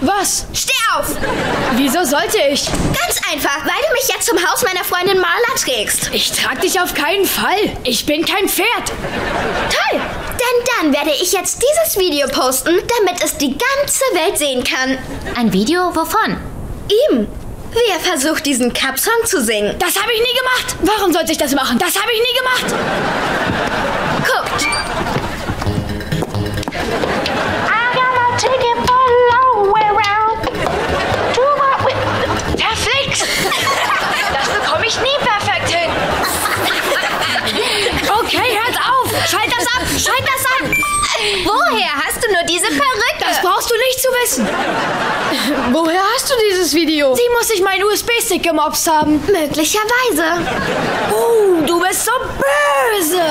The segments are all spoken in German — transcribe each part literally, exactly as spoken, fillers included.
Was? Steh auf! Wieso sollte ich? Ganz einfach, weil du mich jetzt zum Haus meiner Freundin Marla trägst. Ich trag dich auf keinen Fall. Ich bin kein Pferd. Toll! Denn dann werde ich jetzt dieses Video posten, damit es die ganze Welt sehen kann. Ein Video wovon? Ihm. Wie er versucht, diesen Cup-Song zu singen. Das habe ich nie gemacht. Warum sollte ich das machen? Das habe ich nie gemacht. Guckt. Verflixt! Das bekomme ich nie perfekt hin. Okay, hört auf. Schalt das ab. Schalt das ab. Woher hast du nur diese Perücke? Das brauchst du nicht zu wissen. Woher hast du dieses Video? Sie muss sich meinen U S B-Stick gemobst haben. Möglicherweise. Uh, du bist so böse.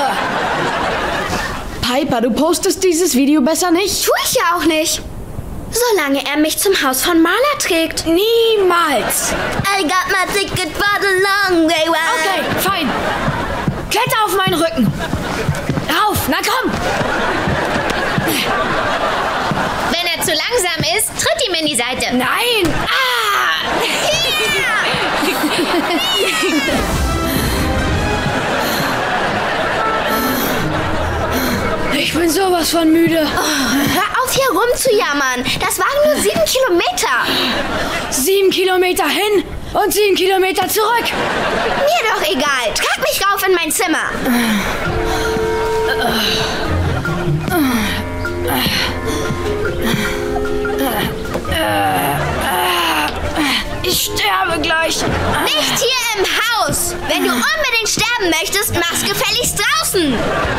Piper, du postest dieses Video besser nicht? Tue ich ja auch nicht. Solange er mich zum Haus von Marla trägt. Niemals. I got my ticket for the long way round. Okay, fein. Kletter auf meinen Rücken. Rauf, na komm. Wenn er zu langsam ist, tritt ihm in die Seite. Nein. Ah. Ich bin sowas von müde. Oh, hör auf, hier rumzujammern. Das waren nur sieben Kilometer. Sieben Kilometer hin und sieben Kilometer zurück. Mir doch egal. Trag mich rauf in mein Zimmer. Ich sterbe gleich. Nicht hier im Haus. Wenn du unbedingt sterben möchtest, mach's gefälligst draußen.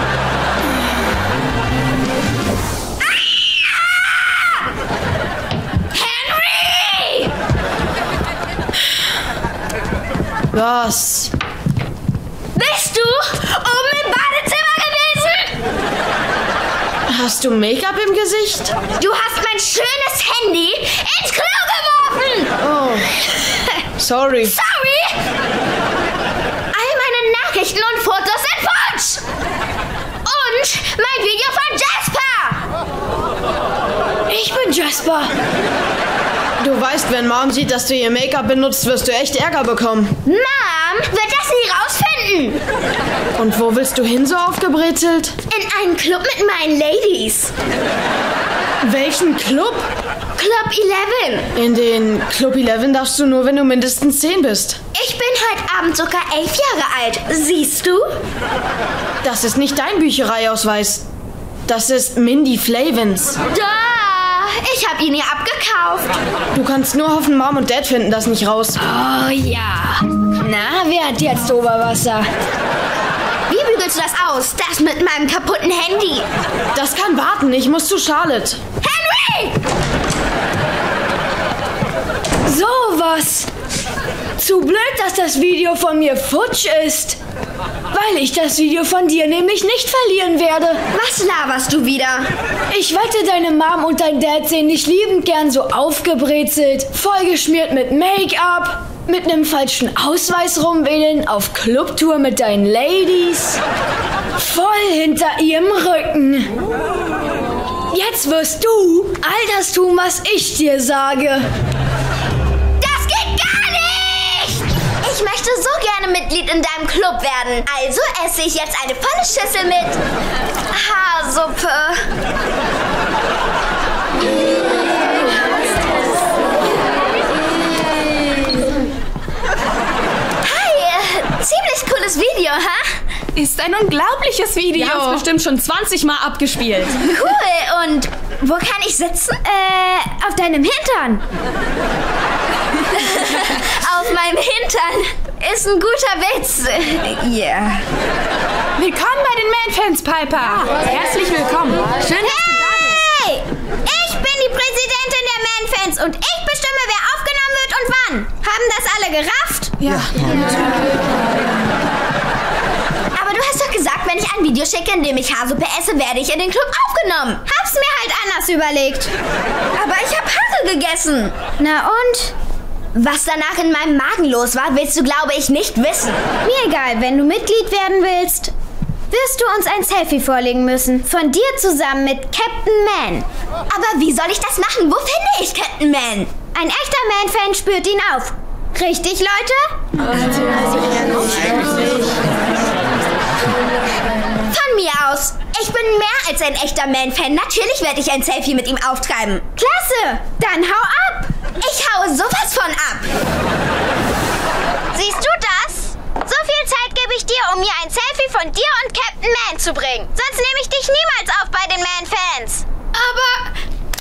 Was? Bist du oben im Badezimmer gewesen? Hast du Make-up im Gesicht? Du hast mein schönes Handy ins Klo geworfen! Oh, sorry. Sorry? All meine Nachrichten und Fotos sind futsch! Und mein Video von Jasper! Ich bin Jasper. Du weißt, wenn Mom sieht, dass du ihr Make-up benutzt, wirst du echt Ärger bekommen. Mom wird das nie rausfinden! Und wo willst du hin so aufgebrezelt? In einen Club mit meinen Ladies. Welchen Club? Club elf. In den Club elf darfst du nur, wenn du mindestens zehn bist. Ich bin heute Abend sogar elf Jahre alt. Siehst du? Das ist nicht dein Büchereiausweis. Das ist Mindy Flavins. Da! Ich habe ihn ihr abgekauft. Du kannst nur hoffen, Mom und Dad finden das nicht raus. Oh ja. Na, wer hat jetzt Oberwasser? Wie bügelst du das aus? Das mit meinem kaputten Handy. Das kann warten. Ich muss zu Charlotte. Henry! Sowas. Zu blöd, dass das Video von mir futsch ist. Weil ich das Video von dir nämlich nicht verlieren werde. Was laberst du wieder? Ich wette, deine Mom und dein Dad sehen dich liebend gern so aufgebrezelt, vollgeschmiert mit Make-up, mit einem falschen Ausweis rumwedeln, auf Clubtour mit deinen Ladies, voll hinter ihrem Rücken. Jetzt wirst du all das tun, was ich dir sage. Das geht gar nicht! Ich möchte so gerne Mitglied in deinem Club werden. Also esse ich jetzt eine volle Schüssel mit Haarsuppe. Hi, ziemlich cooles Video, ha? Ist ein unglaubliches Video. Wir haben es bestimmt schon zwanzig Mal abgespielt. Cool, und wo kann ich sitzen? Äh, auf deinem Hintern. Auf meinem Hintern ist ein guter Witz. Ja. Yeah. Willkommen bei den Man-Fans, Piper. Ja, herzlich willkommen. Schön, dass du da bist. Hey, ich bin die Präsidentin der Man-Fans und ich bestimme, wer aufgenommen wird und wann. Haben das alle gerafft? Ja. Aber du hast doch gesagt, wenn ich ein Video schicke, in dem ich Haarsuppe esse, werde ich in den Club aufgenommen. Hab's mir halt anders überlegt. Aber ich hab Haare gegessen. Na und? Was danach in meinem Magen los war, willst du, glaube ich, nicht wissen. Mir egal, wenn du Mitglied werden willst, wirst du uns ein Selfie vorlegen müssen. Von dir zusammen mit Captain Man. Aber wie soll ich das machen? Wo finde ich Captain Man? Ein echter Man-Fan spürt ihn auf. Richtig, Leute? Von mir aus. Ich bin mehr als ein echter Man-Fan. Natürlich werde ich ein Selfie mit ihm auftreiben. Klasse! Dann hau ab! Ich haue sowas von ab! Siehst du das? So viel Zeit gebe ich dir, um mir ein Selfie von dir und Captain Man zu bringen. Sonst nehme ich dich niemals auf bei den Man-Fans. Aber...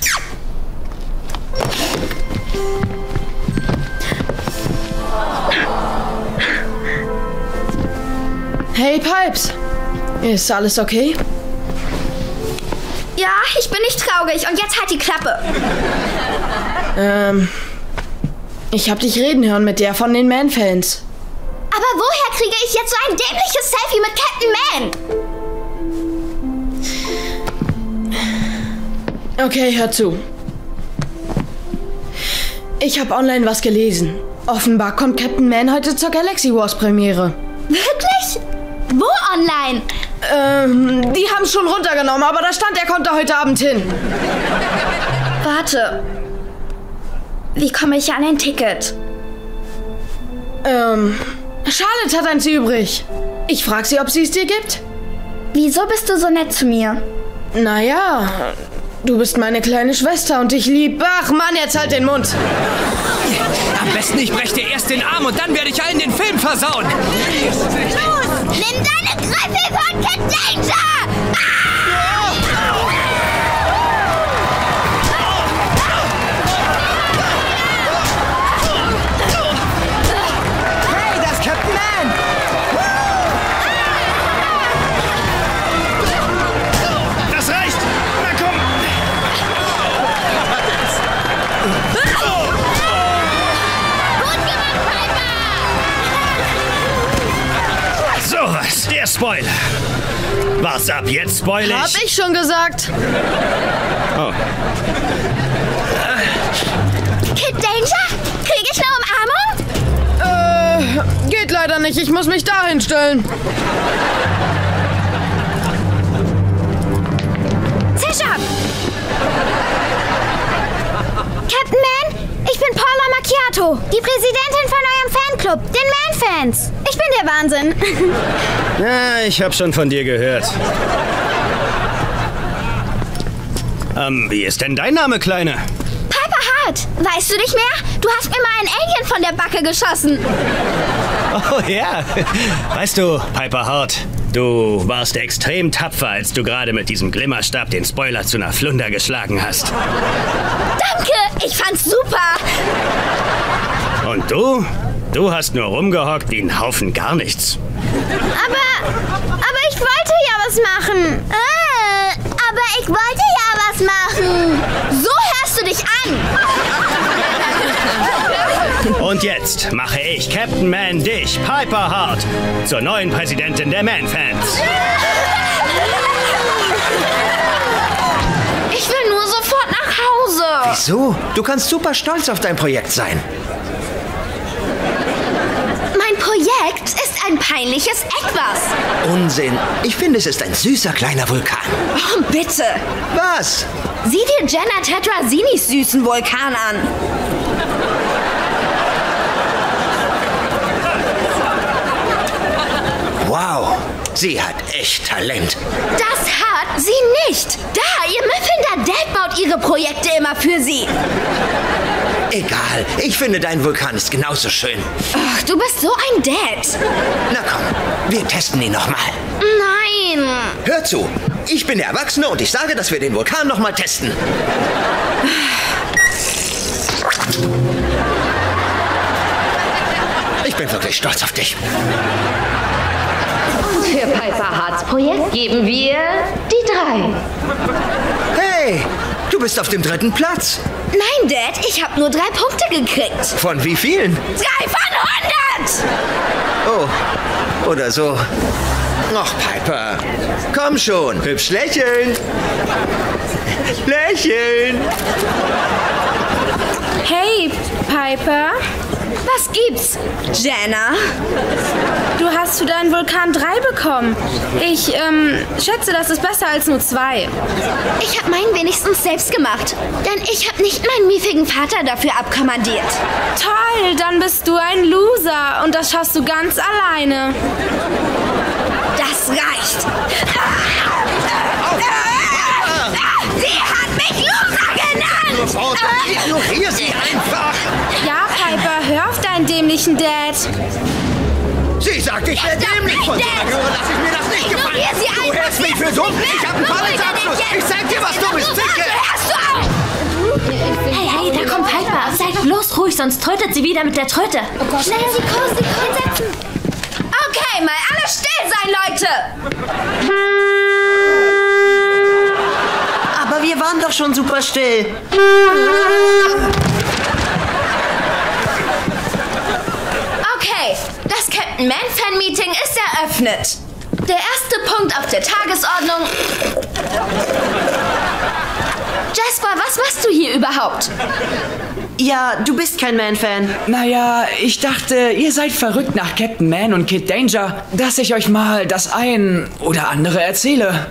Hey, Pipes. Ist alles okay? Ja, ich bin nicht traurig. Und jetzt halt die Klappe. Ähm... Ich hab dich reden hören mit der von den Man-Fans. Aber woher kriege ich jetzt so ein dämliches Selfie mit Captain Man? Okay, hör zu. Ich hab online was gelesen. Offenbar kommt Captain Man heute zur Galaxy Wars Premiere. Wirklich? Wo online? Ähm, die haben schon runtergenommen, aber da stand, er kommt da heute Abend hin. Warte. Wie komme ich an ein Ticket? Ähm, Charlotte hat eins übrig. Ich frag sie, ob sie es dir gibt. Wieso bist du so nett zu mir? Naja, du bist meine kleine Schwester und ich lieb... Ach Mann, jetzt halt den Mund. Am besten ich breche dir erst den Arm und dann werde ich allen den Film versauen. Los, nimm deine Griffel von Kid Danger! Hey, das ist Captain Man! Das reicht! Na komm! So was, der Spoiler. Was ab jetzt spoil ich? Hab ich schon gesagt. Oh. Kid Danger? Krieg ich eine Umarmung? Äh, geht leider nicht. Ich muss mich da hinstellen. Zisch ab! Captain Man, ich bin Paula Macchiato, die Präsidentin von eurem Fanclub, den Man-Fans. Ich bin der Wahnsinn. Ja, ich hab schon von dir gehört. Ähm, wie ist denn dein Name, Kleine? Piper Hart, weißt du nicht mehr? Du hast mir mal ein Alien von der Backe geschossen. Oh ja. Weißt du, Piper Hart, du warst extrem tapfer, als du gerade mit diesem Glimmerstab den Spoiler zu einer Flunder geschlagen hast. Danke, ich fand's super. Und du? Du hast nur rumgehockt wie ein Haufen gar nichts. Aber, aber ich wollte ja was machen. Äh, aber ich wollte ja was machen. So hörst du dich an. Und jetzt mache ich, Captain Man, dich, Piper Hart, zur neuen Präsidentin der Man-Fans. Ich will nur sofort nach Hause. Wieso? Du kannst super stolz auf dein Projekt sein. Mein Projekt ist ein peinliches Etwas. Unsinn. Ich finde, es ist ein süßer kleiner Vulkan. Oh, bitte. Was? Sieh dir Jenna Tetrazinis süßen Vulkan an. Wow, sie hat echt Talent. Das hat sie nicht. Da, ihr Muffinder Dad baut ihre Projekte immer für sie. Egal, ich finde, dein Vulkan ist genauso schön. Ach, du bist so ein Dad. Na komm, wir testen ihn nochmal. Nein. Hör zu, ich bin der Erwachsene und ich sage, dass wir den Vulkan nochmal testen. Ich bin wirklich stolz auf dich. Und für Piper Harts Projekt geben wir die drei. Hey, du bist auf dem dritten Platz. Nein, Dad, ich habe nur drei Punkte gekriegt. Von wie vielen? Drei von hundert! Oh, oder so. Och, Piper, komm schon, hübsch lächeln. Lächeln. Hey, Piper. Was gibt's? Jenna? Du hast für deinen Vulkan drei bekommen. Ich, ähm, schätze, das ist besser als nur zwei. Ich habe meinen wenigstens selbst gemacht. Denn ich habe nicht meinen miefigen Vater dafür abkommandiert. Toll, dann bist du ein Loser und das schaffst du ganz alleine. Das reicht. Sie hat mich Loser genannt! Sofort, ignoriere sie einfach! Ja, Piper, hör auf deinen dämlichen Dad. Sie sagt, ich wäre dämlich. Von so einer Girl lasse ich mir das nicht gefallen. Ignoriere sie Du einfach. hältst mich für dumm. Ich habe einen College-Abschluss. Ich zeig dir, was du bist. Zicke. Hörst du auf? Hey, hey, da kommt Piper. Seid bloß ruhig, sonst trötet sie wieder mit der Tröte. Schnell, sie kurz, sie hinsetzen. Okay, mal alle still sein, Leute! Aber wir waren doch schon super still. Okay, das Captain Man Fan Meeting ist eröffnet. Der erste Punkt auf der Tagesordnung. Jasper, was machst du hier überhaupt? Ja, du bist kein Man-Fan. Naja, ich dachte, ihr seid verrückt nach Captain Man und Kid Danger, dass ich euch mal das ein oder andere erzähle.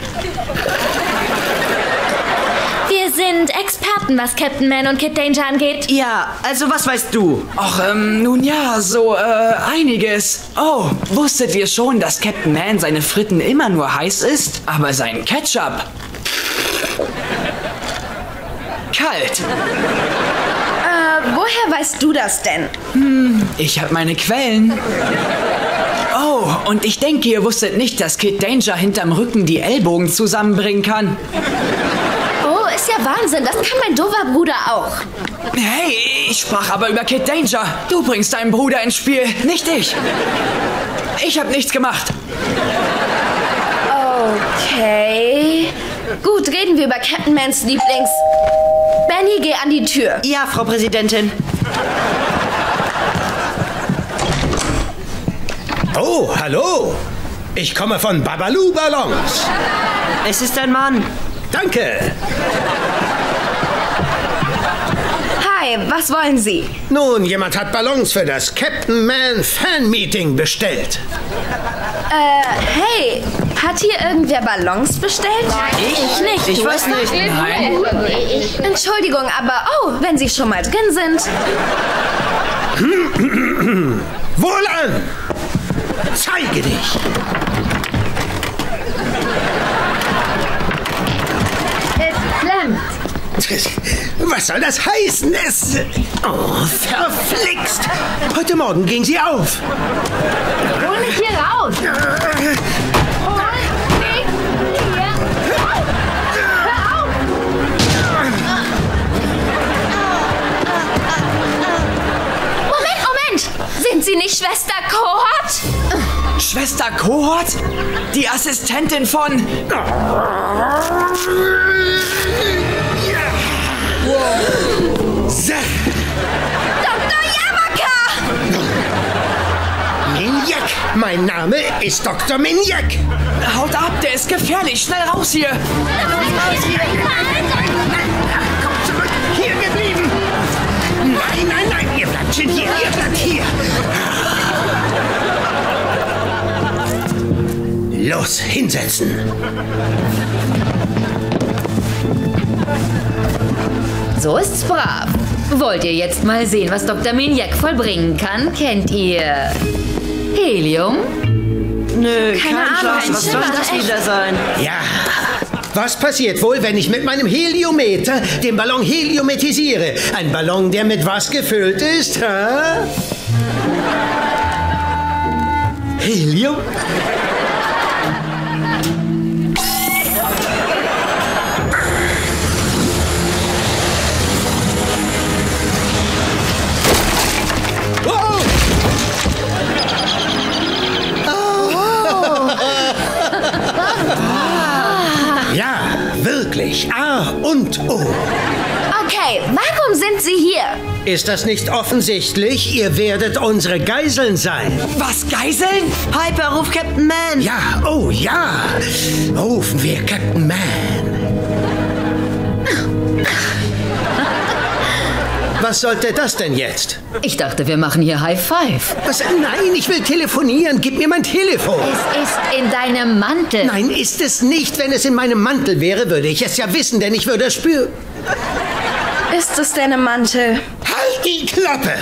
Wir sind Experten, was Captain Man und Kid Danger angeht. Ja, also was weißt du? Ach, ähm, nun ja, so, äh, einiges. Oh, wusstet ihr schon, dass Captain Man seine Fritten immer nur heiß isst, aber sein Ketchup kalt? Woher weißt du das denn? Hm, ich habe meine Quellen. Oh, und ich denke, ihr wusstet nicht, dass Kid Danger hinterm Rücken die Ellbogen zusammenbringen kann. Oh, ist ja Wahnsinn. Das kann mein doofer Bruder auch. Hey, ich sprach aber über Kid Danger. Du bringst deinen Bruder ins Spiel, nicht ich. Ich habe nichts gemacht. Okay. Gut, reden wir über Captain Mans Lieblings... Benny, geh an die Tür. Ja, Frau Präsidentin. Oh, hallo. Ich komme von Babalu Ballons. Es ist ein Mann. Danke. Hi, was wollen Sie? Nun, jemand hat Ballons für das Captain Man Fan Meeting bestellt. Äh, hey, hat hier irgendwer Ballons bestellt? Ich nicht. Ich weiß nicht. Nein. Entschuldigung, aber oh, wenn Sie schon mal drin sind. Wohlan! Zeige dich! Es klemmt. Was soll das heißen? Es... Oh, verflixt! Heute Morgen ging sie auf. Hol mich hier raus. Moment, Moment! Sind Sie nicht Schwester Kohort? Schwester Kohort? Die Assistentin von... Doktor Yamaka! Minjak! Mein Name ist Doktor Minjak! Haut ab, der ist gefährlich. Schnell raus hier. Kommt zurück! Hier geblieben! Nein, nein, nein! Ihr bleibt schon hier! Ihr bleibt hier! Los, hinsetzen! So ist's brav. Wollt ihr jetzt mal sehen, was Doktor Minjak vollbringen kann? Kennt ihr Helium? Nö, keine Ahnung, Chance. Was soll das wieder sein? Ja. Was passiert wohl, wenn ich mit meinem Heliometer den Ballon heliometrisiere? Ein Ballon, der mit was gefüllt ist, hä? Helium? Ja, wirklich. A und O. Okay, warum sind Sie hier? Ist das nicht offensichtlich? Ihr werdet unsere Geiseln sein. Was, Geiseln? Piper, ruf Captain Man. Ja, oh ja. Rufen wir Captain Man. Was sollte das denn jetzt? Ich dachte, wir machen hier High Five. Was? Nein, ich will telefonieren. Gib mir mein Telefon. Es ist in deinem Mantel. Nein, ist es nicht. Wenn es in meinem Mantel wäre, würde ich es ja wissen, denn ich würde es spüren. Ist es denn im Mantel? Halt die Klappe!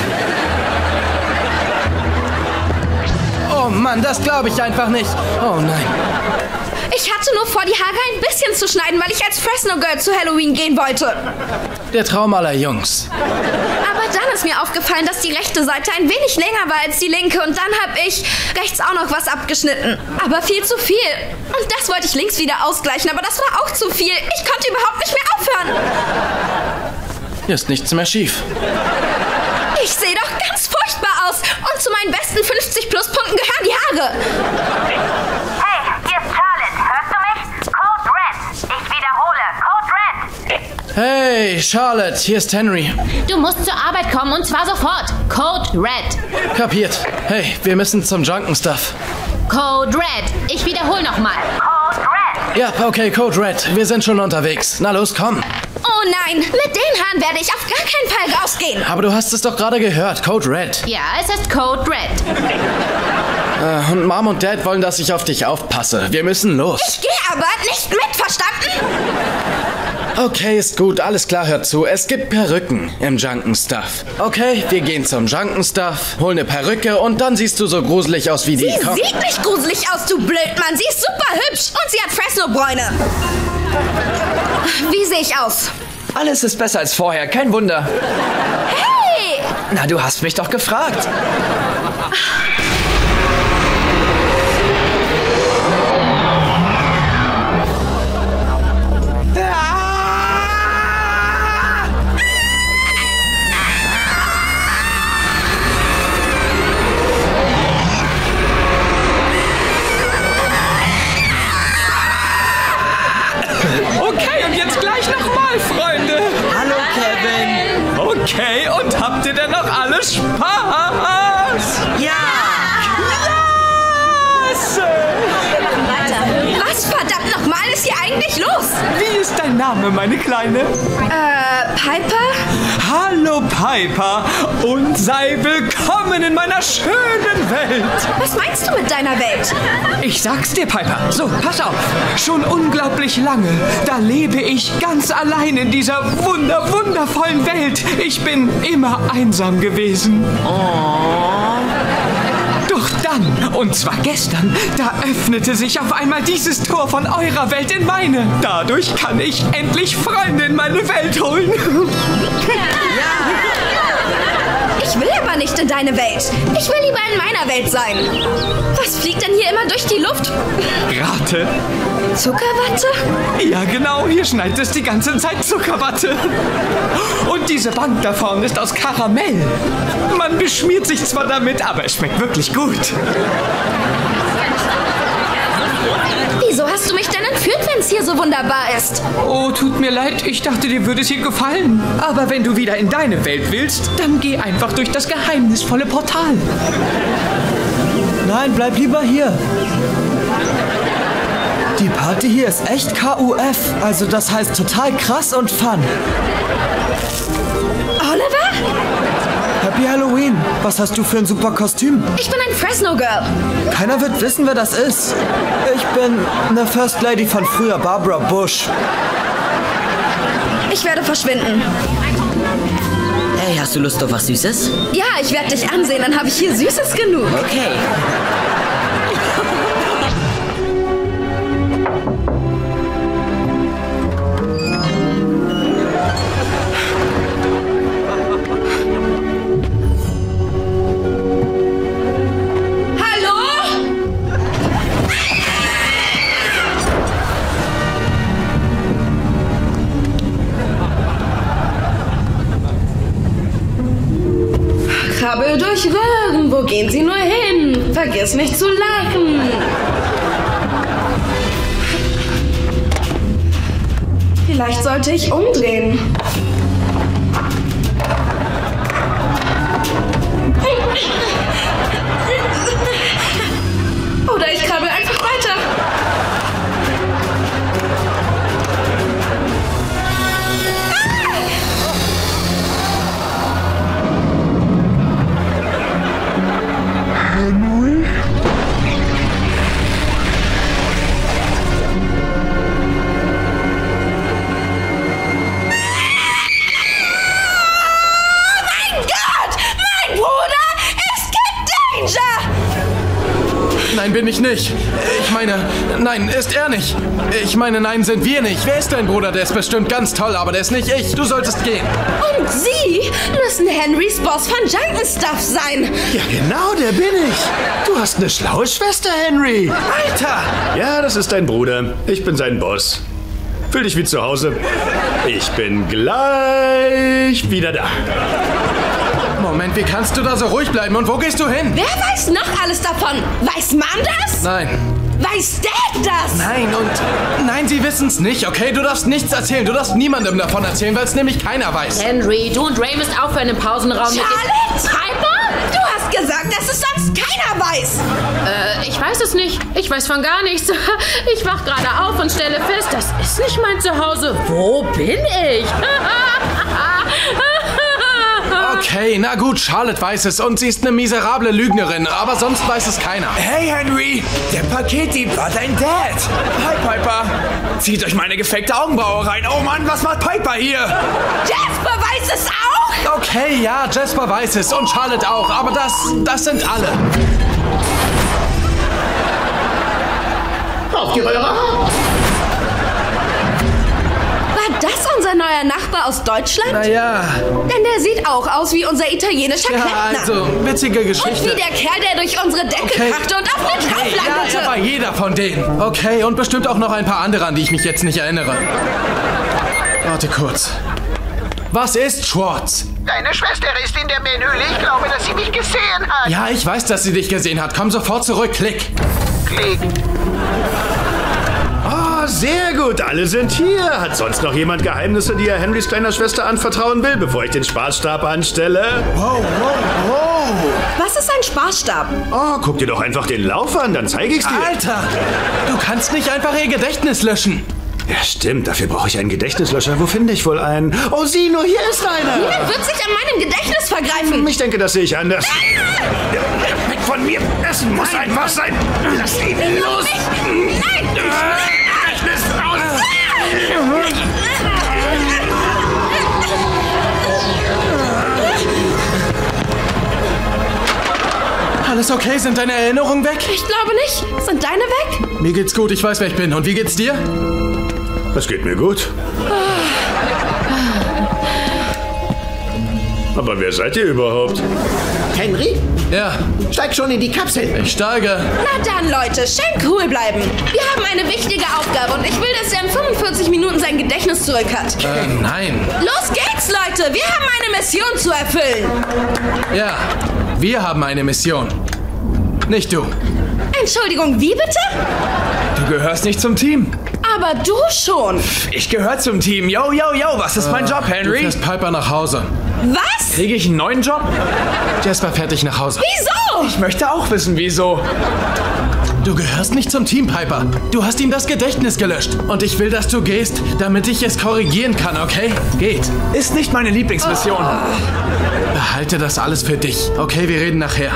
Oh Mann, das glaube ich einfach nicht. Oh nein. Ich hatte nur vor, die Haare ein bisschen zu schneiden, weil ich als Fresno Girl zu Halloween gehen wollte. Der Traum aller Jungs. Aber dann ist mir aufgefallen, dass die rechte Seite ein wenig länger war als die linke und dann habe ich rechts auch noch was abgeschnitten. Aber viel zu viel. Und das wollte ich links wieder ausgleichen, aber das war auch zu viel. Ich konnte überhaupt nicht mehr aufhören. Hier ist nichts mehr schief. Ich sehe doch ganz furchtbar aus. Und zu meinen besten fünfzig Pluspunkten gehören die Haare. Hey, hier ist Charlotte. Hörst du mich? Code Red. Ich wiederhole. Code Red. Hey, Charlotte, hier ist Henry. Du musst zur Arbeit kommen und zwar sofort. Code Red. Kapiert. Hey, wir müssen zum Junken Stuff. Code Red. Ich wiederhole nochmal. Code Red. Ja, okay, Code Red. Wir sind schon unterwegs. Na los, komm. Oh nein, mit den Haaren werde ich auf gar keinen Fall rausgehen. Aber du hast es doch gerade gehört. Code Red. Ja, es ist Code Red. Äh, und Mom und Dad wollen, dass ich auf dich aufpasse. Wir müssen los. Ich gehe aber nicht mit, verstanden? Okay, ist gut. Alles klar, hört zu. Es gibt Perücken im Junken Stuff. Okay, wir gehen zum Junken Stuff, holen eine Perücke und dann siehst du so gruselig aus wie die. Sie Komm. sieht nicht gruselig aus, du Blödmann. Sie ist super hübsch und sie hat Fresno-Bräune. Wie sehe ich aus? Alles ist besser als vorher, kein Wunder. Hey! Na, du hast mich doch gefragt. Okay, und jetzt gleich nochmal, Freunde. Hallo, Kevin. Okay, und habt ihr denn noch alle Spaß? Ja. Klasse! Was verdammt nochmal ist hier eigentlich los? Wie ist dein Name, meine Kleine? Äh, Piper? Hallo, Piper. Und sei willkommen in meiner schönen Welt. Was meinst du mit deiner Welt? Ich sag's dir, Piper. So, pass auf. Schon unglaublich lange, da lebe ich ganz allein in dieser wunder, wundervollen Welt. Ich bin immer einsam gewesen. Oh. Doch dann, und zwar gestern, da öffnete sich auf einmal dieses Tor von eurer Welt in meine. Dadurch kann ich endlich Freunde in meine Welt holen. Ich will aber nicht in deine Welt. Ich will lieber in meiner Welt sein. Was fliegt denn hier immer durch die Luft? Rate. Zuckerwatte? Ja, genau. Hier schneit es die ganze Zeit Zuckerwatte. Und diese Bank da vorne ist aus Karamell. Man beschmiert sich zwar damit, aber es schmeckt wirklich gut. Wieso hast du mich denn entführt, wenn es hier so wunderbar ist? Oh, tut mir leid. Ich dachte, dir würde es hier gefallen. Aber wenn du wieder in deine Welt willst, dann geh einfach durch das geheimnisvolle Portal. Nein, bleib lieber hier. Die Party hier ist echt K U F, also das heißt total krass und fun. Oliver? Happy Halloween. Was hast du für ein super Kostüm? Ich bin ein Fresno Girl. Keiner wird wissen, wer das ist. Ich bin eine First Lady von früher, Barbara Bush. Ich werde verschwinden. Hey, hast du Lust auf was Süßes? Ja, ich werde dich ansehen, dann habe ich hier Süßes genug. Okay. Krabbel durch Röhren, wo gehen Sie nur hin? Vergiss nicht zu lachen. Vielleicht sollte ich umdrehen. Oder ich krabbel einfach weiter. Nein, bin ich nicht. Ich meine, nein, ist er nicht. Ich meine, nein, sind wir nicht. Wer ist dein Bruder? Der ist bestimmt ganz toll, aber der ist nicht ich. Du solltest gehen. Und Sie müssen Henrys Boss von Junkenstuff sein. Ja, genau, der bin ich. Du hast eine schlaue Schwester, Henry. Alter! Ja, das ist dein Bruder. Ich bin sein Boss. Fühl dich wie zu Hause. Ich bin gleich wieder da. Moment, wie kannst du da so ruhig bleiben und wo gehst du hin? Wer weiß noch alles davon? Weiß Mom das? Nein. Weiß Dad das? Nein und... Nein, sie wissen's nicht, okay? Du darfst nichts erzählen. Du darfst niemandem davon erzählen, weil es nämlich keiner weiß. Henry, du und Ray müsst aufhören im Pausenraum. Charlotte! Piper? Du hast gesagt, dass es sonst keiner weiß. Äh, ich weiß es nicht. Ich weiß von gar nichts. Ich wach gerade auf und stelle fest, das ist nicht mein Zuhause. Wo bin ich? Okay, na gut, Charlotte weiß es und sie ist eine miserable Lügnerin, aber sonst weiß es keiner. Hey, Henry, der Paketdieb war dein Dad. Hi, Piper. Zieht euch meine gefakte Augenbraue rein. Oh Mann, was macht Piper hier? Jasper weiß es auch. Okay, ja, Jasper weiß es und Charlotte auch, aber das, das sind alle. Auf die Röhre. War das unser neuer Nachbar aus Deutschland? Naja. Denn der sieht auch aus wie unser italienischer Ja, Klempner. also, witzige Geschichte. Und wie der Kerl, der durch unsere Decke Okay. krachte und auf mir drauf Okay, ja, landete. er war jeder von denen. Okay, und bestimmt auch noch ein paar andere, an die ich mich jetzt nicht erinnere. Warte kurz. Was ist Schwartz? Deine Schwester ist in der Menüle. Ich glaube, dass sie mich gesehen hat. Ja, ich weiß, dass sie dich gesehen hat. Komm sofort zurück, klick. Klick. Oh, sehr gut. Alle sind hier. Hat sonst noch jemand Geheimnisse, die er Henrys kleiner Schwester anvertrauen will, bevor ich den Spaßstab anstelle? Wow, wow, wow. Was ist ein Spaßstab? Oh, guck dir doch einfach den Lauf an, dann zeige ich's dir. Alter, du kannst nicht einfach ihr Gedächtnis löschen. Ja, stimmt. Dafür brauche ich einen Gedächtnislöscher. Wo finde ich wohl einen? Oh, sieh nur, hier ist einer. Niemand wird sich an meinem Gedächtnis vergreifen. Ich denke, das sehe ich anders. Weg von mir. Es muss Nein. einfach sein. Lass ihn los. Nein! Gedächtnis raus. Alles okay? Sind deine Erinnerungen weg? Ich glaube nicht. Sind deine weg? Mir geht's gut, ich weiß, wer ich bin. Und wie geht's dir? Das geht mir gut. Aber wer seid ihr überhaupt? Henry, Ja, steig schon in die Kapsel. ich steige. Na dann, Leute, schön cool bleiben. Wir haben eine wichtige Aufgabe und ich will, dass er in fünfundvierzig Minuten sein Gedächtnis zurück hat. Äh, nein. Los geht's, Leute. Wir haben eine Mission zu erfüllen. Ja, wir haben eine Mission. Nicht du. Entschuldigung, wie bitte? Du gehörst nicht zum Team. Aber du schon. Ich gehöre zum Team. Yo, yo, yo, was ist mein Job, Du Henry? fährst Piper nach Hause. Was? Kriege ich einen neuen Job? Jasper fährt dich nach Hause. Wieso? Ich möchte auch wissen, wieso. Du gehörst nicht zum Team, Piper. Du hast ihm das Gedächtnis gelöscht. Und ich will, dass du gehst, damit ich es korrigieren kann, okay? Geht. Ist nicht meine Lieblingsmission. Behalte das alles für dich. Okay, wir reden nachher.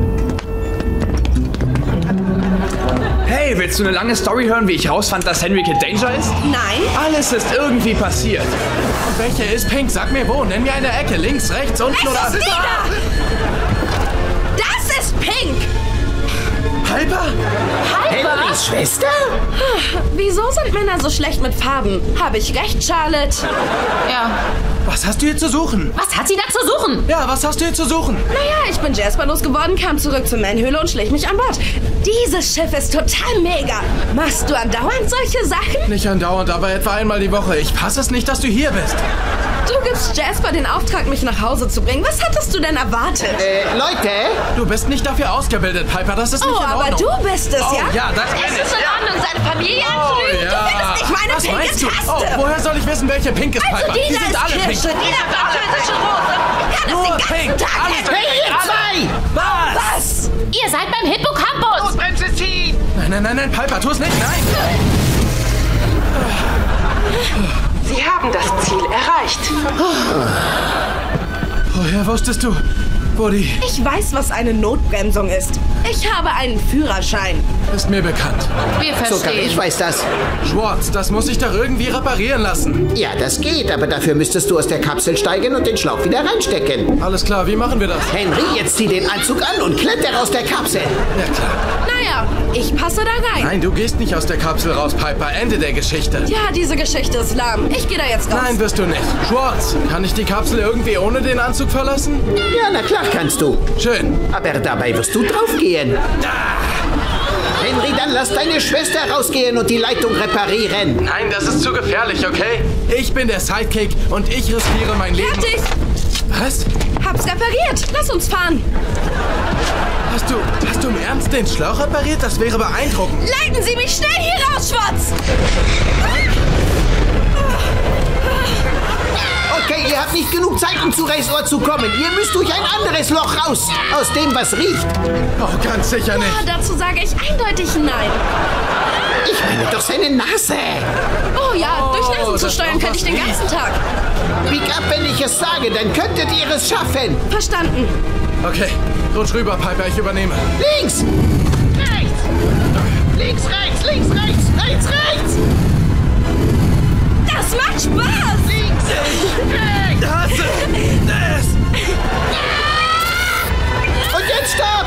Hey, willst du eine lange Story hören, wie ich rausfand, dass Henry Kid Danger ist? Nein. Alles ist irgendwie passiert. Welche ist pink? Sag mir wo. Nenn mir eine Ecke. Links, rechts, unten Es oder... ist die da. Das ist Pink. Piper? Henrys Schwester? Wieso sind Männer so schlecht mit Farben? Habe ich recht, Charlotte? Ja. Was hast du hier zu suchen? Was hat sie da zu suchen? Ja, was hast du hier zu suchen? Naja, ich bin Jasper losgeworden, kam zurück zur Manhöhle und schlich mich an Bord. Dieses Schiff ist total mega. Machst du andauernd solche Sachen? Nicht andauernd, aber etwa einmal die Woche. Ich fasse es nicht, dass du hier bist. Du gibst Jasper den Auftrag, mich nach Hause zu bringen. Was hattest du denn erwartet? Äh, Leute? Du bist nicht dafür ausgebildet, Piper. Das ist nicht Oh, in aber Ordnung. du bist es, Oh, ja? ja, das bin Es ich. ist in Ordnung, seine Familie anzulügen. ja. Du findest nicht meine Was pinke meinst du? Taste. Oh, woher soll ich wissen, welche pink ist, Also Piper? Die dieser sind ist alle pink. Kirsche, dieser französische Rose. Kann Nur das den ganzen pink. Tag Alles hält. pink. Hey, ihr zwei! Was? Was? Ihr seid beim Hippocampus. Bremse ziehen! Nein, nein, nein, nein, Piper, tu es nicht. Nein. Sie haben das Ziel erreicht. Woher wusstest du? Buddy. Ich weiß, was eine Notbremsung ist. Ich habe einen Führerschein. Ist mir bekannt. Wir verstehen. Sogar ich weiß das. Schwartz, das muss ich doch irgendwie reparieren lassen. Ja, das geht, aber dafür müsstest du aus der Kapsel steigen und den Schlauch wieder reinstecken. Alles klar, wie machen wir das? Henry, jetzt zieh den Anzug an und kletter aus der Kapsel. Ja, klar. Naja, ich passe da rein. Nein, du gehst nicht aus der Kapsel raus, Piper. Ende der Geschichte. Ja, diese Geschichte ist lahm. Ich gehe da jetzt raus. Nein, wirst du nicht. Schwartz, kann ich die Kapsel irgendwie ohne den Anzug verlassen? Ja, na klar kannst du. Schön. Aber dabei wirst du draufgehen. Henry, dann lass deine Schwester rausgehen und die Leitung reparieren. Nein, das ist zu gefährlich, okay? Ich bin der Sidekick und ich riskiere mein Leben. Fertig! Was? Hab's repariert. Lass uns fahren. Hast du, hast du im Ernst den Schlauch repariert? Das wäre beeindruckend. Leiten Sie mich schnell hier raus, Schwartz! Okay, ihr habt nicht genug Zeit, um zu Raceohr zu kommen. Ihr müsst durch ein anderes Loch raus. Aus dem, was riecht. Oh, ganz sicher nicht. Ja, dazu sage ich eindeutig nein. Ich meine doch seine Nase. Oh ja, Oh, durch Nasen zu das steuern macht könnte ich den was ganzen Tag. Bieg ab, wenn ich es sage, dann könntet ihr es schaffen. Verstanden. Okay, rutsch rüber, Piper, ich übernehme. Links! Rechts! Links, rechts, links, rechts, rechts, rechts! Das macht Spaß! Links! Rechts! Hasse es! Und jetzt stopp!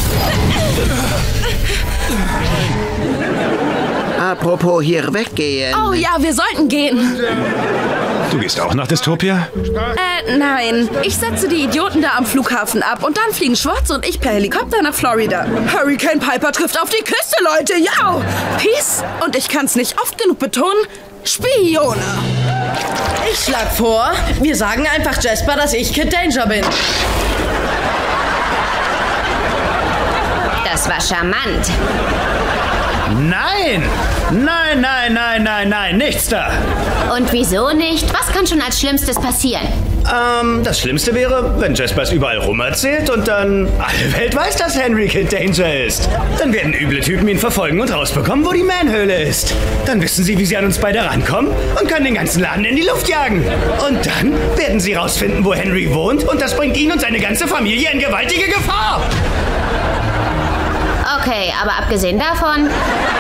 Apropos hier weggehen. Oh ja, wir sollten gehen. Du gehst auch nach Dystopia? Äh, nein. Ich setze die Idioten da am Flughafen ab und dann fliegen Schwartz und ich per Helikopter nach Florida. Hurricane Piper trifft auf die Küste, Leute. Ja! Peace. Und ich kann's nicht oft genug betonen. Spione. Ich schlag vor, wir sagen einfach Jasper, dass ich Kid Danger bin. Das war charmant. Nein! Nein, nein, nein, nein, nein, nichts da. Und wieso nicht? Was kann schon als Schlimmstes passieren? Ähm, das Schlimmste wäre, wenn Jasper es überall rum erzählt und dann alle Welt weiß, dass Henry Kid Danger ist. Dann werden üble Typen ihn verfolgen und rausbekommen, wo die Manhöhle ist. Dann wissen sie, wie sie an uns beide rankommen und können den ganzen Laden in die Luft jagen. Und dann werden sie rausfinden, wo Henry wohnt und das bringt ihn und seine ganze Familie in gewaltige Gefahr. Okay, aber abgesehen davon...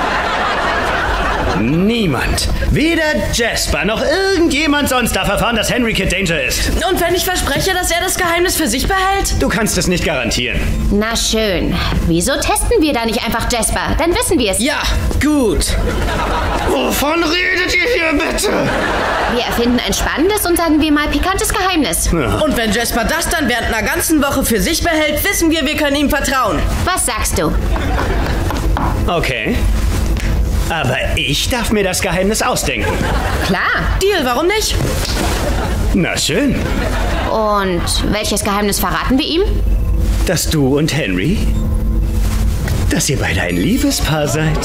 Niemand, weder Jasper noch irgendjemand sonst darf erfahren, dass Henry Kid Danger ist. Und wenn ich verspreche, dass er das Geheimnis für sich behält? Du kannst es nicht garantieren. Na schön. Wieso testen wir da nicht einfach Jasper? Dann wissen wir es. Ja, gut. Wovon redet ihr hier bitte? Wir erfinden ein spannendes und sagen wir mal pikantes Geheimnis. Ja. Und wenn Jasper das dann während einer ganzen Woche für sich behält, wissen wir, wir können ihm vertrauen. Was sagst du? Okay. Aber ich darf mir das Geheimnis ausdenken. Klar. Deal, warum nicht? Na schön. Und welches Geheimnis verraten wir ihm? Dass du und Henry, dass ihr beide ein Liebespaar seid.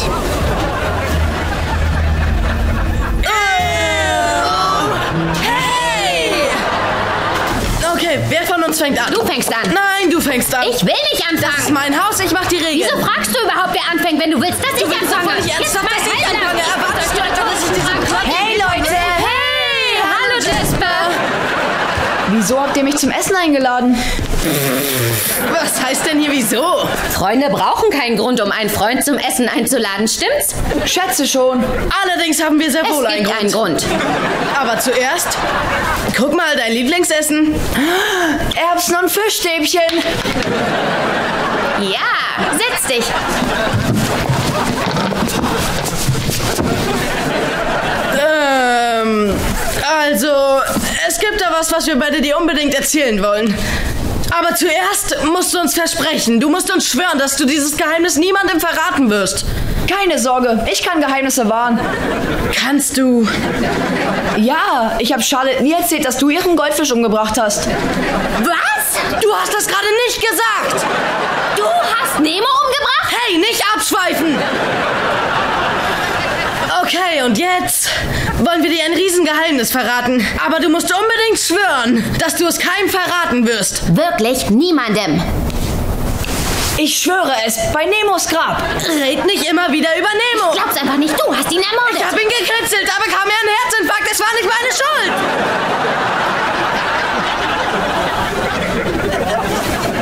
Hey! Okay, wer von uns fängt an? Du fängst an. Nein, du fängst an. Ich will nicht anfangen. Das ist mein Haus, ich mach die Regeln. Wieso fragst du überhaupt, wer anfängt, wenn du willst, dass Du ich willst anfange? doch nicht ernsthaft, Jetzt dass ich mal anfange. Alter. Erwartest du etwa, dass ich diese Glocke... Hey, Leute! Hey, hallo Jasper. Wieso habt ihr mich zum Essen eingeladen? Was heißt denn hier wieso? Freunde brauchen keinen Grund, um einen Freund zum Essen einzuladen, stimmt's? Schätze schon. Allerdings haben wir sehr wohl Es einen gibt Grund. einen Grund. Aber zuerst, guck mal, dein Lieblingsessen. Erbsen und Fischstäbchen. Ja, setz dich. Ähm, also, es gibt da was, was wir beide dir unbedingt erzählen wollen. Aber zuerst musst du uns versprechen, du musst uns schwören, dass du dieses Geheimnis niemandem verraten wirst. Keine Sorge, ich kann Geheimnisse wahren. Kannst du? Ja, ich habe Charlotte nie erzählt, dass du ihren Goldfisch umgebracht hast. Was? Du hast das gerade nicht gesagt. Du hast Nemo umgebracht? Hey, nicht abschweifen. Okay, und jetzt wollen wir dir ein Riesengeheimnis verraten. Aber du musst unbedingt schwören, dass du es keinem verraten wirst. Wirklich niemandem. Ich schwöre es, bei Nemos Grab. Red nicht immer wieder über Nemo. Ich glaub's einfach nicht, du hast ihn ermordet. Ich hab ihn gekritzelt, aber kam mir ein Herzinfarkt. Es war nicht meine Schuld.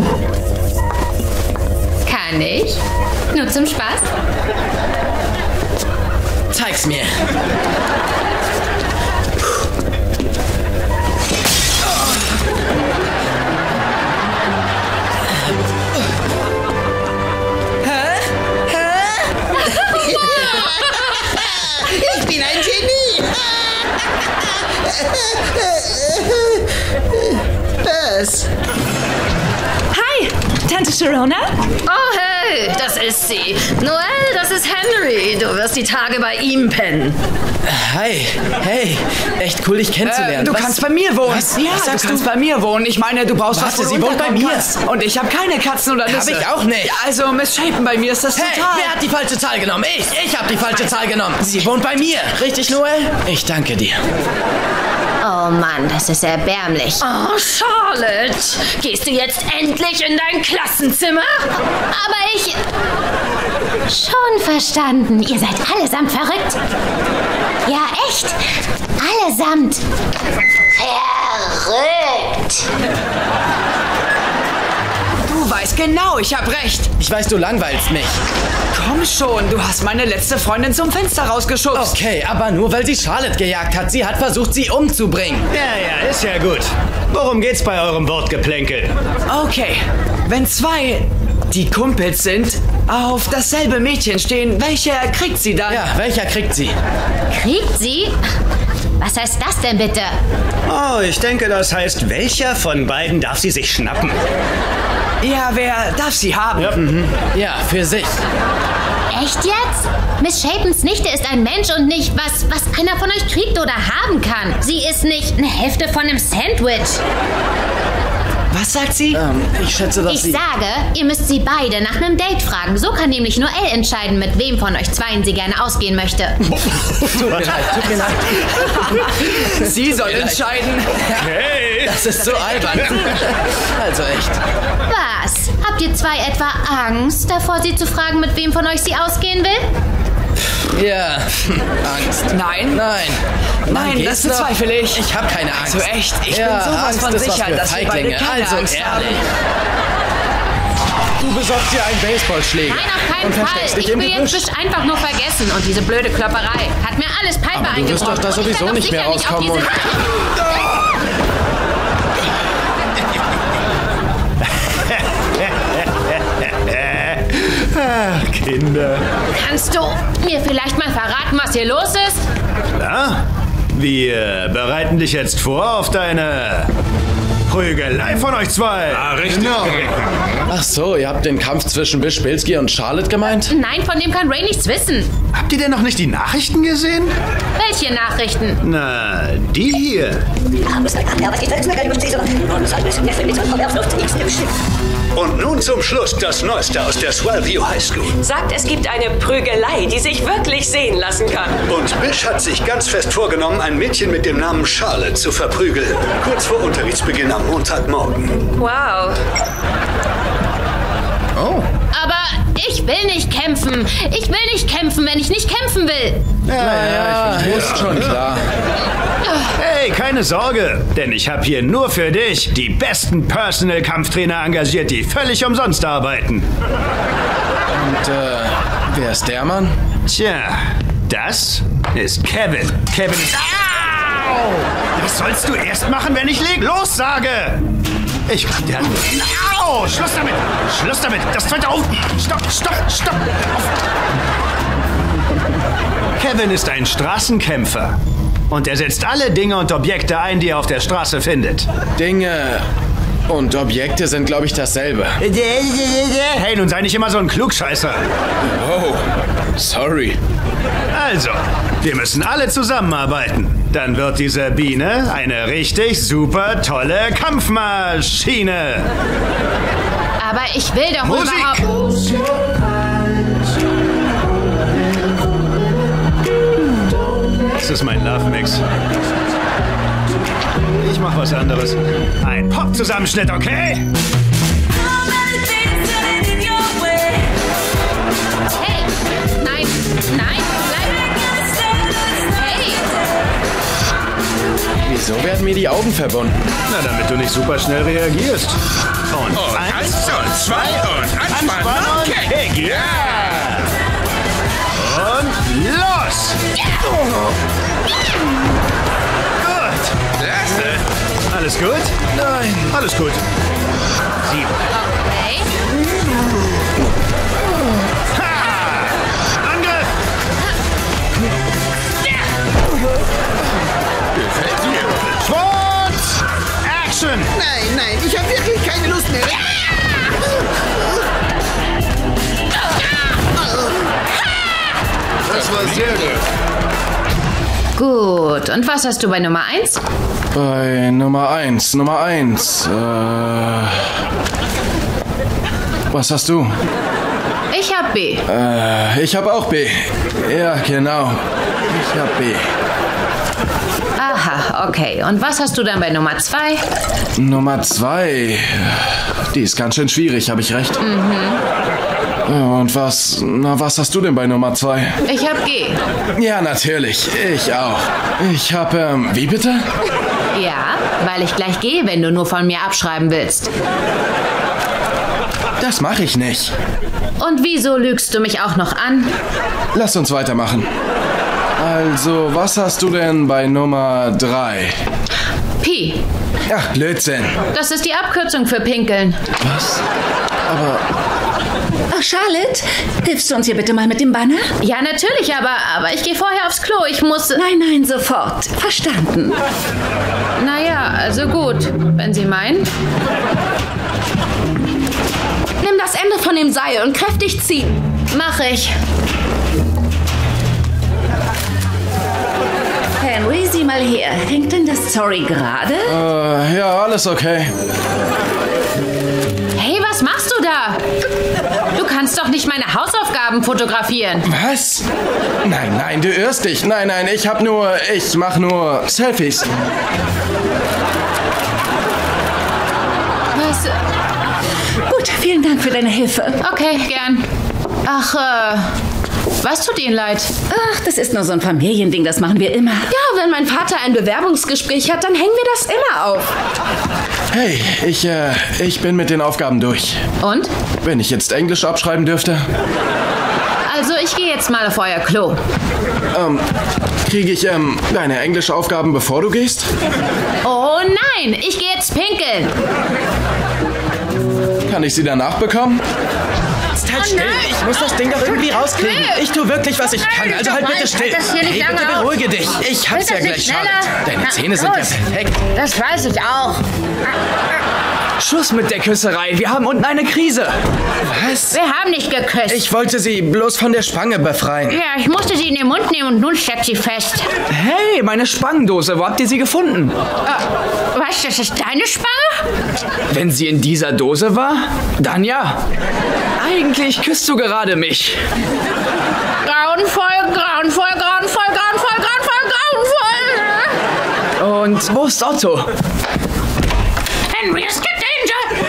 Gar nicht. Nur zum Spaß. Zeig's mir. Ich bin ein Genie. Was? Hi, Tante Sharona? Oh, hey, das ist sie. Noel, das ist Henry. Du wirst die Tage bei ihm pennen. Hi, hey, echt cool, dich kennenzulernen. Äh, du Was? kannst bei mir wohnen. Was? Ja, Was du sagst kannst du? bei mir wohnen. Ich meine, du brauchst Warte, was, wo sie du wohnt bei unterkommen mir. kannst. Und ich habe keine Katzen oder Nüsse. Hab ich auch nicht. Ja, also misshapen bei mir ist das Hey, total... wer hat die falsche Zahl genommen? Ich, ich habe die falsche Zahl genommen. Sie wohnt bei mir. Richtig, Noel? Ich danke dir. Oh Mann, das ist erbärmlich. Oh, Charlotte. Gehst du jetzt endlich in dein Klassenzimmer? Aber ich... Schon verstanden. Ihr seid allesamt verrückt. Ja, echt. Allesamt. Verrückt. Du weißt genau, ich hab recht. Ich weiß, du langweilst mich. Komm schon, du hast meine letzte Freundin zum Fenster rausgeschubst. Okay, aber nur weil sie Charlotte gejagt hat. Sie hat versucht, sie umzubringen. Ja, ja, ist ja gut. Worum geht's bei eurem Wortgeplänkel? Okay, wenn zwei, die Kumpels sind, auf dasselbe Mädchen stehen, welcher kriegt sie dann? Ja, welcher kriegt sie? Kriegt sie? Was heißt das denn bitte? Oh, ich denke, das heißt, welcher von beiden darf sie sich schnappen? Ja, wer darf sie haben? Ja, mhm. Ja, für sich. Echt jetzt? Miss Shapens Nichte ist ein Mensch und nicht was, was einer von euch kriegt oder haben kann. Sie ist nicht eine Hälfte von einem Sandwich. Was sagt sie? Ähm, ich schätze, dass Ich sie... sage, ihr müsst sie beide nach einem Date fragen. So kann nämlich Noel entscheiden, mit wem von euch zweien sie gerne ausgehen möchte. Tut mir leid, tut mir leid. Sie soll entscheiden. Hey! Das ist so albern. Also echt. Was? Habt ihr zwei etwa Angst davor, sie zu fragen, mit wem von euch sie ausgehen will? Ja, Angst. Nein. Nein. Nein, geht's das bezweifle ich. Ich habe keine Angst. Also echt, ich ja, bin sowas Angst von ist was sicher, für dass wir beide Feiglinge. keine Also Angst haben. ehrlich. Du besorgst dir einen Baseballschläger. Nein, auf keinen und Fall. versteckst dich Ich im will Gebüsch. jetzt Fisch einfach nur vergessen. Und diese blöde Klopperei hat mir alles Piper Aber du wirst eingebrochen. doch da sowieso Ich werd doch nicht mehr sicher nicht auf rauskommen diese- Ach, Kinder. Kannst du mir vielleicht mal verraten, was hier los ist? Klar. Wir bereiten dich jetzt vor auf deine Prügelei von euch zwei. Ah, richtig. Genau. Ach so, ihr habt den Kampf zwischen Bill Spilsky und Charlotte gemeint? Nein, von dem kann Ray nichts wissen. Habt ihr denn noch nicht die Nachrichten gesehen? Welche Nachrichten? Na, die hier. Und nun zum Schluss das Neueste aus der Swellview High School. Sagt, es gibt eine Prügelei, die sich wirklich sehen lassen kann. Und Bish hat sich ganz fest vorgenommen, ein Mädchen mit dem Namen Charlotte zu verprügeln. Kurz vor Unterrichtsbeginn am Montagmorgen. Wow. Oh. Aber ich will nicht kämpfen. Ich will nicht kämpfen, wenn ich nicht kämpfen will. Ja, ja, ich ist schon klar. Hey, keine Sorge, denn ich habe hier nur für dich die besten Personal-Kampftrainer engagiert, die völlig umsonst arbeiten. Und, äh, wer ist der Mann? Tja, das ist Kevin. Kevin ist... Au! Was sollst du erst machen, wenn ich leg lossage? Ich glaub, der hat... Au! Schluss damit! Schluss damit! Das zweite auf! Stopp, stopp, stopp! Auf. Kevin ist ein Straßenkämpfer. Und er setzt alle Dinge und Objekte ein, die er auf der Straße findet. Dinge und Objekte sind, glaube ich, dasselbe. Hey, nun sei nicht immer so ein Klugscheißer. Oh, sorry. Also, wir müssen alle zusammenarbeiten. Dann wird diese Biene eine richtig super tolle Kampfmaschine. Aber ich will doch Musik. überhaupt... Das ist mein Love Mix. Ich mach was anderes. Ein Pop-Zusammenschnitt, okay? Hey! Nein! Nein! Bleib! Hey! Wieso werden mir die Augen verbunden? Na, damit du nicht super schnell reagierst. Und, Und eins und zwei und anspannen, Anspannen und Kick. Kick. Ja! Und los! Gut. Klasse. Alles gut? Nein. Alles gut. Sieben. Okay. Ha! Angriff! Gefällt dir? Schwarz! Action! Nein, nein, ich habe wirklich keine Lust mehr. Das war sehr gut. Gut, und was hast du bei Nummer eins? Bei Nummer eins, Nummer eins. Äh, was hast du? Ich hab B. Äh, ich habe auch B. Ja, genau. Ich habe B. Aha, okay. Und was hast du dann bei Nummer zwei? Nummer zwei. Die ist ganz schön schwierig, habe ich recht? Mhm. Und was, na, was hast du denn bei Nummer zwei? Ich hab G. Ja, natürlich. Ich auch. Ich habe, ähm, wie bitte? Ja, weil ich gleich gehe, wenn du nur von mir abschreiben willst. Das mache ich nicht. Und wieso lügst du mich auch noch an? Lass uns weitermachen. Also, was hast du denn bei Nummer drei? Pi. Ach, Blödsinn. Das ist die Abkürzung für Pinkeln. Was? Aber... Ach, Charlotte, hilfst du uns hier bitte mal mit dem Banner? Ja, natürlich, aber, aber ich gehe vorher aufs Klo. Ich muss... Nein, nein, sofort. Verstanden. Naja, also gut, wenn Sie meinen. Nimm das Ende von dem Seil und kräftig ziehen. Mach ich. Henry, sieh mal her. Hängt denn das Sorry gerade? Äh, ja, alles okay. Hey, was machst du da? Du kannst doch nicht meine Hausaufgaben fotografieren. Was? Nein, nein, du irrst dich. Nein, nein, ich hab nur... Ich mach nur Selfies. Was? Gut, vielen Dank für deine Hilfe. Okay, gern. Ach, äh... was tut Ihnen leid? Ach, das ist nur so ein Familiending, das machen wir immer. Ja, wenn mein Vater ein Bewerbungsgespräch hat, dann hängen wir das immer auf. Hey, ich, äh, ich bin mit den Aufgaben durch. Und? Wenn ich jetzt Englisch abschreiben dürfte. Also, ich gehe jetzt mal auf euer Klo. Ähm, kriege ich, ähm, deine Englischaufgaben, bevor du gehst? Oh nein, ich gehe jetzt pinkeln. Kann ich sie danach bekommen? Jetzt halt still. Ich muss das Ding doch irgendwie rauskriegen. Ich tue wirklich, was ich kann. Also halt bitte still. Hey, bitte beruhige dich. Ich hab's ja gleich, Charlotte. Deine Zähne sind ja perfekt. Das weiß ich auch. Schluss mit der Küsserei. Wir haben unten eine Krise. Was? Wir haben nicht geküsst. Ich wollte sie bloß von der Spange befreien. Ja, ich musste sie in den Mund nehmen und nun steckt sie fest. Hey, meine Spangendose. Wo habt ihr sie gefunden? Äh, was, das ist deine Spange? Wenn sie in dieser Dose war, dann ja. Eigentlich küsst du gerade mich. Grauenvoll, grauenvoll, grauenvoll, grauenvoll, grauenvoll, grauenvoll. Und wo ist Otto? Henry, es gibt Danger!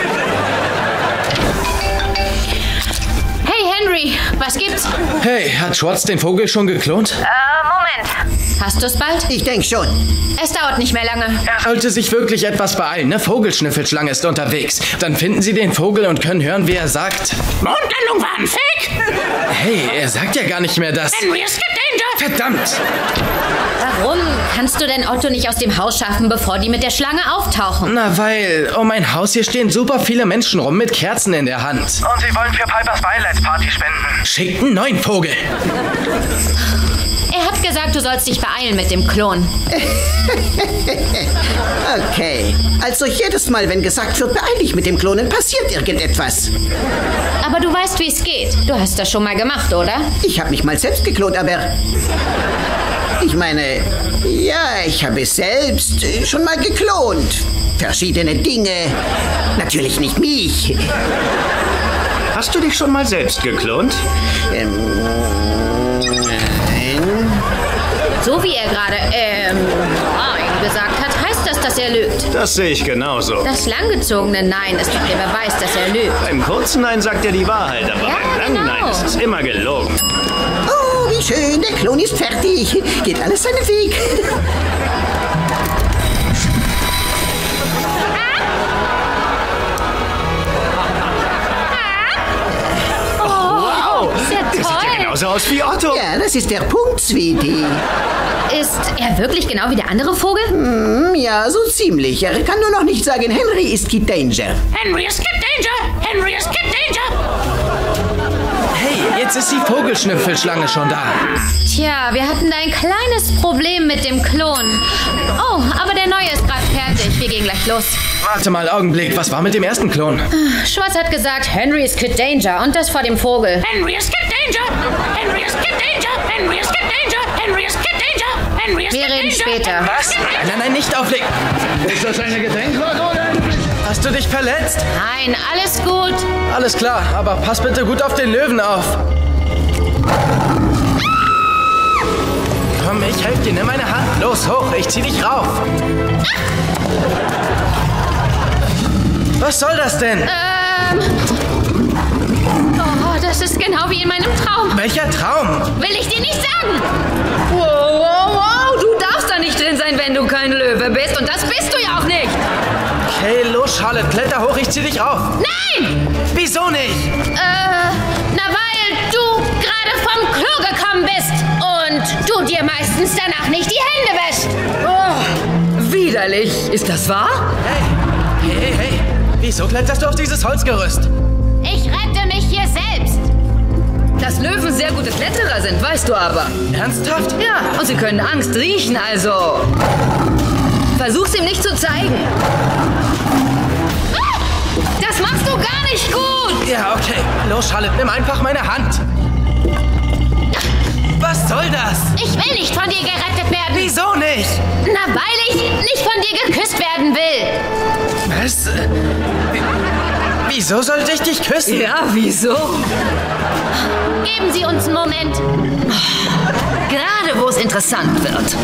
Hey, Henry, was gibt's? Hey, hat Schwartz den Vogel schon geklont? Äh, Moment. Hast du's bald? Ich denke schon. Es dauert nicht mehr lange. Er sollte sich wirklich etwas beeilen. Eine Vogelschnüffelschlange ist unterwegs. Dann finden Sie den Vogel und können hören, wie er sagt. Mondlandung war ein Fake? Hey, er sagt ja gar nicht mehr das. Henry, es gibt Danger! Verdammt! Warum kannst du denn Otto nicht aus dem Haus schaffen, bevor die mit der Schlange auftauchen? Na, weil um mein Haus hier stehen super viele Menschen rum mit Kerzen in der Hand. Und sie wollen für Pipers Beileidsparty spenden. Schickt einen neuen Vogel. Er hat gesagt, du sollst dich beeilen mit dem Klon. Okay. Also jedes Mal, wenn gesagt wird, beeil dich mit dem Klonen, passiert irgendetwas. Aber du weißt, wie es geht. Du hast das schon mal gemacht, oder? Ich habe mich mal selbst geklont, aber... Ich meine, ja, ich habe es selbst schon mal geklont. Verschiedene Dinge. Natürlich nicht mich. Hast du dich schon mal selbst geklont? Ähm... So wie er gerade, ähm, oh, gesagt hat, heißt das, dass er lügt. Das sehe ich genauso. Das langgezogene Nein ist doch der Beweis, dass er lügt. Beim kurzen Nein sagt er die Wahrheit, aber Ja, beim langen genau. Nein ist es immer gelogen. Oh, wie schön, der Klon ist fertig. Geht alles seinen Weg. aus wie Otto. Ja, das ist der Punkt, Sweetie. Ist er wirklich genau wie der andere Vogel? Mm, ja, so ziemlich. Er kann nur noch nicht sagen, Henry ist Kid Danger. Henry ist Kid Danger! Henry ist Kid Danger! Hey, jetzt ist die Vogelschnüffelschlange schon da. Tja, wir hatten da ein kleines Problem mit dem Klon. Oh, aber der neue ist gerade fertig. Wir gehen gleich los. Warte mal, Augenblick. Was war mit dem ersten Klon? Schwarz hat gesagt, Henry ist Kid Danger und das vor dem Vogel. Henry ist Kid Danger! Henry ist Kid Danger! Henry ist Kid Danger! Henry ist Kid Danger! Henry ist Wir Kid reden Danger! später. Was? Nein, nein, nein, nicht auflegen. Ist das eine Gedenkwaffe oder ein... Hast du dich verletzt? Nein, alles gut. Alles klar, aber pass bitte gut auf den Löwen auf. Komm, ich helfe dir. Nimm meine Hand. Los, hoch. Ich zieh dich rauf. Was soll das denn? Ähm... Oh, das ist genau wie in meinem Traum. Welcher Traum? Will ich dir nicht sagen. Wow, wow, wow. Du darfst da nicht drin sein, wenn du kein Löwe bist. Und das bist du ja auch nicht. Okay, los, Charlotte. Kletter hoch. Ich zieh dich rauf. Nein! Wieso nicht? Äh, na weil du gerade vom Klo gekommen bist und du dir meistens danach nicht die Hände wäschst. Oh, widerlich. Ist das wahr? Hey, hey, hey, hey. Wieso kletterst du auf dieses Holzgerüst? Ich rette mich hier selbst. Dass Löwen sehr gute Kletterer sind, weißt du aber. Ernsthaft? Ja, und sie können Angst riechen, also. Versuch's ihm nicht zu zeigen. Das machst du gar nicht gut. Ja, okay. Los, Charlotte, nimm einfach meine Hand. Was soll das? Ich will nicht von dir gerettet werden. Wieso nicht? Na, weil ich nicht von dir geküsst werden will. Was? Wieso sollte ich dich küssen? Ja, wieso? Geben Sie uns einen Moment. Gerade wo es interessant wird.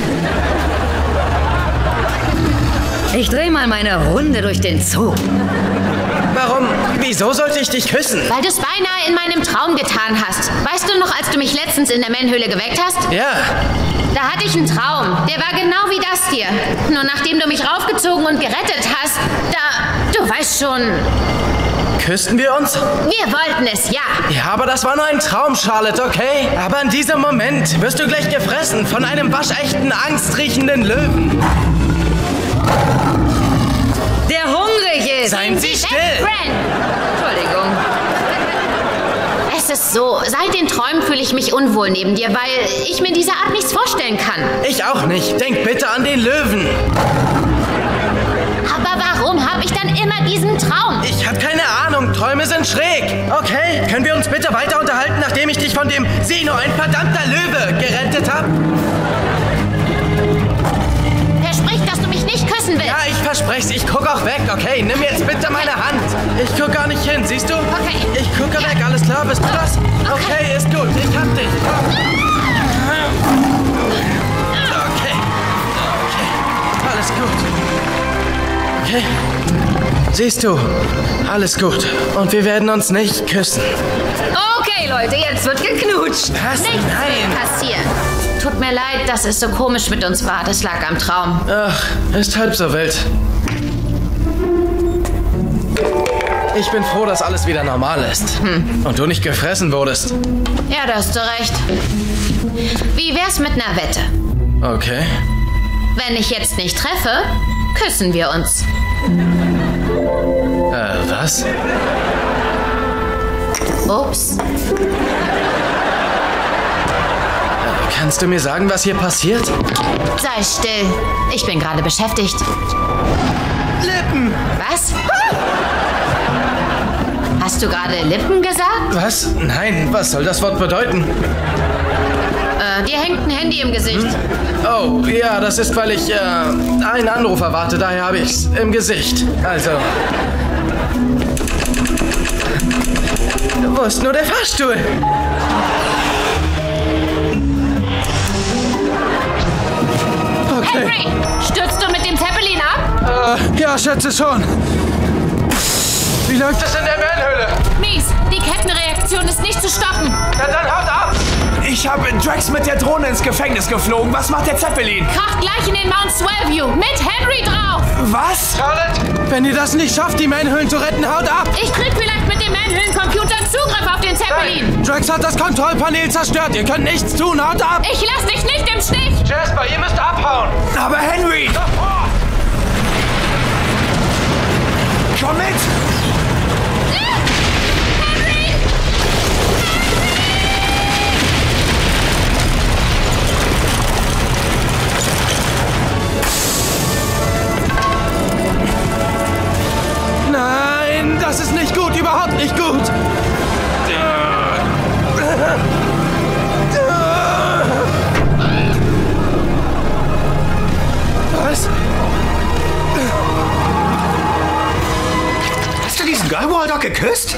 Ich drehe mal meine Runde durch den Zoo. Warum? Wieso sollte ich dich küssen? Weil du es beinahe in meinem Traum getan hast. Weißt du noch, als du mich letztens in der Mähnhöhle geweckt hast? Ja. Da hatte ich einen Traum. Der war genau wie das hier. Nur nachdem du mich raufgezogen und gerettet hast, da... Du weißt schon... Küssten wir uns? Wir wollten es, ja. Ja, aber das war nur ein Traum, Charlotte, okay? Aber in diesem Moment wirst du gleich gefressen von einem waschechten, angstriechenden Löwen. Der hungrig ist. Seien Sie still. Entschuldigung. Es ist so, seit den Träumen fühle ich mich unwohl neben dir, weil ich mir diese Art nichts vorstellen kann. Ich auch nicht. Denk bitte an den Löwen. Aber warum habe ich dann immer diesen Traum? Ich habe keine Ahnung. Träume sind schräg. Okay, können wir uns bitte weiter unterhalten, nachdem ich dich von dem Sino, ein verdammter Löwe, gerettet habe? Versprich, dass du mich nicht küssen willst. Ja, ich verspreche, ich guck auch weg, okay? Nimm jetzt bitte meine Hand. Ich guck gar nicht hin, siehst du? Okay. Ich gucke weg, alles klar, bist du das? Okay, ist gut, ich hab dich. Okay, okay, alles gut. Okay, siehst du, alles gut. Und wir werden uns nicht küssen. Okay, Leute, jetzt wird geknutscht. Was? Nichts Nein. wird passieren. Tut mir leid, dass es so komisch mit uns war. Das lag am Traum. Ach, ist halb so wild. Ich bin froh, dass alles wieder normal ist. Hm. Und du nicht gefressen wurdest. Ja, da hast du recht. Wie wär's mit einer Wette? Okay. Wenn ich jetzt nicht treffe, küssen wir uns. Äh, was? Ups. Kannst du mir sagen, was hier passiert? Sei still. Ich bin gerade beschäftigt. Lippen! Was? Hast du gerade Lippen gesagt? Was? Nein, was soll das Wort bedeuten? Äh, dir hängt ein Handy im Gesicht. Hm? Oh, ja, das ist, weil ich äh, einen Anruf erwarte. Daher habe ich's im Gesicht. Also... Wo ist nur der Fahrstuhl? Okay. Henry, stürzt du mit dem Zeppelin ab? Äh, ja, schätze schon. Wie läuft es in der Mähnhöhle? Mies, die Kettenreaktion ist nicht zu stoppen. Na dann haut ab! Ich habe Drax mit der Drohne ins Gefängnis geflogen. Was macht der Zeppelin? Kracht gleich in den Mount Swellview mit Henry drauf. Was? Charlotte, wenn ihr das nicht schafft, die Manhöhlen zu retten, haut ab! Ich krieg vielleicht mit dem Manhöhlen-Computer Zugriff auf den Zeppelin. Drax hat das Kontrollpanel zerstört. Ihr könnt nichts tun. Haut ab! Ich lass dich nicht im Stich. Jasper, ihr müsst abhauen. Aber Henry! Davor! Komm mit! Henry! Nein, das ist nicht gut. Überhaupt nicht gut. Was? Hast du diesen Girl Waldock geküsst?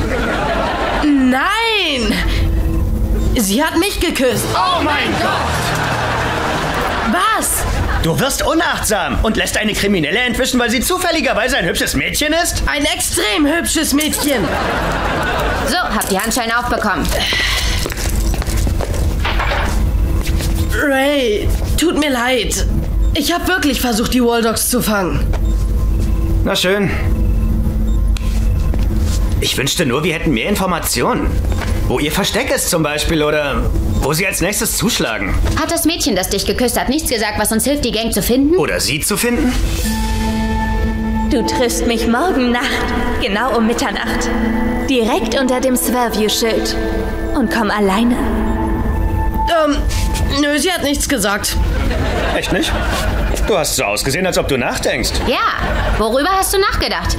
Nein! Sie hat mich geküsst. Oh mein Gott! Was? Du wirst unachtsam und lässt eine Kriminelle entwischen, weil sie zufälligerweise ein hübsches Mädchen ist? Ein extrem hübsches Mädchen. So, habt die Handschellen aufbekommen. Ray, tut mir leid. Ich habe wirklich versucht, die Waldocks zu fangen. Na schön. Ich wünschte nur, wir hätten mehr Informationen. Wo ihr Versteck ist zum Beispiel oder wo sie als nächstes zuschlagen. Hat das Mädchen, das dich geküsst hat, nichts gesagt, was uns hilft, die Gang zu finden? Oder sie zu finden? Du triffst mich morgen Nacht, genau um Mitternacht. Direkt unter dem Swellview-Schild. Und komm alleine. Ähm, nö, sie hat nichts gesagt. Echt nicht? Du hast so ausgesehen, als ob du nachdenkst. Ja, worüber hast du nachgedacht?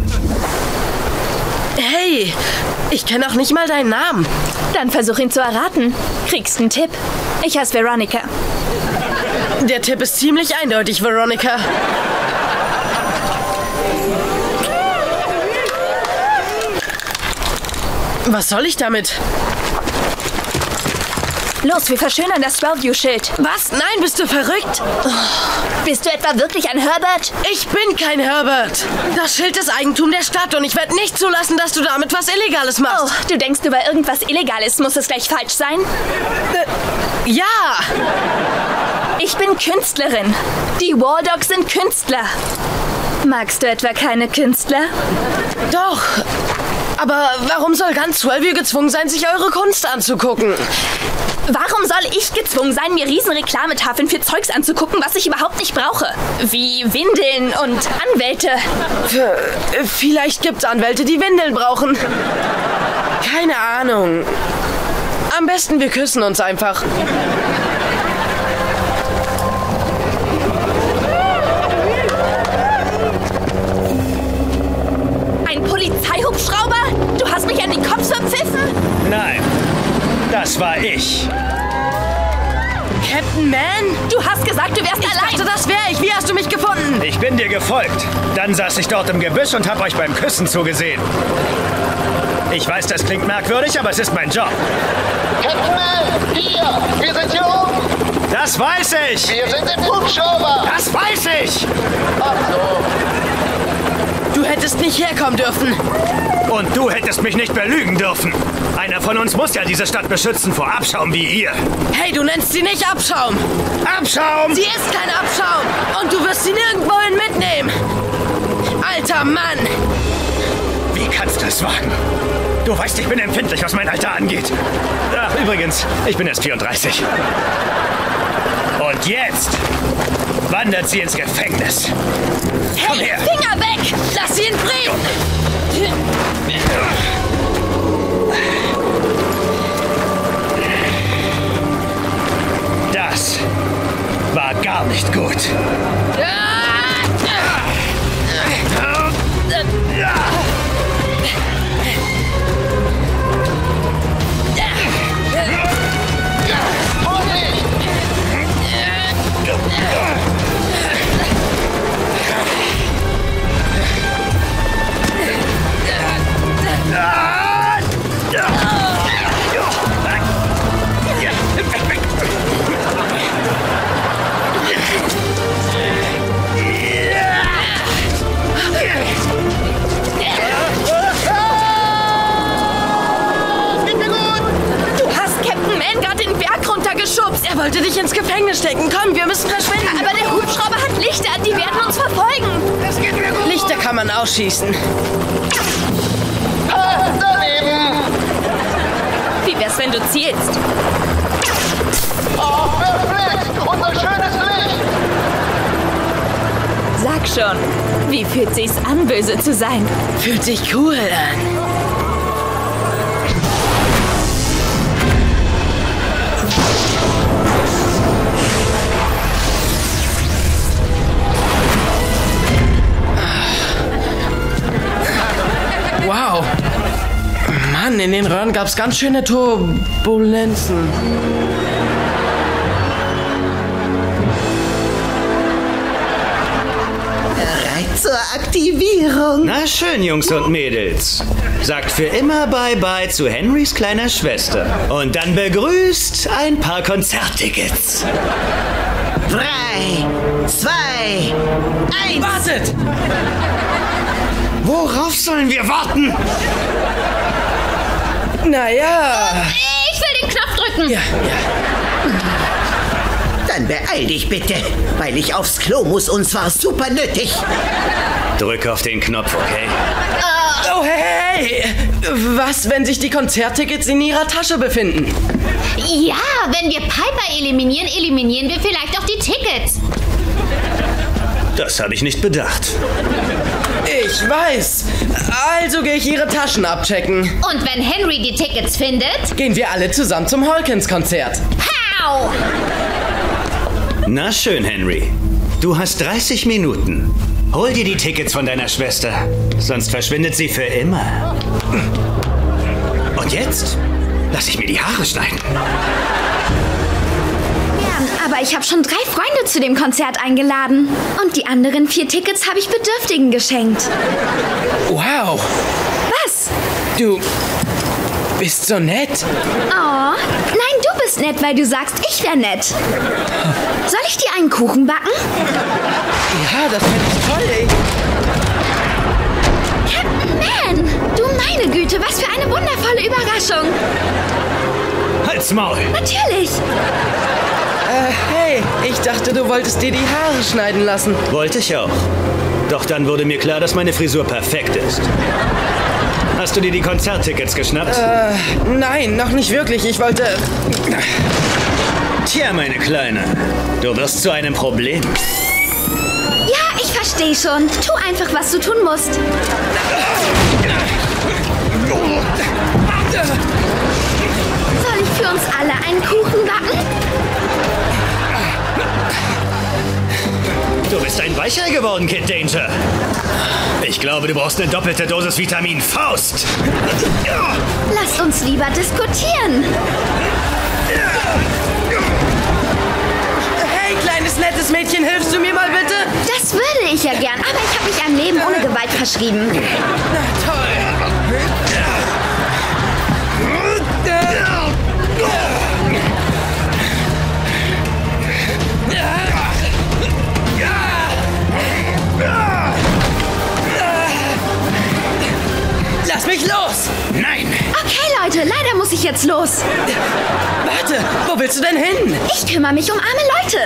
Hey, ich kenne auch nicht mal deinen Namen. Dann versuch ihn zu erraten. Kriegst einen Tipp. Ich heiße Veronica. Der Tipp ist ziemlich eindeutig, Veronica. Was soll ich damit? Los, wir verschönern das Swellview-Schild. Was? Nein, bist du verrückt? Oh, bist du etwa wirklich ein Herbert? Ich bin kein Herbert. Das Schild ist Eigentum der Stadt und ich werde nicht zulassen, dass du damit was Illegales machst. Oh, du denkst, nur weil irgendwas illegal ist, muss es gleich falsch sein? Äh, ja! Ich bin Künstlerin. Die Waldocks sind Künstler. Magst du etwa keine Künstler? Doch. Aber warum soll ganz Swellview gezwungen sein, sich eure Kunst anzugucken? Warum soll ich gezwungen sein, mir riesen Reklametafeln für Zeugs anzugucken, was ich überhaupt nicht brauche? Wie Windeln und Anwälte. F- vielleicht gibt's Anwälte, die Windeln brauchen. Keine Ahnung. Am besten, wir küssen uns einfach. Ein Polizeihubschrauber? Du hast mich an den Kopf verpfiffen? Nein, das war ich. Captain Man? Du hast gesagt, du wärst ich allein. Ich dachte, das wäre ich. Wie hast du mich gefunden? Ich bin dir gefolgt. Dann saß ich dort im Gebüsch und hab euch beim Küssen zugesehen. Ich weiß, das klingt merkwürdig, aber es ist mein Job. Captain Man, hier! Wir sind hier oben! Das weiß ich! Wir sind im Hubschrauber! Das weiß ich! Ach so. Du hättest nicht herkommen dürfen. Und du hättest mich nicht belügen dürfen. Einer von uns muss ja diese Stadt beschützen vor Abschaum wie ihr. Hey, du nennst sie nicht Abschaum. Abschaum? Sie ist kein Abschaum. Und du wirst sie nirgendwohin mitnehmen. Alter Mann. Wie kannst du es wagen? Du weißt, ich bin empfindlich, was mein Alter angeht. Ach, übrigens, ich bin erst vierunddreißig. Und jetzt wandert sie ins Gefängnis. Komm Hey, her. Finger weg! Lass ihn bringen! Das war gar nicht gut. wollte dich ins Gefängnis stecken. Komm, wir müssen verschwinden. Aber der Hubschrauber hat Lichter, die werden uns verfolgen. Das geht mir gut. Lichter kann man ausschießen. Ah, daneben. Wie wär's, wenn du zielst? Oh, perfekt. Unser schönes Licht. Sag schon, wie fühlt sich's an, böse zu sein? Fühlt sich cool an. Wow. Mann, in den Röhren gab's ganz schöne Turbulenzen. Bereit zur Aktivierung. Na schön, Jungs und Mädels. Sagt für immer Bye-Bye zu Henrys kleiner Schwester. Und dann begrüßt ein paar Konzerttickets. Drei, zwei, eins. Wartet! Worauf sollen wir warten? Naja. Ich will den Knopf drücken. Ja, ja. Dann beeil dich bitte, weil ich aufs Klo muss und zwar super nötig. Drück auf den Knopf, okay? Oh, hey, hey! Was, wenn sich die Konzerttickets in ihrer Tasche befinden? Ja, wenn wir Piper eliminieren, eliminieren wir vielleicht auch die Tickets. Das habe ich nicht bedacht. Ich weiß. Also gehe ich ihre Taschen abchecken. Und wenn Henry die Tickets findet? Gehen wir alle zusammen zum Hawkins-Konzert. Pow! Na schön, Henry. Du hast dreißig Minuten. Hol dir die Tickets von deiner Schwester, sonst verschwindet sie für immer. Und jetzt lass ich mir die Haare schneiden. Ja, aber ich habe schon drei Freunde zu dem Konzert eingeladen. Und die anderen vier Tickets habe ich Bedürftigen geschenkt. Wow. Was? Du bist so nett. Oh, nein, du bist nett, weil du sagst, ich wäre nett. Soll ich dir einen Kuchen backen? Ja, das finde ich toll. Captain Man, du meine Güte, was für eine wundervolle Überraschung. Halt's Maul. Natürlich. Äh, hey, ich dachte, du wolltest dir die Haare schneiden lassen. Wollte ich auch. Doch dann wurde mir klar, dass meine Frisur perfekt ist. Hast du dir die Konzerttickets geschnappt? Äh, nein, noch nicht wirklich. Ich wollte... Tja, meine Kleine, du wirst zu einem Problem. Ja, ich verstehe schon. Tu einfach, was du tun musst. Soll ich für uns alle einen Kuchen backen? Du bist ein Weichei geworden, Kid Danger. Ich glaube, du brauchst eine doppelte Dosis Vitamin Faust. Lasst uns lieber diskutieren. Hey, kleines, nettes Mädchen, hilfst du mir mal bitte? Das würde ich ja gern, aber ich habe mich ein Leben ohne Gewalt verschrieben. Na toll. Lass mich los! Nein! Okay, Leute, leider muss ich jetzt los. Warte, wo willst du denn hin? Ich kümmere mich um arme Leute.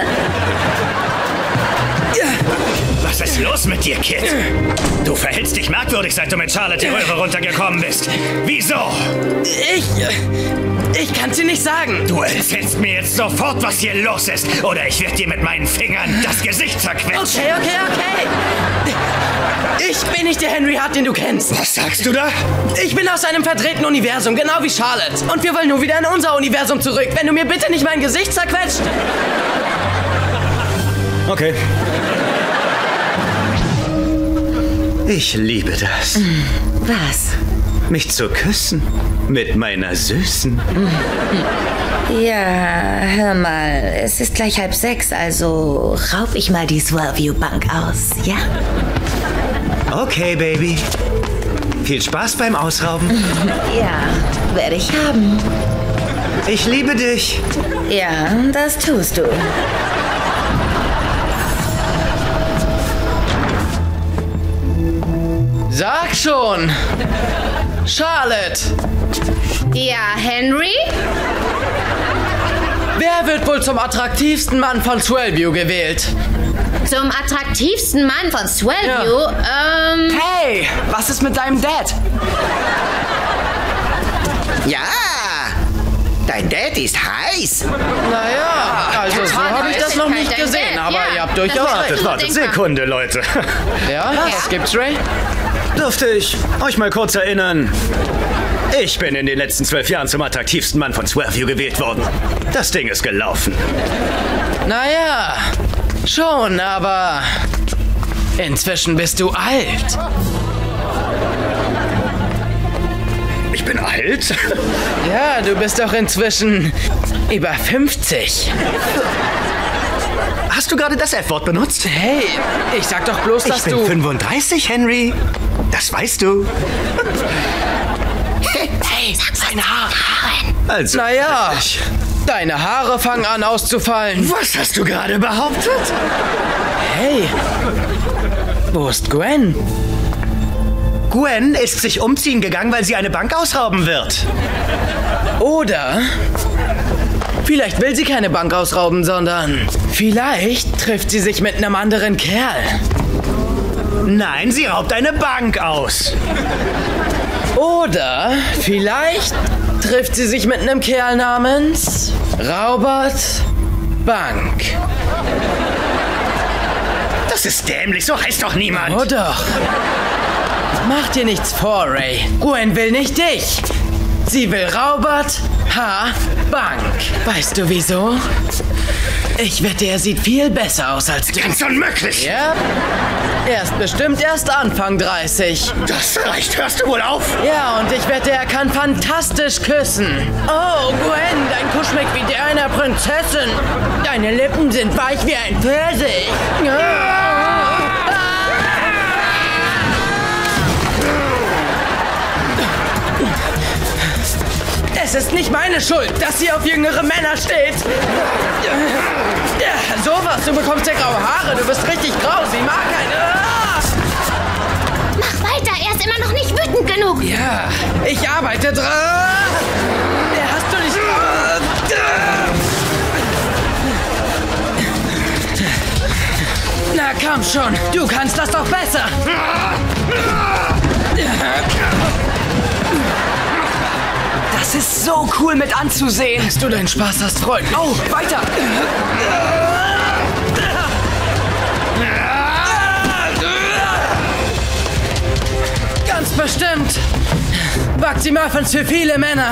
Was ist los mit dir, Kid? Du verhältst dich merkwürdig, seit du mit Charlotte die Röhre runtergekommen bist. Wieso? Ich... Ich kann's dir nicht sagen. Du erzählst mir jetzt sofort, was hier los ist, oder ich werde dir mit meinen Fingern das Gesicht zerquetschen. Okay, okay, okay. Ich bin nicht der Henry Hart, den du kennst. Was sagst du da? Ich bin aus einem verdrehten Universum, genau wie Charlotte. Und wir wollen nur wieder in unser Universum zurück, wenn du mir bitte nicht mein Gesicht zerquetscht. Okay. Ich liebe das. Was? Mich zu küssen mit meiner Süßen. Ja, hör mal, es ist gleich halb sechs, also raub ich mal die Swellview Bank aus, ja? Okay, Baby. Viel Spaß beim Ausrauben. Ja, werde ich haben. Ich liebe dich. Ja, das tust du. Sag schon! Charlotte! Ja, Henry? Wer Er wird wohl zum attraktivsten Mann von Swellview gewählt. Zum attraktivsten Mann von Swellview? Ja. Ähm... Hey, was ist mit deinem Dad? Ja, dein Dad ist heiß. Naja, also so habe ich das noch nicht gesehen, aber ihr habt durchaus recht. Wartet, wartet, Sekunde, Leute. Ja, was gibt's, Ray? Dürfte ich euch mal kurz erinnern? Ich bin in den letzten zwölf Jahren zum attraktivsten Mann von Swellview gewählt worden. Das Ding ist gelaufen. Naja, schon, aber inzwischen bist du alt. Ich bin alt? Ja, du bist doch inzwischen über fünfzig. Hast du gerade das F-Wort benutzt? Hey, ich sag doch bloß, dass du... Ich bin du... fünfunddreißig, Henry. Das weißt du. Hey, sag seine Haare. Also, naja, deine Haare fangen an auszufallen. Was hast du gerade behauptet? Hey, wo ist Gwen? Gwen ist sich umziehen gegangen, weil sie eine Bank ausrauben wird. Oder vielleicht will sie keine Bank ausrauben, sondern vielleicht trifft sie sich mit einem anderen Kerl. Nein, sie raubt eine Bank aus. Oder vielleicht trifft sie sich mit einem Kerl namens Robert Bank. Das ist dämlich, so heißt doch niemand. Oh doch. Mach dir nichts vor, Ray. Gwen will nicht dich. Sie will Robert H. Bank. Weißt du wieso? Ich wette, er sieht viel besser aus als du. Ganz unmöglich. Ja? Er ist bestimmt erst Anfang dreißig. Das reicht, hörst du wohl auf? Ja, und ich wette, er kann fantastisch küssen. Oh, Gwen, dein Kuss schmeckt wie der einer Prinzessin. Deine Lippen sind weich wie ein Pfirsich. Ja. Es ist nicht meine Schuld, dass sie auf jüngere Männer steht. Ja, sowas, du bekommst ja graue Haare, du bist richtig grau, sie mag keine. Mach weiter, er ist immer noch nicht wütend genug. Ja, ich arbeite dran. Der hast du nicht. Na komm schon, du kannst das doch besser. Das ist so cool mit anzusehen. Dass du deinen Spaß hast, Freund. Oh, weiter. Ganz bestimmt. Backt sie Muffins für viele Männer.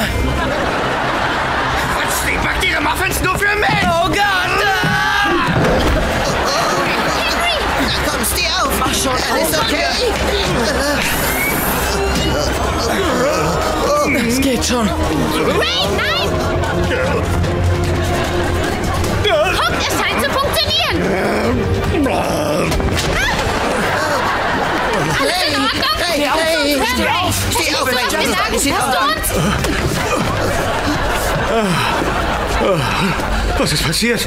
Was? Sie backt ihre Muffins nur für mich? Oh Gott. Henry, na komm, steh auf. Mach schon. Alles okay? Es geht schon. Ray, nein! Guck, es scheint zu funktionieren. Alles in Ordnung? Hey, hey, steh auf! Steh auf, mein Junge! Alles in Ordnung? Was ist passiert?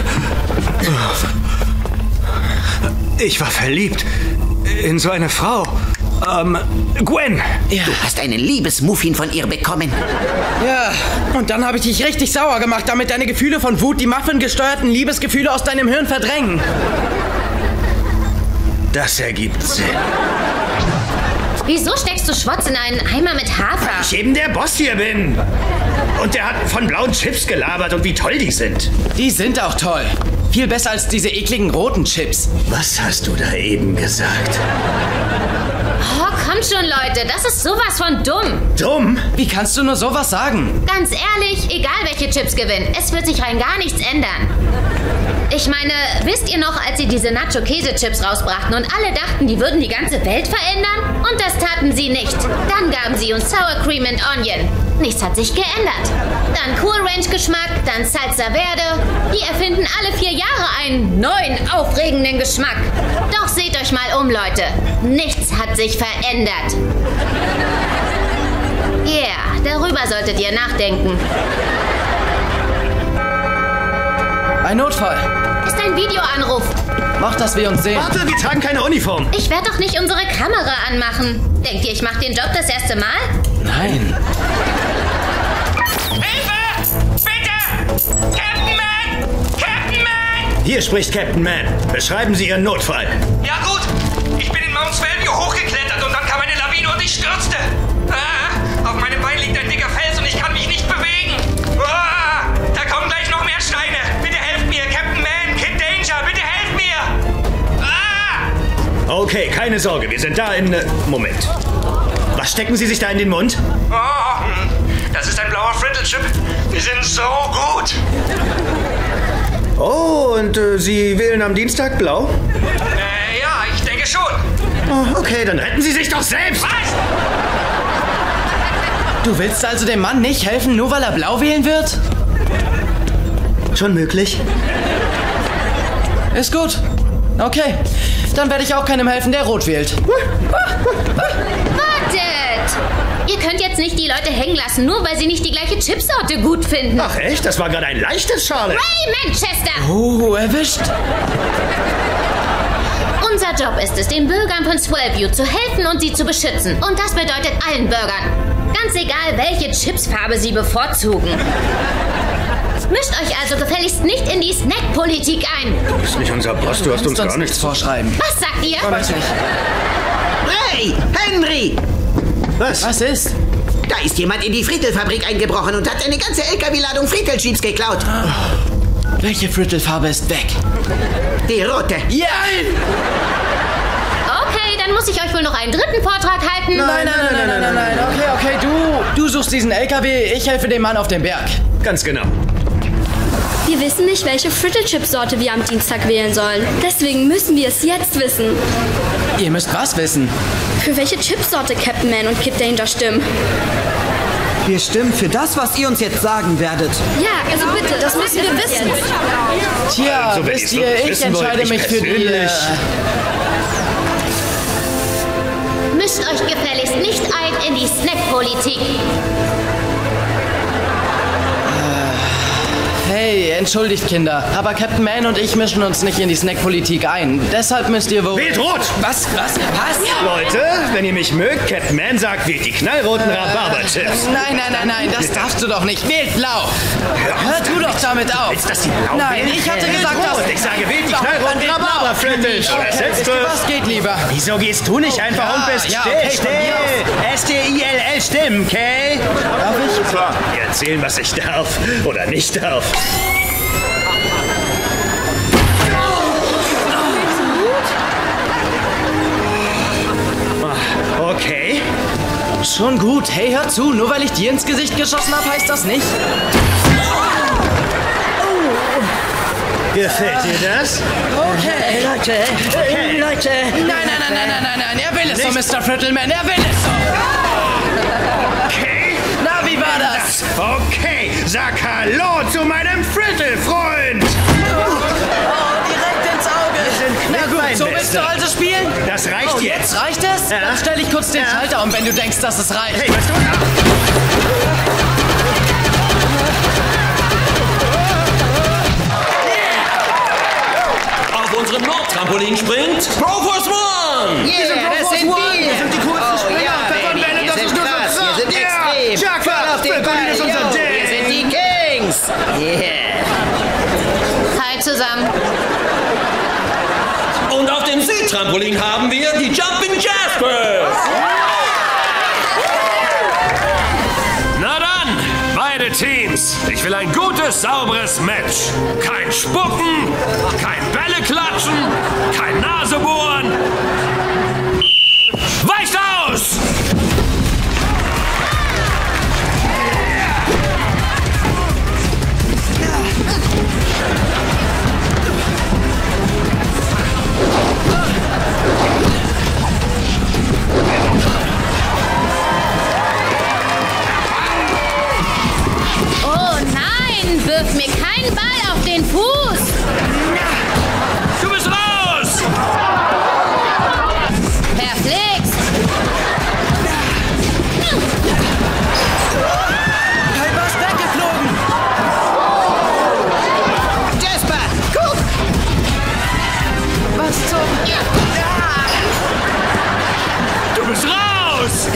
Ich war verliebt in so eine Frau. Ähm, Gwen! Ja. Du hast einen Liebesmuffin von ihr bekommen. Ja, und dann habe ich dich richtig sauer gemacht, damit deine Gefühle von Wut die Muffin-gesteuerten Liebesgefühle aus deinem Hirn verdrängen. Das ergibt Sinn. Wieso steckst du Schwotz in einen Eimer mit Hafer? Weil ich eben der Boss hier bin. Und der hat von blauen Chips gelabert und wie toll die sind. Die sind auch toll. Viel besser als diese ekligen roten Chips. Was hast du da eben gesagt? Oh, kommt schon, Leute. Das ist sowas von dumm. Dumm? Wie kannst du nur sowas sagen? Ganz ehrlich, egal welche Chips gewinnen, es wird sich rein gar nichts ändern. Ich meine, wisst ihr noch, als sie diese Nacho-Käse-Chips rausbrachten und alle dachten, die würden die ganze Welt verändern? Und das taten sie nicht. Dann gaben sie uns Sour Cream and Onion. Nichts hat sich geändert. Dann Cool Ranch Geschmack, dann Salsa Verde. Die erfinden alle vier Jahre einen neuen, aufregenden Geschmack. Doch seht euch mal um, Leute. Nichts hat sich verändert. Ja, yeah, darüber solltet ihr nachdenken. Ein Notfall. Ist ein Videoanruf. Mach, dass wir uns sehen. Warte, wir tragen keine Uniform. Ich werde doch nicht unsere Kamera anmachen. Denkt ihr, ich mache den Job das erste Mal? Nein. Hilfe! Bitte! Captain Man! Hier spricht Captain Man. Beschreiben Sie Ihren Notfall. Ja gut, ich bin in Mount Svelvio hochgeklettert und dann kam eine Lawine und ich stürzte. Ah, auf meinem Bein liegt ein dicker Fels und ich kann mich nicht bewegen. Ah, da kommen gleich noch mehr Steine. Bitte helft mir, Captain Man, Kid Danger, bitte helft mir. Ah! Okay, keine Sorge, wir sind da in... Äh, Moment. Was stecken Sie sich da in den Mund? Oh, das ist ein blauer Frittle-Chip. Die sind so gut. Oh, und äh, Sie wählen am Dienstag blau? Äh, ja, ich denke schon. Oh, okay, dann retten Sie sich doch selbst. Was? Du willst also dem Mann nicht helfen, nur weil er blau wählen wird? Schon möglich. Ist gut. Okay, dann werde ich auch keinem helfen, der rot wählt. Wartet! Ihr könnt jetzt nicht die Leute hängen lassen, nur weil sie nicht die gleiche Chipsorte gut finden. Ach echt? Das war gerade ein leichtes, Charlotte. Ray Manchester! Oh, erwischt. Unser Job ist es, den Bürgern von Svelvio zu helfen und sie zu beschützen. Und das bedeutet allen Bürgern. Ganz egal, welche Chipsfarbe sie bevorzugen. Mischt euch also gefälligst nicht in die Snackpolitik ein. Du bist nicht unser Boss, du hast uns gar nichts vorschreiben. Was sagt ihr? Weiß nicht. Ray! Henry! Was? Was ist? Da ist jemand in die Frittelfabrik eingebrochen und hat eine ganze L K W-Ladung Frittel-Chips geklaut. Welche Frittelfarbe ist weg? Die rote. Ja! Okay, dann muss ich euch wohl noch einen dritten Vortrag halten. Nein, nein, nein, nein, nein, nein, nein. Okay, okay, du, du suchst diesen L K W, ich helfe dem Mann auf dem Berg. Ganz genau. Wir wissen nicht, welche Frittle-Chip-Sorte wir am Dienstag wählen sollen. Deswegen müssen wir es jetzt wissen. Ihr müsst was wissen? Für welche Chipsorte Captain Man und Kid Danger stimmen. Wir stimmen für das, was ihr uns jetzt sagen werdet. Ja, also bitte, das müssen wir wissen. Tja, Also, wenn wisst ihr's ihr, wirklich ich wissen wollt, entscheide ich mich für die... Äh, Mischt euch gefälligst nicht ein in die Snackpolitik. Hey, entschuldigt, Kinder, aber Captain Man und ich mischen uns nicht in die Snackpolitik ein. Deshalb müsst ihr wohl... Wählt rot! Was? Was? Was? Leute, wenn ihr mich mögt, Captain Man sagt, wählt die knallroten Rhabarber-Chips. Nein, nein, nein, nein, das darfst du doch nicht. Wählt blau! Hör du doch damit auf! Willst, dass die blau Nein, wählen? ich hatte Wählt gesagt, rot. dass... Ich sage, wählt die knallroten Rhabarber-Frittels. Oder Sätze. Was geht lieber? Wieso gehst du nicht einfach Ja, und bist ja, still? okay, von mir still! S T I L L, stimmen, okay? Darf ich? Klar. Erzählen, was ich darf oder nicht darf. Okay. Schon gut. Hey, hör zu. Nur weil ich dir ins Gesicht geschossen habe, heißt das nicht. Gefällt dir das? Okay. Leute, Okay. Leute. Nein, nein, nein, nein, nein, nein, nein. Er will es so, Mister Frittleman. Er will es so. Okay. Na, wie war das? Okay. Sag Hallo zu meinem Frittel-Freund. Oh, direkt ins Auge. Na gut, so willst du also spielen? Das reicht oh, jetzt. jetzt. Reicht es? Ja. Dann stell ich kurz den Ja. Schalter um, wenn du denkst, dass es reicht. Hey, weißt du? Auf unserem Nordtrampolin springt Pro Force One! Yeah, das sind wir. Wir sind die coolsten Oh, Springer. ja, Pfeffer, Baby, Bälle, wir das sind ist nur so krass, wir sind Ja, extrem. Jack, Voll auf den Trampolin Ball, ist unser yo. Ding. Wir sind die Kings. Yeah. Halt zusammen. Und auf dem Südtrampolin haben wir die Jumping Jaspers! Na dann, beide Teams. Ich will ein gutes, sauberes Match. Kein Spucken, kein Bälle klatschen, kein Nasebohren. Weicht aus! Oh nein, wirf mir keinen Ball auf den Fuß. Du bist raus! Verflixt. Hey, was weggeflogen? Jasper, guck. Was zum... Du bist raus!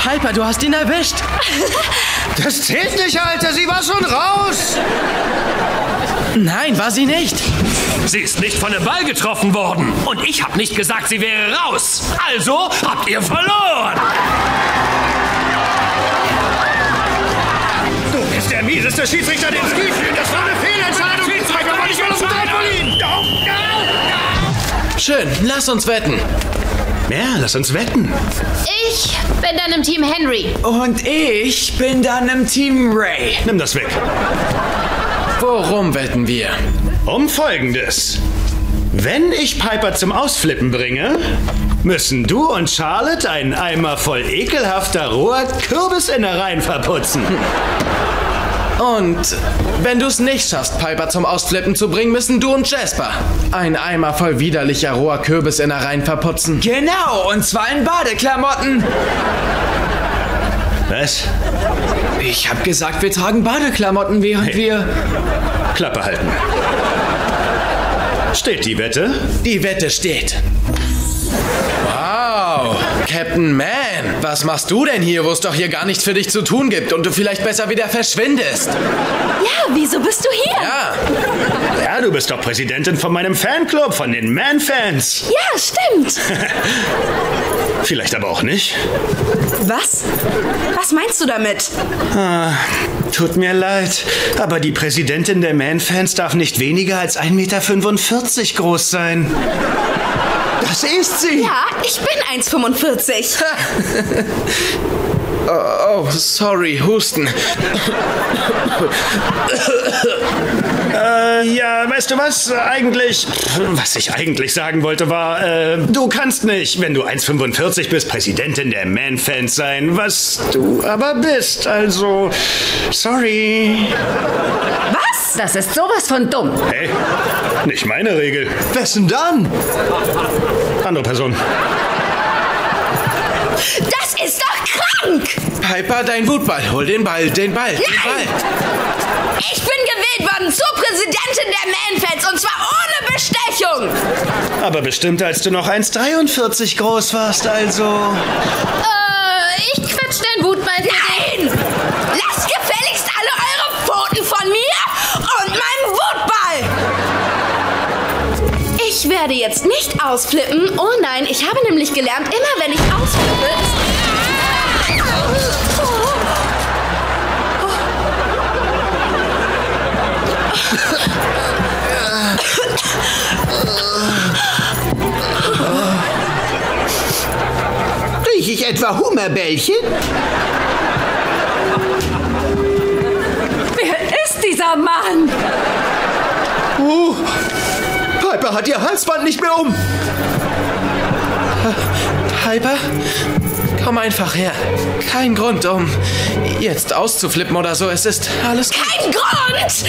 Piper, du hast ihn erwischt. Das zählt nicht, Alter. Sie war schon raus. Nein, war sie nicht. Sie ist nicht von dem Ball getroffen worden. Und ich habe nicht gesagt, sie wäre raus. Also habt ihr verloren. Du bist der mieseste Schiedsrichter, den es gibt. Das war eine Fehlentscheidung. Piper war nicht mal auf dem Trampolin. Schön, lass uns wetten. Ja, lass uns wetten. Ich bin dann im Team Henry. Und ich bin dann im Team Ray. Nimm das weg. Worum wetten wir? Um Folgendes. Wenn ich Piper zum Ausflippen bringe, müssen du und Charlotte einen Eimer voll ekelhafter roher Kürbisinnereien verputzen. Und wenn du es nicht schaffst, Piper zum Ausflippen zu bringen, müssen du und Jasper einen Eimer voll widerlicher roher Kürbisinnereien verputzen. Genau, und zwar in Badeklamotten. Was? Ich hab gesagt, wir tragen Badeklamotten, während hey. wir... Klappe halten. Steht die Wette? Die Wette steht. Wow, Captain Man, was machst du denn hier, wo es doch hier gar nichts für dich zu tun gibt und du vielleicht besser wieder verschwindest? Ja, wieso bist du hier? Ja. Ja, du bist doch Präsidentin von meinem Fanclub, von den Man-Fans. Ja, stimmt. Vielleicht aber auch nicht. Was? Was meinst du damit? Ah, tut mir leid, aber die Präsidentin der Man-Fans darf nicht weniger als ein Meter fünfundvierzig groß sein. Das ist sie! Ja, ich bin eins Komma fünfundvierzig. Oh, oh, sorry, Husten. äh, ja, weißt du was? Eigentlich, was ich eigentlich sagen wollte war, äh, du kannst nicht, wenn du eins Komma fünfundvierzig bist, Präsidentin der Man-Fans sein, was du aber bist. Also, sorry. Was? Das ist sowas von dumm. Hey, nicht meine Regel. Wessen dann? Andere Person. Das ist doch krank! Piper, dein Wutball. Hol den Ball, den Ball, den Ball. Ich bin gewählt worden zur Präsidentin der Man-Fans und zwar ohne Bestechung. Aber bestimmt, als du noch eins Komma dreiundvierzig groß warst, also... Äh, ich quetsch dein Wutball für Nein! Lasst gefälligst alle eure Pfoten von mir und meinem Wutball! Ich werde jetzt nicht ausflippen. Oh nein, ich habe nämlich gelernt, immer wenn ich ausflippe... Rieche ich etwa Hummerbällchen? Wer ist dieser Mann? Oh, Piper hat ihr Halsband nicht mehr um. Piper, komm einfach her. Kein Grund, um jetzt auszuflippen oder so. Es ist alles gut. Kein Grund!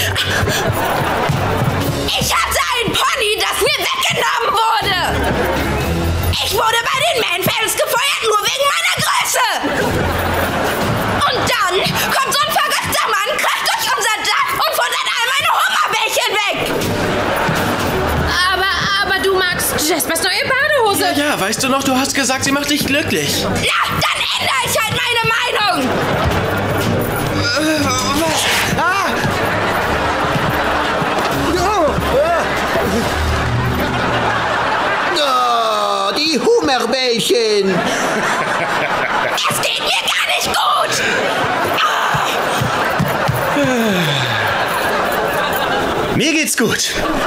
Ich hatte ein Pony, das mir weggenommen wurde! Ich wurde bei den Man-Fans gefeuert, nur wegen meiner Größe! Und dann kommt so ein verrückter Mann, kracht durch unser Dach und futtert all meine Hummerbällchen weg! Aber, aber du magst Jaspers neue Badehose. Ja, ja, weißt du noch, du hast gesagt, sie macht dich glücklich. Ja, dann ändere ich halt meine Meinung! Äh, was? Ah! Oh, die Hummerbällchen! Das geht mir gar nicht gut! Mir geht's gut.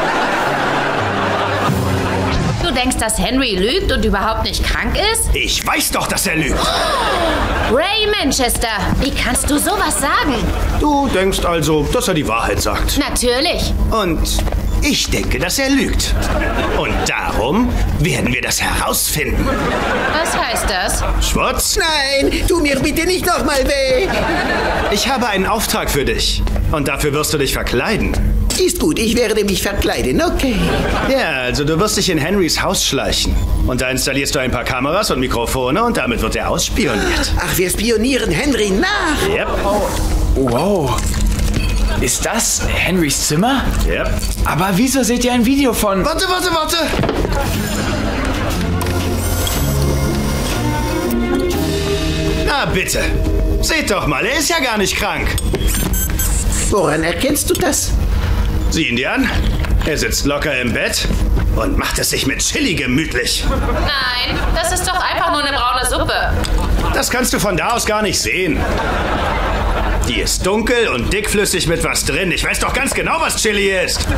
Du denkst, dass Henry lügt und überhaupt nicht krank ist? Ich weiß doch, dass er lügt. Ray Manchester, wie kannst du sowas sagen? Du denkst also, dass er die Wahrheit sagt. Natürlich. Und ich denke, dass er lügt. Und darum werden wir das herausfinden. Was heißt das? Schwarz? Nein, tu mir bitte nicht nochmal weh. Ich habe einen Auftrag für dich. Und dafür wirst du dich verkleiden. Ist gut, ich werde mich verkleiden, okay. Ja, also du wirst dich in Henrys Haus schleichen. Und da installierst du ein paar Kameras und Mikrofone und damit wird er ausspioniert. Ach, wir spionieren Henry nach. Yep. Wow. Ist das Henrys Zimmer? Yep. Aber wieso seht ihr ein Video von... Warte, warte, warte! Na bitte. Seht doch mal, er ist ja gar nicht krank. Woran erkennst du das? Sieh ihn dir an. Er sitzt locker im Bett und macht es sich mit Chili gemütlich. Nein, das ist doch einfach nur eine braune Suppe. Das kannst du von da aus gar nicht sehen. Die ist dunkel und dickflüssig mit was drin. Ich weiß doch ganz genau, was Chili ist.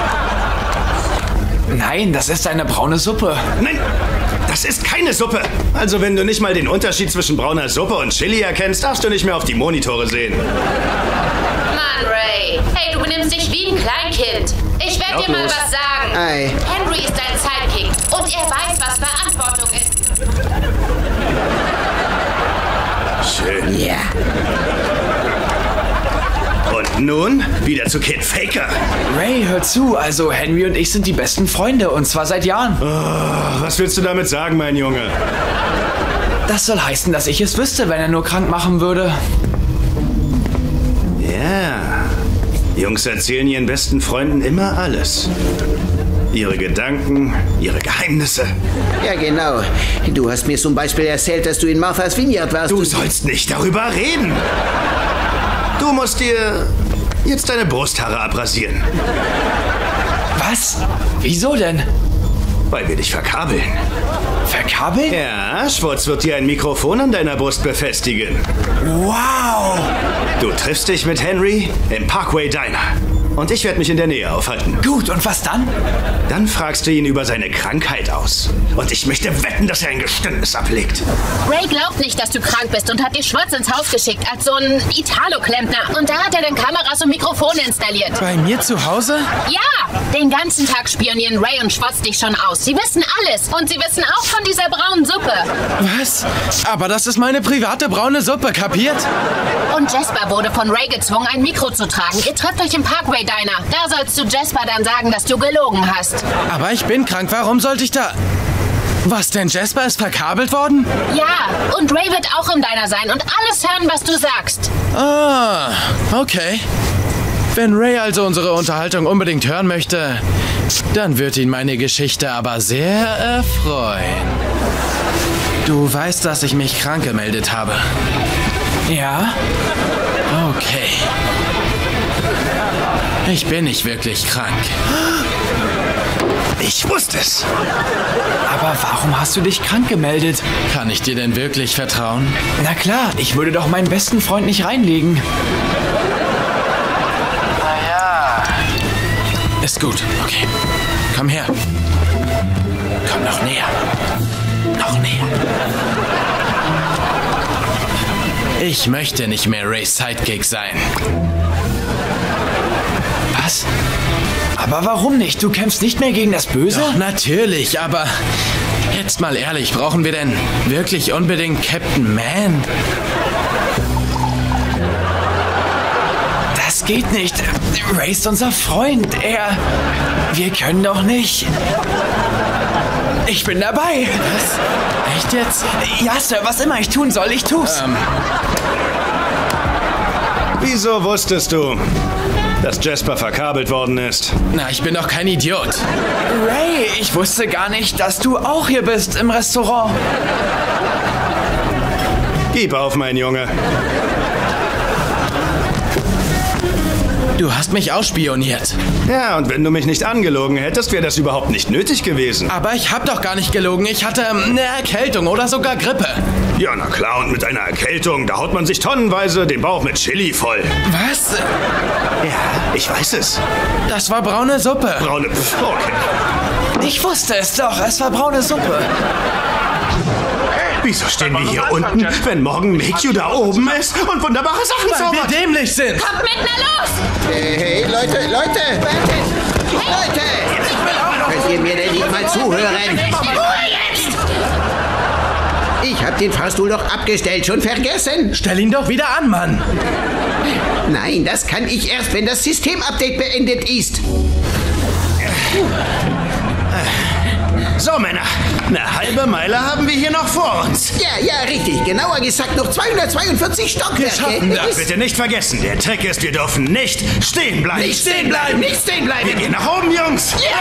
Nein, das ist eine braune Suppe. Nein, das ist keine Suppe. Also wenn du nicht mal den Unterschied zwischen brauner Suppe und Chili erkennst, darfst du nicht mehr auf die Monitore sehen. Mann, Ray. Hey, du benimmst dich wie ein Kleinkind. Ich werde dir mal was sagen. Ei. Henry ist dein Sidekick und er weiß, was Verantwortung ist. Schön. Ja. Und nun wieder zu Kid Faker. Ray, hör zu. Also Henry und ich sind die besten Freunde und zwar seit Jahren. Oh, was willst du damit sagen, mein Junge? Das soll heißen, dass ich es wüsste, wenn er nur krank machen würde. Ja. Jungs erzählen ihren besten Freunden immer alles. Ihre Gedanken, ihre Geheimnisse. Ja, genau. Du hast mir zum Beispiel erzählt, dass du in Martha's Vineyard warst. Du sollst nicht darüber reden. Du musst dir jetzt deine Brusthaare abrasieren. Was? Wieso denn? Weil wir dich verkabeln. Verkabeln? Ja, Schwurz wird dir ein Mikrofon an deiner Brust befestigen. Wow! Du triffst dich mit Henry im Parkway Diner. Und ich werde mich in der Nähe aufhalten. Gut, und was dann? Dann fragst du ihn über seine Krankheit aus. Und ich möchte wetten, dass er ein Geständnis ablegt. Ray glaubt nicht, dass du krank bist und hat dir Schwarz ins Haus geschickt als so ein Italo-Klempner. Und da hat er dann Kameras und Mikrofone installiert. Bei mir zu Hause? Ja! Den ganzen Tag spionieren Ray und Schwarz dich schon aus. Sie wissen alles. Und sie wissen auch von dieser braunen Suppe. Was? Aber das ist meine private braune Suppe, kapiert? Und Jasper wurde von Ray gezwungen, ein Mikro zu tragen. Ihr trefft euch im Parkway Diner. Da sollst du Jasper dann sagen, dass du gelogen hast. Aber ich bin krank. Warum sollte ich da... Was denn? Jasper ist verkabelt worden? Ja, und Ray wird auch im Diner sein und alles hören, was du sagst. Ah, okay. Wenn Ray also unsere Unterhaltung unbedingt hören möchte, dann wird ihn meine Geschichte aber sehr erfreuen. Du weißt, dass ich mich krank gemeldet habe. Ja? Okay. Ich bin nicht wirklich krank. Ich wusste es. Aber warum hast du dich krank gemeldet? Kann ich dir denn wirklich vertrauen? Na klar, ich würde doch meinen besten Freund nicht reinlegen. Na ja. Ist gut, okay. Komm her. Komm noch näher. Noch näher. Ich möchte nicht mehr Rays Sidekick sein. Was? Aber warum nicht? Du kämpfst nicht mehr gegen das Böse? Doch, natürlich, aber jetzt mal ehrlich, brauchen wir denn wirklich unbedingt Captain Man? Das geht nicht. Ray ist unser Freund. Er... Wir können doch nicht... Ich bin dabei. Was? Echt jetzt? Ja, Sir, was immer ich tun soll, ich tu's. Ähm. Wieso wusstest du, dass Jasper verkabelt worden ist? Na, ich bin doch kein Idiot. Ray, ich wusste gar nicht, dass du auch hier bist im Restaurant. Gib auf, mein Junge. Du hast mich ausspioniert. Ja, und wenn du mich nicht angelogen hättest, wäre das überhaupt nicht nötig gewesen. Aber ich hab doch gar nicht gelogen. Ich hatte eine Erkältung oder sogar Grippe. Ja, na klar, und mit einer Erkältung, da haut man sich tonnenweise den Bauch mit Chili voll. Was? Ja, ich weiß es. Das war braune Suppe. Braune... Okay. Ich wusste es doch, es war braune Suppe. Wieso stehen wir hier unten, wenn morgen Make-You da oben ist und wunderbare Sachen zaubert? Weil wir dämlich sind. Kommt mit, na los! Hey, hey, Leute, Leute! Leute! Könnt ihr mir denn nicht mal zuhören? Ich hab den Fahrstuhl doch abgestellt, schon vergessen. Stell ihn doch wieder an, Mann. Nein, das kann ich erst, wenn das Systemupdate beendet ist. So, Männer, eine halbe Meile haben wir hier noch vor uns. Ja, ja, richtig. Genauer gesagt noch zweihundertzweiundvierzig Stockwerke. Das bitte nicht vergessen. Der Trick ist, wir dürfen nicht stehen bleiben. Nicht stehen bleiben, nicht stehen bleiben. Wir gehen nach oben, Jungs. Ja!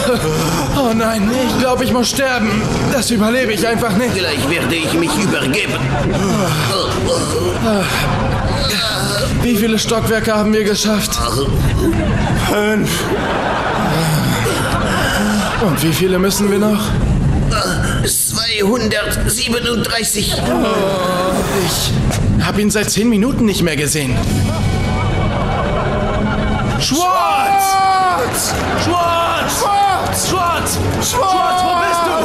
Oh nein, ich glaube, ich muss sterben. Das überlebe ich einfach nicht. Gleich werde ich mich übergeben. Wie viele Stockwerke haben wir geschafft? Fünf. Und wie viele müssen wir noch? zweihundertsiebenunddreißig. Ich habe ihn seit zehn Minuten nicht mehr gesehen. Schwarz! Schwarz! Schwarz! Schwarz! Schwarz! Wo bist du?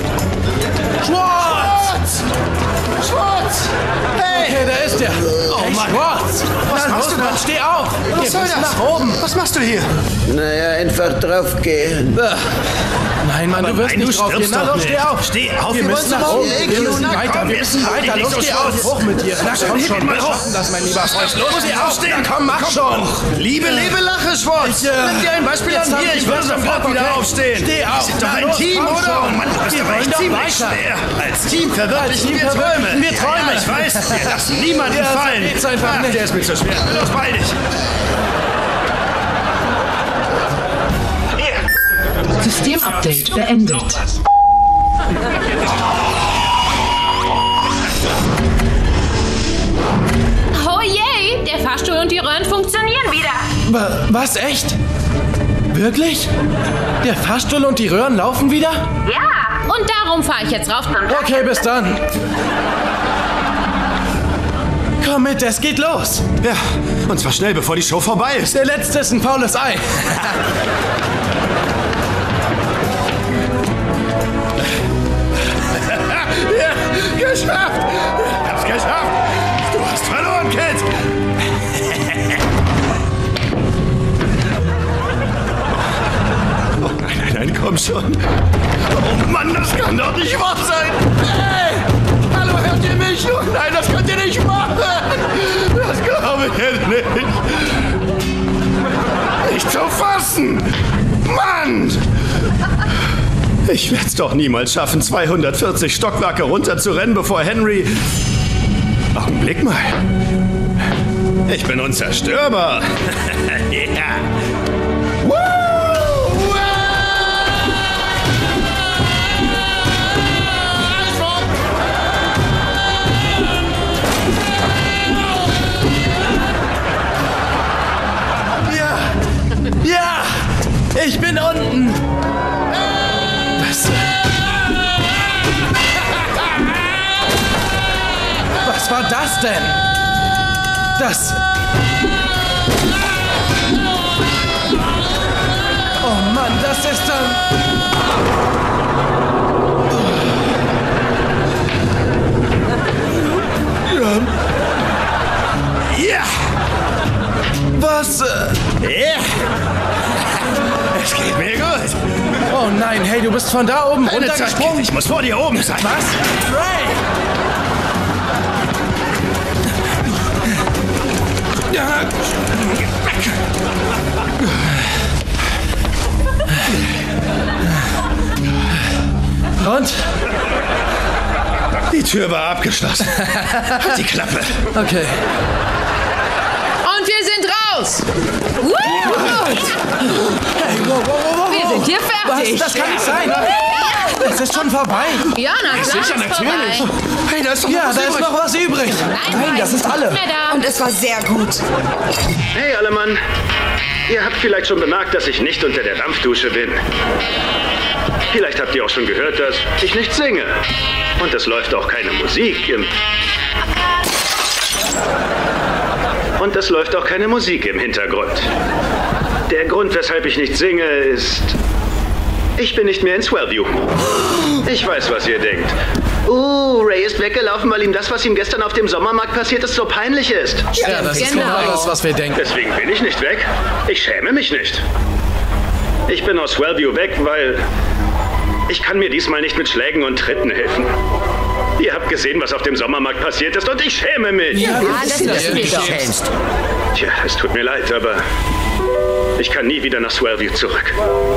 Schwarz! Schwarz! Hey! Okay, da ist er. Oh hey, Mann! Schwarz! Was Na, machst los, du da? Steh auf! Was Wir soll müssen das? nach oben! Was machst du hier? Naja, einfach draufgehen. Nein, Mann, Aber du wirst nein, nicht du draufgehen. stirbst Na doch los, steh nicht. auf! Steh auf, wir wir müssen wollen nach zum oben! Morgen. Wir müssen Na, weiter, komm, wir müssen jetzt. weiter! Leg Los, dich steh so auf! schnell. Hoch mit dir! Na komm schon, wir schaffen das, mein Lieber Freund! Los, steh auf! Na komm, mach schon! Liebe, liebe Lache, Schwarz! Ich, äh, Nimm dir ein Beispiel an jetzt hier, haben ich wir würde zum sofort Glück, wieder okay? aufstehen. Steh auf. Wir sind doch Na ein los, Team, komm oder? schon. Oh Mann, du bist Wir aber wollen echt doch ziemlich weiter. schwer. Als Team verwirklichen Team wir Träume. verwirklichen wir Träume. Ja, ich weiß, wir lassen niemanden Ja, so fallen. geht's einfach Ach, nicht. der ist mir zu schwer. Los, beeil dich. Systemupdate beendet. Oh je, der Fahrstuhl und die Röhren funktionieren wieder. Wa- Was, echt? Wirklich? Der Fahrstuhl und die Röhren laufen wieder? Ja, und darum fahre ich jetzt rauf zum Dach. Okay, bis dann. Komm mit, es geht los. Ja, und zwar schnell, bevor die Show vorbei ist. Der letzte ist ein faules Ei. Ja, geschafft. Ich hab's geschafft. Du hast verloren, Kid. Oh nein, nein, nein, komm schon. Oh Mann, das kann doch nicht wahr sein. Hey, hallo, hört ihr mich? Oh nein, das könnt ihr nicht machen. Das glaube ich jetzt nicht. Nicht zu fassen. Mann. Ich werde es doch niemals schaffen, zweihundertvierzig Stockwerke runterzurennen, bevor Henry... Augenblick mal. Ich bin unzerstörbar. Ja. Ja, ja, ich bin unten. Was? Was war das denn? Das... Oh Mann, das ist dann... Ja. Was? äh, Ja. Es geht mir gut. Oh nein, hey, du bist von da oben Keine Zeit, runtergesprungen. Kid, ich muss vor dir oben sein. Was? Ray! Und? Die Tür war abgeschlossen. Halt die Klappe. Okay. Und wir sind raus. Woo! Hey, wow, wow, wow, wow. Wir sind hier fertig. Was? Das kann nicht sein. Es ist schon vorbei. Ja, na klar, Sicher, ist natürlich. vorbei. Hey, da ist doch ja, da ist noch was übrig. Nein, Nein, das ist alle. Mehr da. Und es war sehr gut. Hey, alle Mann. Ihr habt vielleicht schon bemerkt, dass ich nicht unter der Dampfdusche bin. Vielleicht habt ihr auch schon gehört, dass ich nicht singe. Und es läuft auch keine Musik im... Und es läuft auch keine Musik im Hintergrund. Der Grund, weshalb ich nicht singe, ist... Ich bin nicht mehr in Swellview. Ich weiß, was ihr denkt. Uh, Ray ist weggelaufen, weil ihm das, was ihm gestern auf dem Sommermarkt passiert ist, so peinlich ist. Ja, das ist genau alles, was wir denken. Deswegen bin ich nicht weg. Ich schäme mich nicht. Ich bin aus Swellview weg, weil... Ich kann mir diesmal nicht mit Schlägen und Tritten helfen. Ihr habt gesehen, was auf dem Sommermarkt passiert ist, und ich schäme mich. Ja, das wissen wir doch. Tja, es tut mir leid, aber ich kann nie wieder nach Swellview zurück.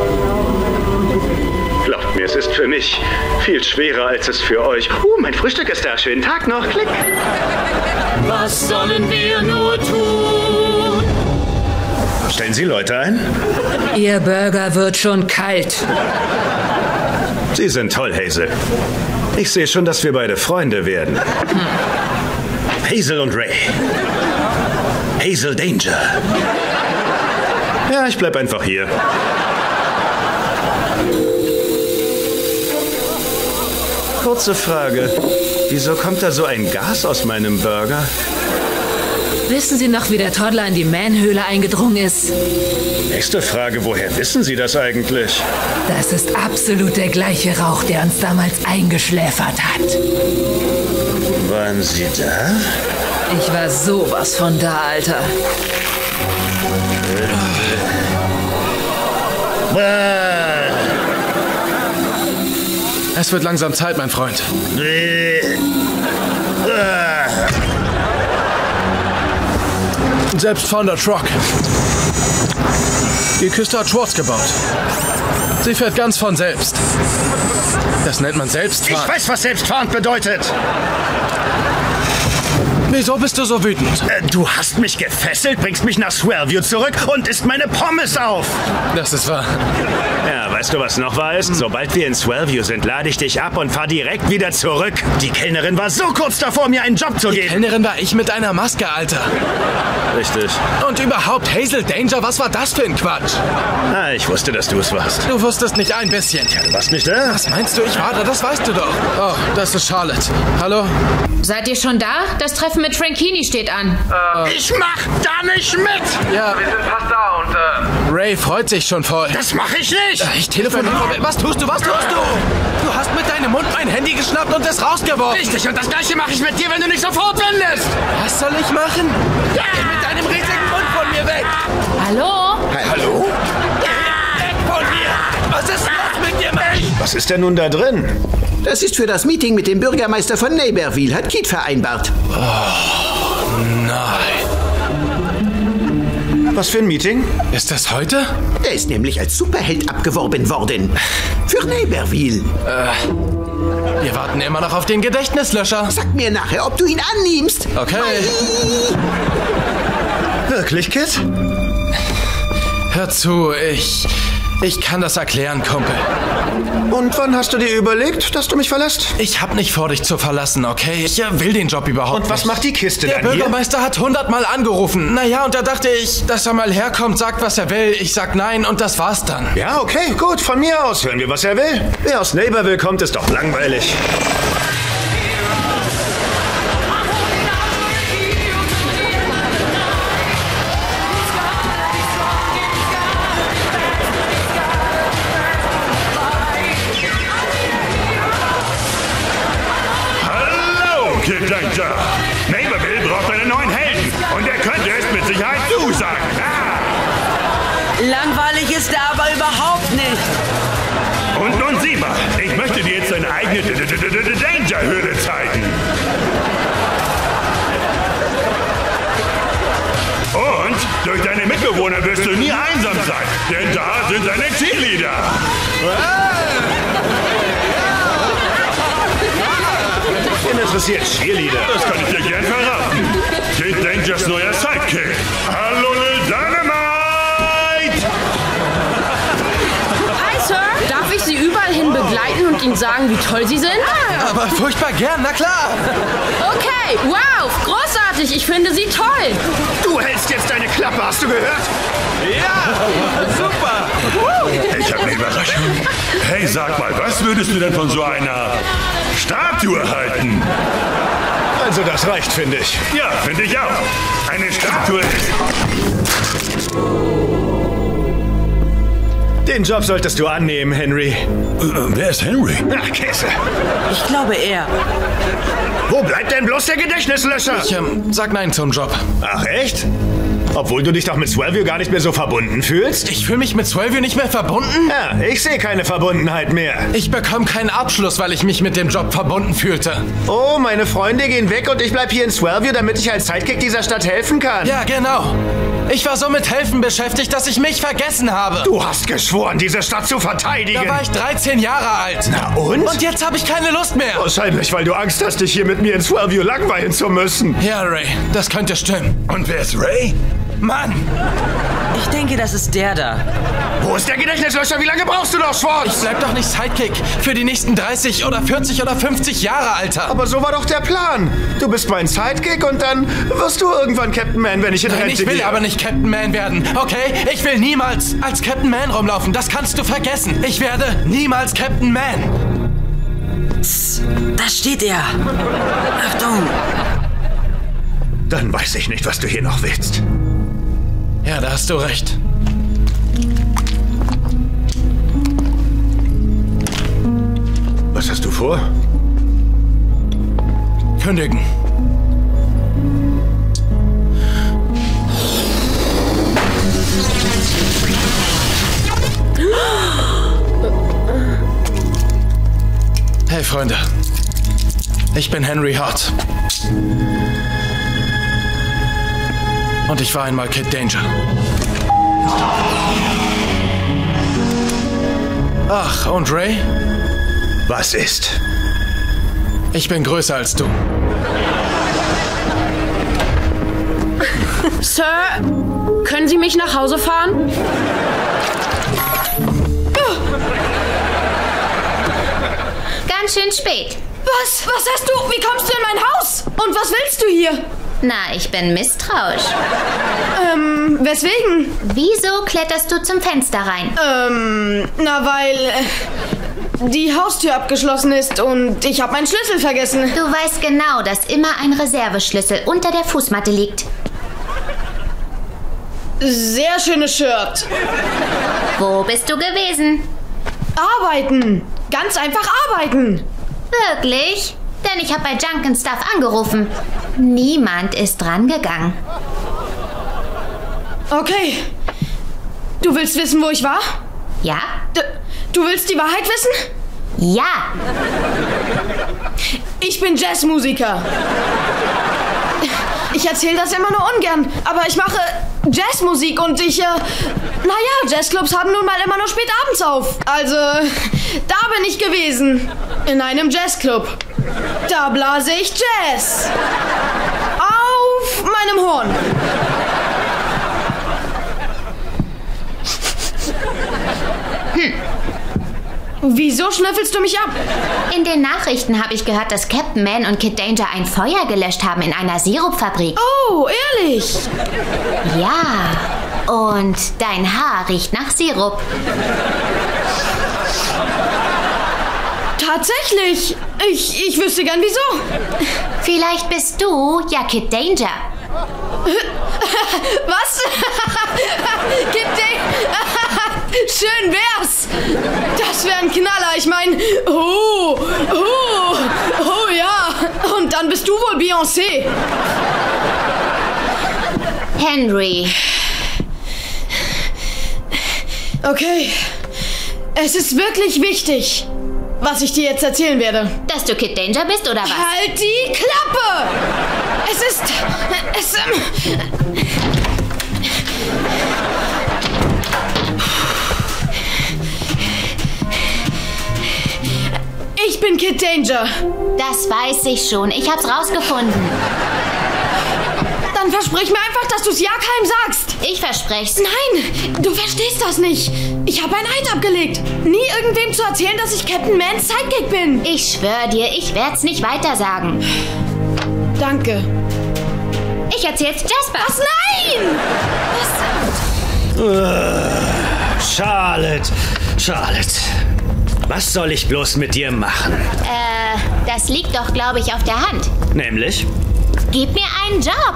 Glaubt mir, es ist für mich viel schwerer, als es für euch. Uh, mein Frühstück ist da. Schönen Tag noch. Klick. Was sollen wir nur tun? Stellen Sie Leute ein? Ihr Burger wird schon kalt. Sie sind toll, Hazel. Ich sehe schon, dass wir beide Freunde werden. Hm. Hazel und Ray. Hazel Danger. Ja, ich bleib einfach hier. Kurze Frage. Wieso kommt da so ein Gas aus meinem Burger? Wissen Sie noch, wie der Toddler in die Man-Höhle eingedrungen ist? Nächste Frage, woher wissen Sie das eigentlich? Das ist absolut der gleiche Rauch, der uns damals eingeschläfert hat. Waren Sie da? Ich war sowas von da, Alter. Es wird langsam Zeit, mein Freund. Selbstfahrender Truck. Die Küste hat Schwartz gebaut. Sie fährt ganz von selbst. Das nennt man Selbstfahren. Ich weiß, was selbstfahrend bedeutet. Wieso bist du so wütend? Äh, du hast mich gefesselt, bringst mich nach Swellview zurück und isst meine Pommes auf. Das ist wahr. Ja, weißt du, was noch wahr ist? Hm. Sobald wir in Swellview sind, lade ich dich ab und fahr direkt wieder zurück. Die Kellnerin war so kurz davor, mir einen Job zu Die geben. Die Kellnerin war ich mit einer Maske, Alter. Richtig. Und überhaupt, Hazel Danger, was war das für ein Quatsch? Ah, ich wusste, dass du es warst. Du wusstest nicht ein bisschen. Ja, du warst nicht da. Was meinst du, ich war da? Das weißt du doch. Oh, das ist Charlotte. Hallo? Seid ihr schon da? Das Treffen mit Frankini steht an. Äh, ich mach da nicht mit! Ja, wir sind fast da und äh... Ray freut sich schon voll. Das mache ich nicht! Äh, ich telefoniere. Was tust du? Was tust du? Du hast mit deinem Mund mein Handy geschnappt und es rausgeworfen. Richtig, und das gleiche mache ich mit dir, wenn du nicht sofort wendest! Was soll ich machen? Ja. Geh mit deinem riesigen Mund von mir weg! Hallo? Hallo? Geh weg von mir! Was ist los mit dir, Mensch? Was ist denn nun da drin? Das ist für das Meeting mit dem Bürgermeister von Naperville, hat Kit vereinbart. Oh, nein. Was für ein Meeting? Ist das heute? Er ist nämlich als Superheld abgeworben worden. Für Naperville. Äh, wir warten immer noch auf den Gedächtnislöscher. Sag mir nachher, ob du ihn annimmst. Okay. Wirklich, Kit? Hör zu, ich... Ich kann das erklären, Kumpel. Und wann hast du dir überlegt, dass du mich verlässt? Ich hab nicht vor, dich zu verlassen, okay? Ich will den Job überhaupt nicht. Und was macht die Kiste Der dann Bürgermeister hier? hat hundertmal angerufen. Naja, und da dachte ich, dass er mal herkommt, sagt, was er will. Ich sag nein und das war's dann. Ja, okay, gut, von mir aus. Hören wir, was er will. Wer aus Naperville kommt, ist doch langweilig. Kid Danger. Naperville braucht einen neuen Helden. Und er könnte es mit Sicherheit du sein. Ah. Langweilig ist er aber überhaupt nicht. Und nun sieh mal, ich möchte dir jetzt deine eigene Danger-Höhle zeigen. Und durch deine Mitbewohner wirst du nie einsam sein. Denn da sind deine Cheerleader. Wen interessiert Cheerleader? Das kann ich dir gern verraten. Kid Dangers neuer Sidekick. Hallo, Lil Dynamite! Hi, Sir. Darf ich Sie überall hin begleiten und Ihnen sagen, wie toll Sie sind? Ah, aber furchtbar gern, na klar. Okay, wow, großartig. Ich finde Sie toll. Du hältst jetzt deine Klappe, hast du gehört? Ja, super. Ich habe eine Überraschung. Hey, sag mal, was würdest du denn von so einer Statue halten? Also das reicht, finde ich. Ja, finde ich auch. Eine Statue ist... Den Job solltest du annehmen, Henry. Äh, wer ist Henry? Ach, Käse. Ich glaube, er. Wo bleibt denn bloß der Gedächtnislöscher? Ich ähm, sag nein zum Job. Ach, echt? Obwohl du dich doch mit Swellview gar nicht mehr so verbunden fühlst? Ich fühle mich mit Swellview nicht mehr verbunden? Ja, ich sehe keine Verbundenheit mehr. Ich bekomme keinen Abschluss, weil ich mich mit dem Job verbunden fühlte. Oh, meine Freunde gehen weg und ich bleib hier in Swellview, damit ich als Sidekick dieser Stadt helfen kann. Ja, genau. Ich war so mit Helfen beschäftigt, dass ich mich vergessen habe. Du hast geschworen, diese Stadt zu verteidigen. Da war ich dreizehn Jahre alt. Na und? Und jetzt habe ich keine Lust mehr. Wahrscheinlich, weil du Angst hast, dich hier mit mir in Swellview langweilen zu müssen. Ja, Ray, das könnte stimmen. Und wer ist Ray? Mann! Ich denke, das ist der da. Wo ist der Gedächtnislöscher? Wie lange brauchst du noch, Schwartz? Ich bleib doch nicht Sidekick für die nächsten dreißig oder vierzig oder fünfzig Jahre, Alter. Aber so war doch der Plan. Du bist mein Sidekick und dann wirst du irgendwann Captain Man, wenn ich in Rente gehe. Nein, ich will aber nicht Captain Man werden, okay? Ich will niemals als Captain Man rumlaufen. Das kannst du vergessen. Ich werde niemals Captain Man. Psst, da steht er. Achtung. Dann weiß ich nicht, was du hier noch willst. Ja, da hast du recht. Was hast du vor? Kündigen. Hey, Freunde. Ich bin Henry Hart. Und ich war einmal Kid Danger. Ach, und Ray? Was ist? Ich bin größer als du. Sir, können Sie mich nach Hause fahren? Ganz schön spät. Was? Was hast du? Wie kommst du in mein Haus? Und was willst du hier? Na, ich bin misstrauisch. Ähm, weswegen? Wieso kletterst du zum Fenster rein? Ähm, na, weil äh, die Haustür abgeschlossen ist und ich habe meinen Schlüssel vergessen. Du weißt genau, dass immer ein Reserveschlüssel unter der Fußmatte liegt. Sehr schönes Shirt. Wo bist du gewesen? Arbeiten. Ganz einfach arbeiten. Wirklich? Denn ich habe bei Junk and Stuff angerufen. Niemand ist dran gegangen. Okay. Du willst wissen, wo ich war? Ja. D- du willst die Wahrheit wissen? Ja. Ich bin Jazzmusiker. Ich erzähle das immer nur ungern, aber ich mache Jazzmusik und ich, äh, naja, Jazzclubs haben nun mal immer nur spät abends auf. Also, da bin ich gewesen. In einem Jazzclub. Da blase ich Jazz. Auf meinem Horn. Hm. Wieso schnüffelst du mich ab? In den Nachrichten habe ich gehört, dass Captain Man und Kid Danger ein Feuer gelöscht haben in einer Sirupfabrik. Oh, ehrlich? Ja. Und dein Haar riecht nach Sirup. Tatsächlich. Ich, ich wüsste gern wieso. Vielleicht bist du ja Kid Danger. Was? Kid Danger? Schön wär's. Das wäre ein Knaller. Ich meine, oh, oh, oh ja. Und dann bist du wohl Beyoncé. Henry. Okay. Es ist wirklich wichtig, was ich dir jetzt erzählen werde. Dass du Kid Danger bist, oder was? Halt die Klappe! Es ist... Es... Ähm, ich bin Kid Danger. Das weiß ich schon. Ich hab's rausgefunden. Dann versprich mir einfach, dass du's ja keinem sagst. Ich versprech's. Nein, du verstehst das nicht. Ich habe ein Eid abgelegt. Nie irgendwem zu erzählen, dass ich Captain Mans Sidekick bin. Ich schwör dir, ich werd's nicht weiter sagen. Danke. Ich erzähl's Jasper. Was? Nein! Was? Uh, Charlotte, Charlotte. Was soll ich bloß mit dir machen? Äh, das liegt doch, glaube ich, auf der Hand. Nämlich? Gib mir einen Job.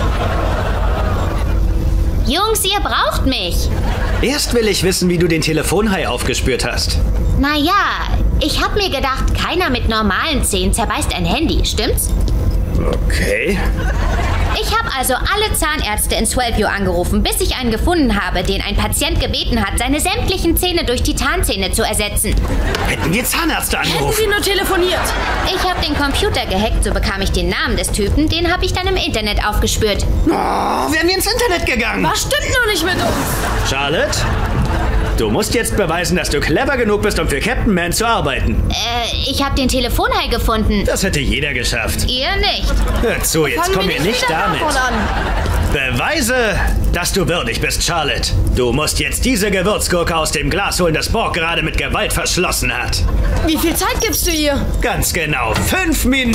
Jungs, ihr braucht mich. Erst will ich wissen, wie du den Telefonhai aufgespürt hast. Naja, ich hab mir gedacht, keiner mit normalen Zähnen zerbeißt ein Handy, stimmt's? Okay. Ich habe also alle Zahnärzte in Swellview angerufen, bis ich einen gefunden habe, den ein Patient gebeten hat, seine sämtlichen Zähne durch Titanzähne zu ersetzen. Hätten wir Zahnärzte angerufen? Hätten sie nur telefoniert. Ich habe den Computer gehackt, so bekam ich den Namen des Typen. Den habe ich dann im Internet aufgespürt. Oh, wären wir ins Internet gegangen? Was stimmt nur nicht mit uns? Charlotte? Du musst jetzt beweisen, dass du clever genug bist, um für Captain Man zu arbeiten. Äh, ich habe den Telefonhai gefunden. Das hätte jeder geschafft. Ihr nicht. Hör zu, jetzt komm mir nicht damit. Beweise, dass du würdig bist, Charlotte. Du musst jetzt diese Gewürzgurke aus dem Glas holen, das Borg gerade mit Gewalt verschlossen hat. Wie viel Zeit gibst du ihr? Ganz genau, fünf Minuten.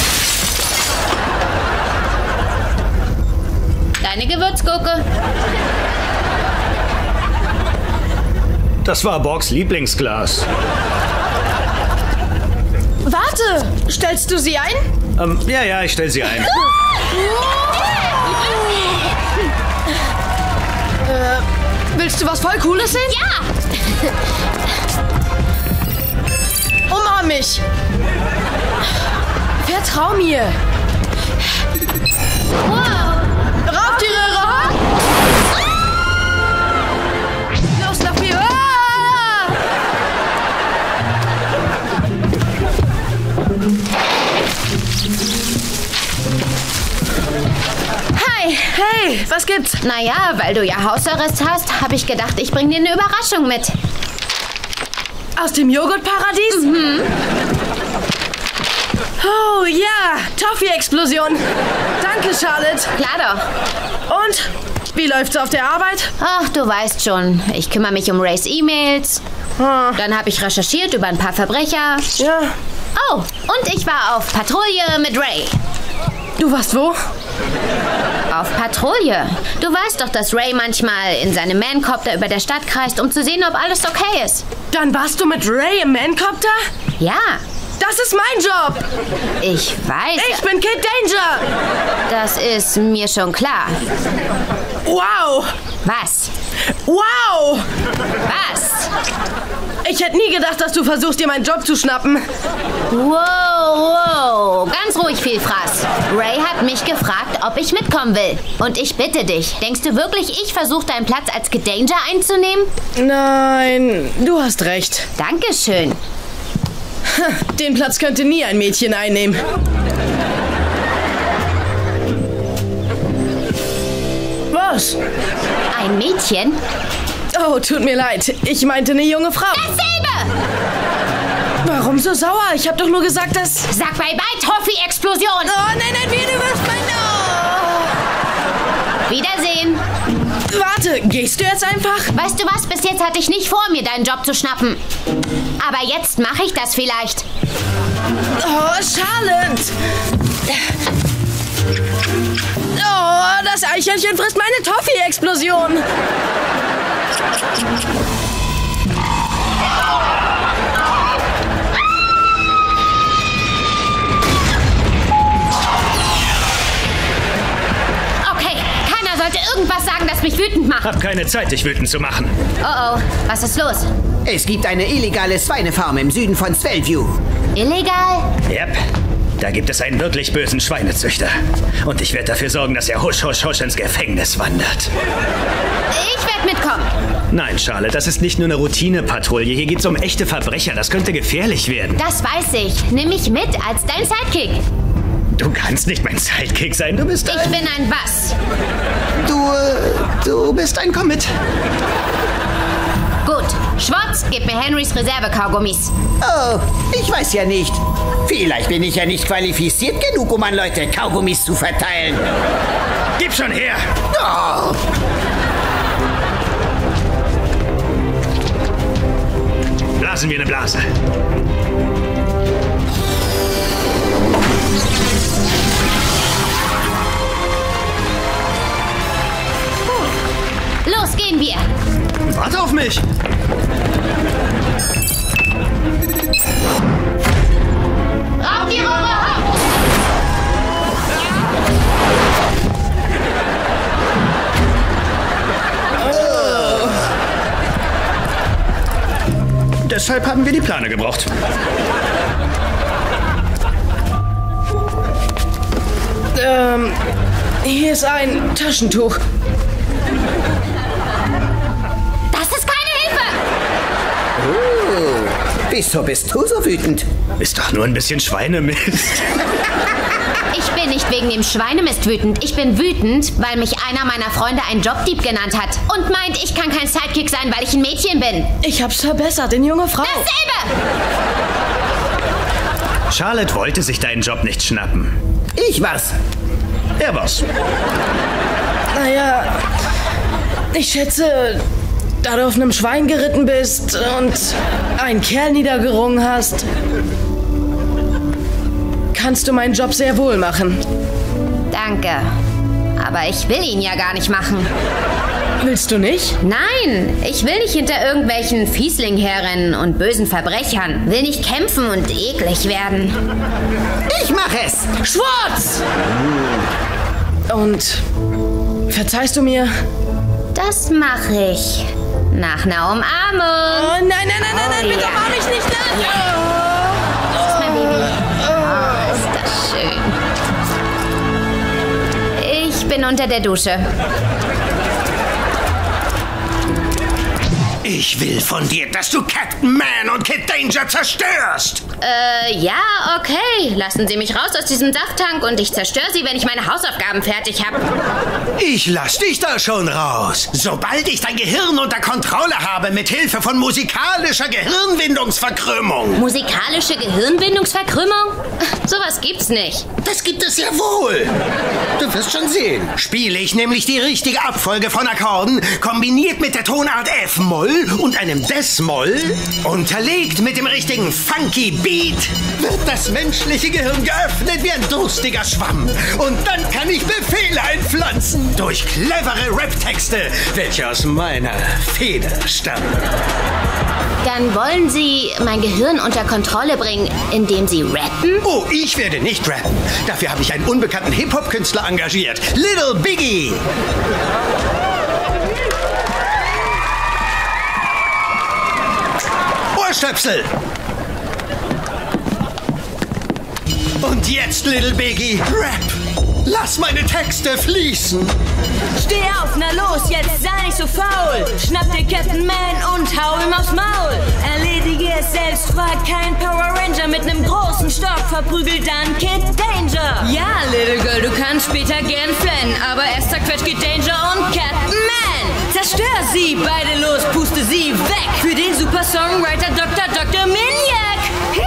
Deine Gewürzgurke? Das war Borgs Lieblingsglas. Warte, stellst du sie ein? Ähm, ja, ja, ich stell sie ein. äh, willst du was voll Cooles sehen? Ja! Umarm mich! Vertrau mir! Wow! Raubtiere, Raub! Los, nach mir! Hi! Hey, was gibt's? Naja, weil du ja Hausarrest hast, habe ich gedacht, ich bring dir eine Überraschung mit. Aus dem Joghurtparadies? Mhm. Oh ja, Toffee-Explosion. Danke, Charlotte. Klar doch. Und? Wie läuft's auf der Arbeit? Ach, du weißt schon. Ich kümmere mich um Rays E-Mails. Hm. Dann habe ich recherchiert über ein paar Verbrecher. Ja. Oh, und ich war auf Patrouille mit Ray. Du warst wo? Auf Patrouille. Du weißt doch, dass Ray manchmal in seinem Mancopter über der Stadt kreist, um zu sehen, ob alles okay ist. Dann warst du mit Ray im Mancopter? Ja. Das ist mein Job. Ich weiß. Ich bin Kid Danger. Das ist mir schon klar. Wow. Was? Wow. Was? Ich hätte nie gedacht, dass du versuchst, dir meinen Job zu schnappen. Wow, wow. Ganz ruhig, Vielfraß. Ray hat mich gefragt, ob ich mitkommen will. Und ich bitte dich, denkst du wirklich, ich versuche deinen Platz als Kid Danger einzunehmen? Nein, du hast recht. Dankeschön. Den Platz könnte nie ein Mädchen einnehmen. Was? Ein Mädchen? Oh, tut mir leid. Ich meinte eine junge Frau. Dasselbe! Warum so sauer? Ich hab doch nur gesagt, dass... Sag bye-bye, Toffee-Explosion! Oh, nein, nein, wie, du wirst mein... Oh. Wiedersehen! Warte, gehst du jetzt einfach? Weißt du was? Bis jetzt hatte ich nicht vor, mir deinen Job zu schnappen. Aber jetzt mache ich das vielleicht. Oh, Charlotte! Oh, das Eichhörnchen frisst meine Toffee-Explosion! Okay, keiner sollte irgendwas sagen, das mich wütend macht. Hab keine Zeit, dich wütend zu machen. Oh oh, was ist los? Es gibt eine illegale Schweinefarm im Süden von Swellview. Illegal? Yep. Da gibt es einen wirklich bösen Schweinezüchter. Und ich werde dafür sorgen, dass er husch, husch, husch ins Gefängnis wandert. Ich werde mitkommen. Nein, Charlotte, das ist nicht nur eine Routine-Patrouille. Hier geht's um echte Verbrecher. Das könnte gefährlich werden. Das weiß ich. Nimm mich mit als dein Sidekick. Du kannst nicht mein Sidekick sein. Du bist ein... Ich bin ein was? Du, äh, du bist ein Commit. Gut. Schwarz, gib mir Henrys Reserve-Kaugummis. Oh, ich weiß ja nicht. Vielleicht bin ich ja nicht qualifiziert genug, um an Leute Kaugummis zu verteilen. Gib schon her! Oh. Blasen wir eine Blase. Los, gehen wir. Warte auf mich! Raubtiere, hopp! Oh. Deshalb haben wir die Plane gebraucht. Ähm, Hier ist ein Taschentuch. Das ist keine Hilfe! Oh, wieso bist du so wütend? Ist doch nur ein bisschen Schweinemist. Ich bin nicht wegen dem Schweinemist wütend. Ich bin wütend, weil mich einer meiner Freunde einen Jobdieb genannt hat. Und meint, ich kann kein Sidekick sein, weil ich ein Mädchen bin. Ich hab's verbessert, in junge Frau. Dasselbe! Charlotte wollte sich deinen Job nicht schnappen. Ich war's. Er war's. Naja, ich schätze, da du auf einem Schwein geritten bist und einen Kerl niedergerungen hast, kannst du meinen Job sehr wohl machen. Danke. Aber ich will ihn ja gar nicht machen. Willst du nicht? Nein, ich will nicht hinter irgendwelchen Fieslingen herrennen und bösen Verbrechern. Will nicht kämpfen und eklig werden. Ich mach es! Schwarz! Und verzeihst du mir? Das mache ich. Nach einer Umarmung. Oh, nein, nein, nein, nein, nein, oh, bitte ja. umarm mich nicht. Nein. Ja. Das ist mein Baby. Oh, ist das schön. Ich bin unter der Dusche. Ich will von dir, dass du Captain Man und Kid Danger zerstörst. Äh, ja, okay. Lassen Sie mich raus aus diesem Safttank und ich zerstöre Sie, wenn ich meine Hausaufgaben fertig habe. Ich lass dich da schon raus. Sobald ich dein Gehirn unter Kontrolle habe, mit Hilfe von musikalischer Gehirnwindungsverkrümmung. Musikalische Gehirnwindungsverkrümmung? Sowas gibt's nicht. Das gibt es ja wohl. Du wirst schon sehen. Spiele ich nämlich die richtige Abfolge von Akkorden, kombiniert mit der Tonart F-Moll und einem Des-Moll, unterlegt mit dem richtigen Funky Beat, wird das menschliche Gehirn geöffnet wie ein durstiger Schwamm. Und dann kann ich Befehle einpflanzen. Durch clevere Rap-Texte, welche aus meiner Feder stammen. Dann wollen Sie mein Gehirn unter Kontrolle bringen, indem Sie rappen? Oh, ich werde nicht rappen. Dafür habe ich einen unbekannten Hip-Hop-Künstler engagiert. Little Biggie. Ohrstöpsel. Und jetzt, Little Biggie, rap. Lass meine Texte fließen. Steh auf, na los, jetzt sei nicht so faul. Schnapp dir Captain Man und hau ihm aufs Maul. Erledige es selbst, frag kein Power Ranger. Mit nem großen Stock verprügelt dann Kid Danger. Ja, Little Girl, du kannst später gern flennen, aber erst zerquetscht Kid Danger und Captain Man. Zerstör sie, beide los, puste sie weg. Für den Super Songwriter Doktor Doktor Miniac.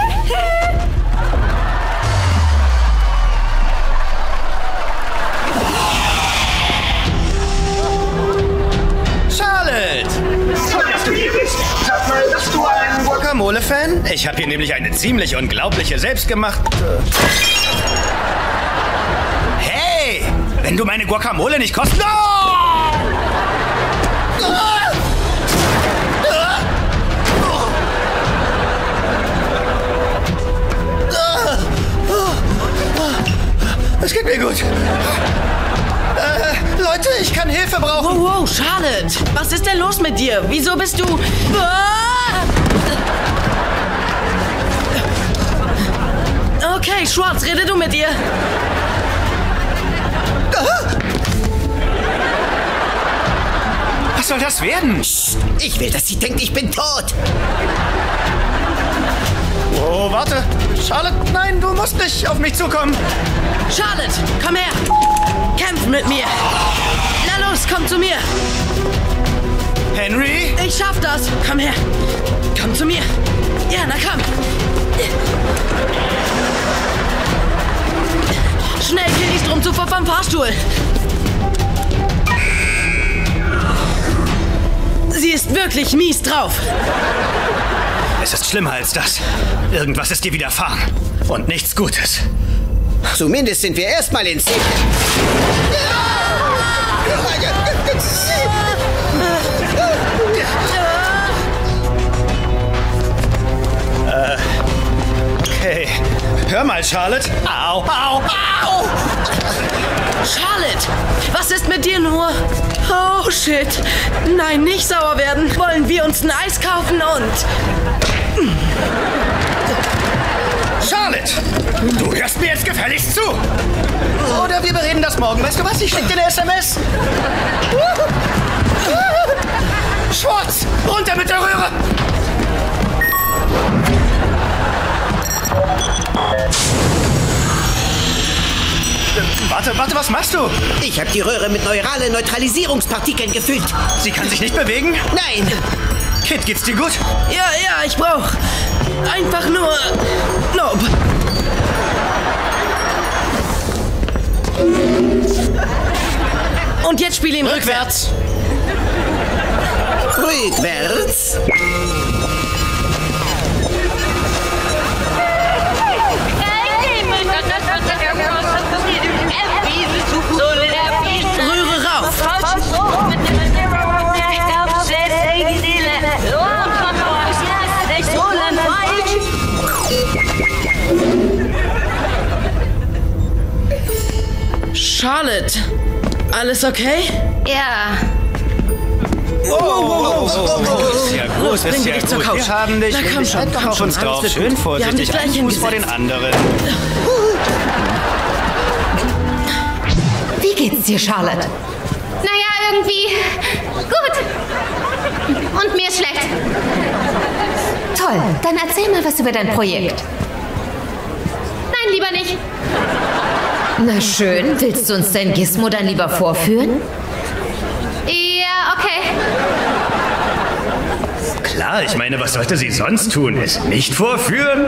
Charlotte! Toll, dass du hier bist. Sag mal, bist du ein Guacamole-Fan? Ich habe hier nämlich eine ziemlich unglaubliche, selbstgemachte... Hey! Wenn du meine Guacamole nicht kostet... Oh! Es geht mir gut. Äh, Leute, ich kann Hilfe brauchen. Wow, wow, Charlotte. Was ist denn los mit dir? Wieso bist du... Okay, Schwarz, rede du mit ihr. Was soll das werden? Ich will, dass sie denkt, ich bin tot. Oh, warte. Charlotte, nein, du musst nicht auf mich zukommen. Charlotte, komm her. Kämpf mit mir. Na los, komm zu mir. Henry? Ich schaff das. Komm her. Komm zu mir. Ja, na komm. Schnell, kill die Stromzufuhr vom Fahrstuhl. Sie ist wirklich mies drauf. Es ist schlimmer als das. Irgendwas ist dir widerfahren. Und nichts Gutes. Zumindest sind wir erstmal in Sicherheit. Äh, okay. Hör mal, Charlotte. Au, au, au! Charlotte, was ist mit dir nur? Oh, shit. Nein, nicht sauer werden. Wollen wir uns ein Eis kaufen und... Charlotte, du hörst mir jetzt gefälligst zu. Oder wir bereden das morgen. Weißt du was? Ich schick dir eine S M S. Schwarz, runter mit der Röhre. Warte, warte, was machst du? Ich habe die Röhre mit neuralen Neutralisierungspartikeln gefüllt. Sie kann sich nicht bewegen? Nein. Kid, geht's dir gut? Ja, ja, ich brauch einfach nur... Nope. Und jetzt spiel ihn rückwärts. Rückwärts? Rühre rauf. Charlotte, alles okay? Ja. Oh, oh, oh, oh, oh. Ist ja gut, Los, ist ja dich zur gut. Couch. Wir haben dich. Na komm schon, Halt doch komm auf schon, uns alles drauf. wird Schön gut. Wir haben dich vorsichtig. gleich Ein Fuß vor den hingesetzt. anderen. Wie geht's dir, Charlotte? Naja, irgendwie gut. Und mir ist schlecht. Toll, dann erzähl mal was über dein Projekt. Nein, lieber nicht. Na schön, willst du uns dein Gizmo dann lieber vorführen? Ja, okay. Klar, ich meine, was sollte sie sonst tun? Es nicht vorführen?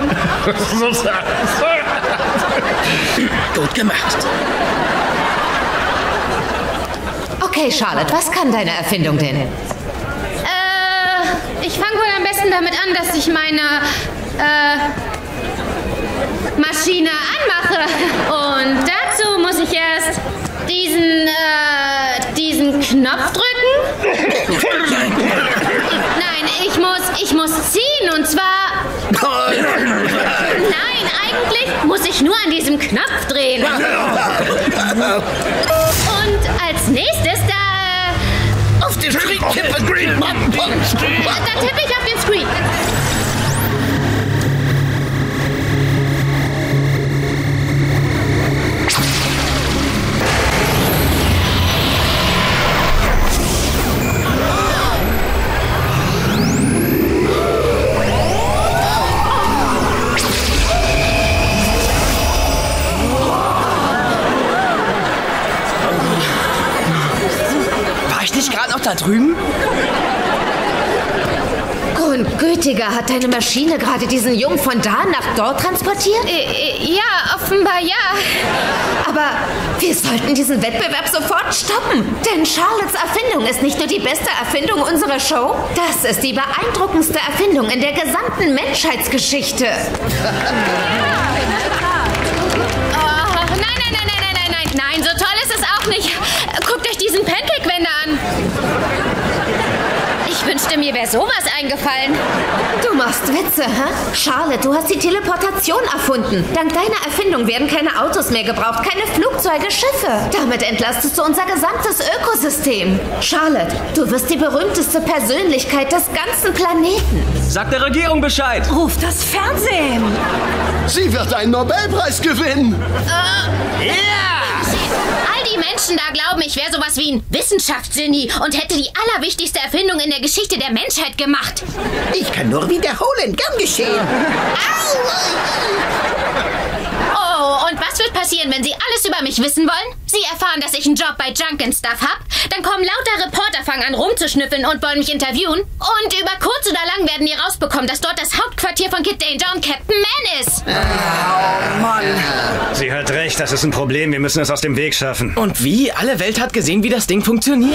Gut gemacht. Okay, Charlotte, was kann deine Erfindung denn? Äh, ich fange wohl am besten damit an, dass ich meine, äh, Maschine anmache. Und dazu muss ich erst diesen, äh, diesen Knopf drücken. Nein, ich muss, ich muss ziehen und zwar... Nein, eigentlich muss ich nur an diesem Knopf drehen. Und als nächstes da... Auf den Screen tippen! Green Button! Da tippe ich auf den Screen. War ich nicht gerade noch da drüben? Grundgütiger, hat deine Maschine gerade diesen Jungen von da nach dort transportiert? Äh, ja, offenbar ja. Aber wir sollten diesen Wettbewerb sofort stoppen. Denn Charlottes Erfindung ist nicht nur die beste Erfindung unserer Show, das ist die beeindruckendste Erfindung in der gesamten Menschheitsgeschichte. Oh, nein, nein, nein, nein, nein, nein, nein, nein, so toll ist es auch nicht. Guckt euch diesen Pancake-Wender an. Ich wünschte, mir wäre sowas eingefallen. Du machst Witze, hä? Charlotte, du hast die Teleportation erfunden. Dank deiner Erfindung werden keine Autos mehr gebraucht, keine Flugzeuge, Schiffe. Damit entlastest du unser gesamtes Ökosystem. Charlotte, du wirst die berühmteste Persönlichkeit des ganzen Planeten. Sag der Regierung Bescheid. Ruf das Fernsehen. Sie wird einen Nobelpreis gewinnen. Äh, ja! All die Menschen da glauben, ich wäre sowas wie ein Wissenschaftsgenie und hätte die allerwichtigste Erfindung in der Geschichte der Menschheit gemacht. Ich kann nur wiederholen, gern geschehen. Oh, und was wird passieren, wenn Sie alles über mich wissen wollen? Sie erfahren, dass ich einen Job bei Junk and Stuff hab. Dann kommen lauter Reporter, fangen an rumzuschnüffeln und wollen mich interviewen. Und über kurz oder lang werden die rausbekommen, dass dort das Hauptquartier von Kid Danger und Captain Man ist. Oh, Mann. Sie hat recht, das ist ein Problem. Wir müssen es aus dem Weg schaffen. Und wie? Alle Welt hat gesehen, wie das Ding funktioniert.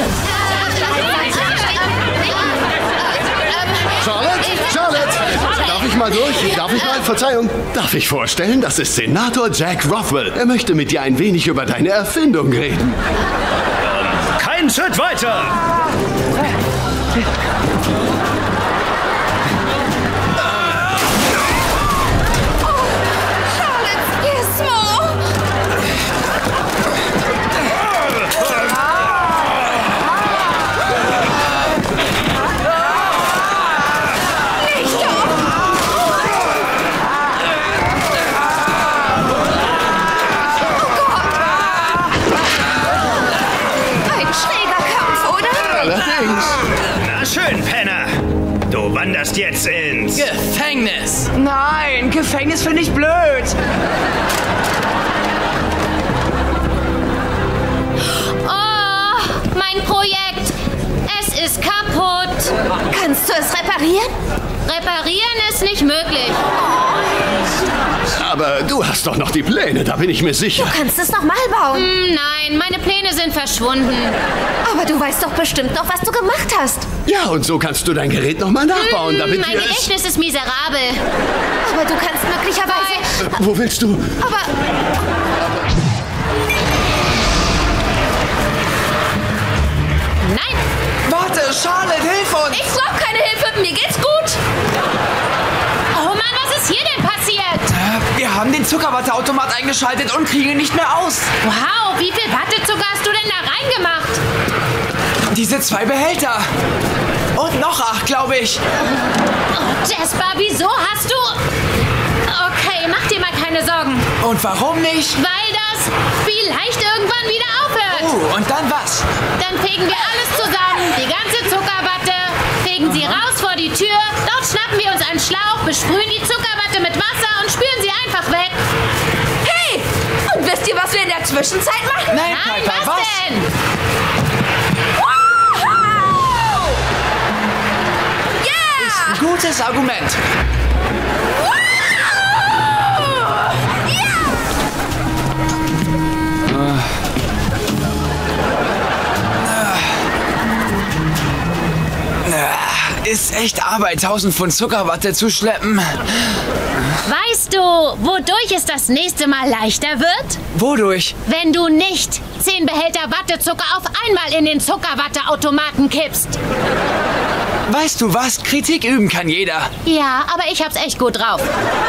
Charlotte? Charlotte! Darf ich mal durch? Darf ich mal? Verzeihung. Darf ich vorstellen, das ist Senator Jack Rothwell. Er möchte mit dir ein wenig über deine Erfindung reden. Keinen Schritt weiter! Thanks. Na schön, Penner. Du wanderst jetzt ins... Gefängnis. Nein, Gefängnis finde ich blöd. Oh, mein Projekt. Es ist kaputt. Kannst du es reparieren? Reparieren ist nicht möglich. Aber du hast doch noch die Pläne, da bin ich mir sicher. Du kannst es nochmal bauen. Hm, nein, meine Pläne sind verschwunden. Aber du weißt doch bestimmt noch, was du gemacht hast. Ja, und so kannst du dein Gerät nochmal nachbauen, Hm, damit mein wir es... Gedächtnis ist miserabel. Aber du kannst möglicherweise... Äh, wo willst du? Aber... Nein! Warte, Charlotte, hilf uns! Ich brauche keine Hilfe, mir geht's gut. Oh Mann, was ist hier denn passiert? Äh, Wir haben den Zuckerwatteautomat eingeschaltet und kriegen ihn nicht mehr aus. Wow, wie viel Wattezucker hast du denn da reingemacht? Diese zwei Behälter. Und noch acht, glaube ich. Oh, Jasper, wieso hast du... Okay, mach dir mal keine Sorgen. Und warum nicht? Weil das vielleicht irgendwann wieder aufhört. Oh, und dann was? Dann fegen wir alles zusammen, die ganze Zuckerwatte, fegen sie raus vor die Tür, dort schnappen wir uns einen Schlauch, besprühen die Zuckerwatte mit Wasser und spülen sie einfach weg. Hey! Und wisst ihr, was wir in der Zwischenzeit machen? Nein, Nein, Piper, was, was? denn? Yeah! Ein gutes Argument. Ist echt Arbeit, tausend Pfund Zuckerwatte zu schleppen. Weißt du, wodurch es das nächste Mal leichter wird? Wodurch? Wenn du nicht zehn Behälter Wattezucker auf einmal in den Zuckerwatteautomaten kippst. Weißt du was? Kritik üben kann jeder. Ja, aber ich hab's echt gut drauf.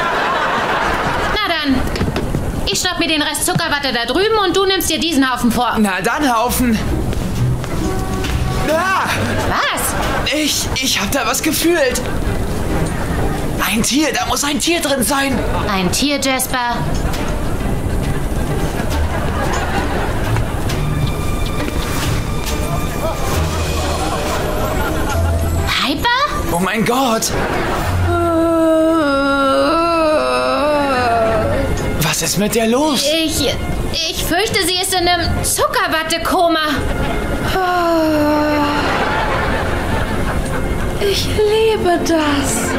Na dann, ich schnapp mir den Rest Zuckerwatte da drüben und du nimmst dir diesen Haufen vor. Na dann, Haufen. Ah, Was? ich, ich hab da was gefühlt. Ein Tier, da muss ein Tier drin sein. Ein Tier, Jasper. Piper? Oh mein Gott. Was ist mit der los? Ich, ich fürchte, sie ist in einem Zuckerwattekoma. Ich liebe das.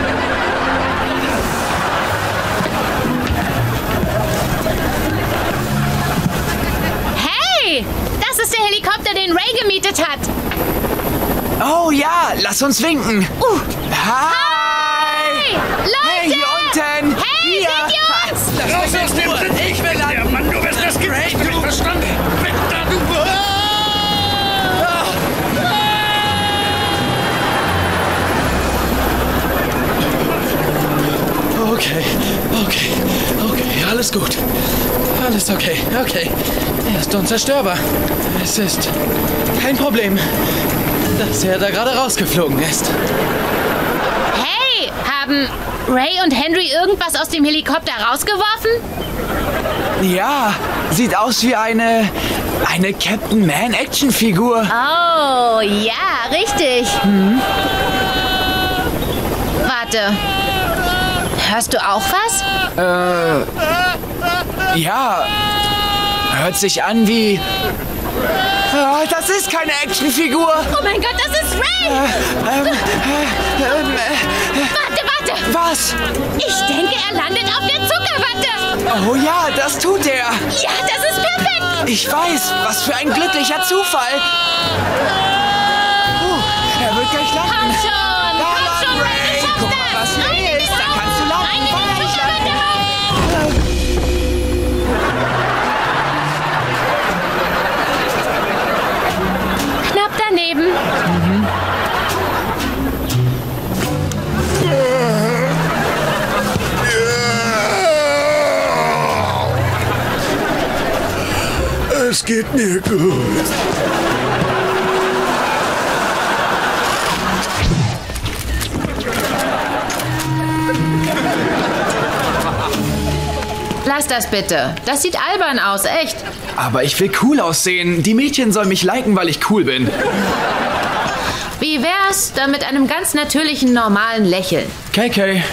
Hey, das ist der Helikopter, den Ray gemietet hat. Oh ja, lass uns winken. Uh. Hi! Hey, Leute! Hey, hier unten! Hey, hier. seht ihr uns? Lass uns in Ruhe. Ich will landen. Mann, du wirst das Gesicht nicht verstanden. Weg da, du... Okay, okay, okay, alles gut. Alles okay, okay. Er ist unzerstörbar. Es ist kein Problem, dass er da gerade rausgeflogen ist. Hey, haben Ray und Henry irgendwas aus dem Helikopter rausgeworfen? Ja, sieht aus wie eine... eine Captain Man Actionfigur. Oh, ja, richtig. Hm? Warte. Hörst du auch was? Äh... Ja... Hört sich an wie... Oh, das ist keine Actionfigur. Oh mein Gott, das ist Ray! Äh, ähm, äh, ähm, äh, warte, warte! Was? Ich denke, er landet auf der Zuckerwatte! Oh ja, das tut er! Ja, das ist perfekt! Ich weiß, was für ein glücklicher Zufall! Oh, er wird gleich landen! Komm schon! Da komm lang, schon, Ray! Ray! Du schaffst Guck mal, das! was hier Rein in ist! den Da Raum! kannst du landen! Rein in die Weich Zuckerwatte! Knapp daneben. Mhm. Es geht mir gut. Lass das bitte. Das sieht albern aus, echt. Aber ich will cool aussehen. Die Mädchen sollen mich liken, weil ich cool bin. Wie wär's dann mit einem ganz natürlichen, normalen Lächeln? K K.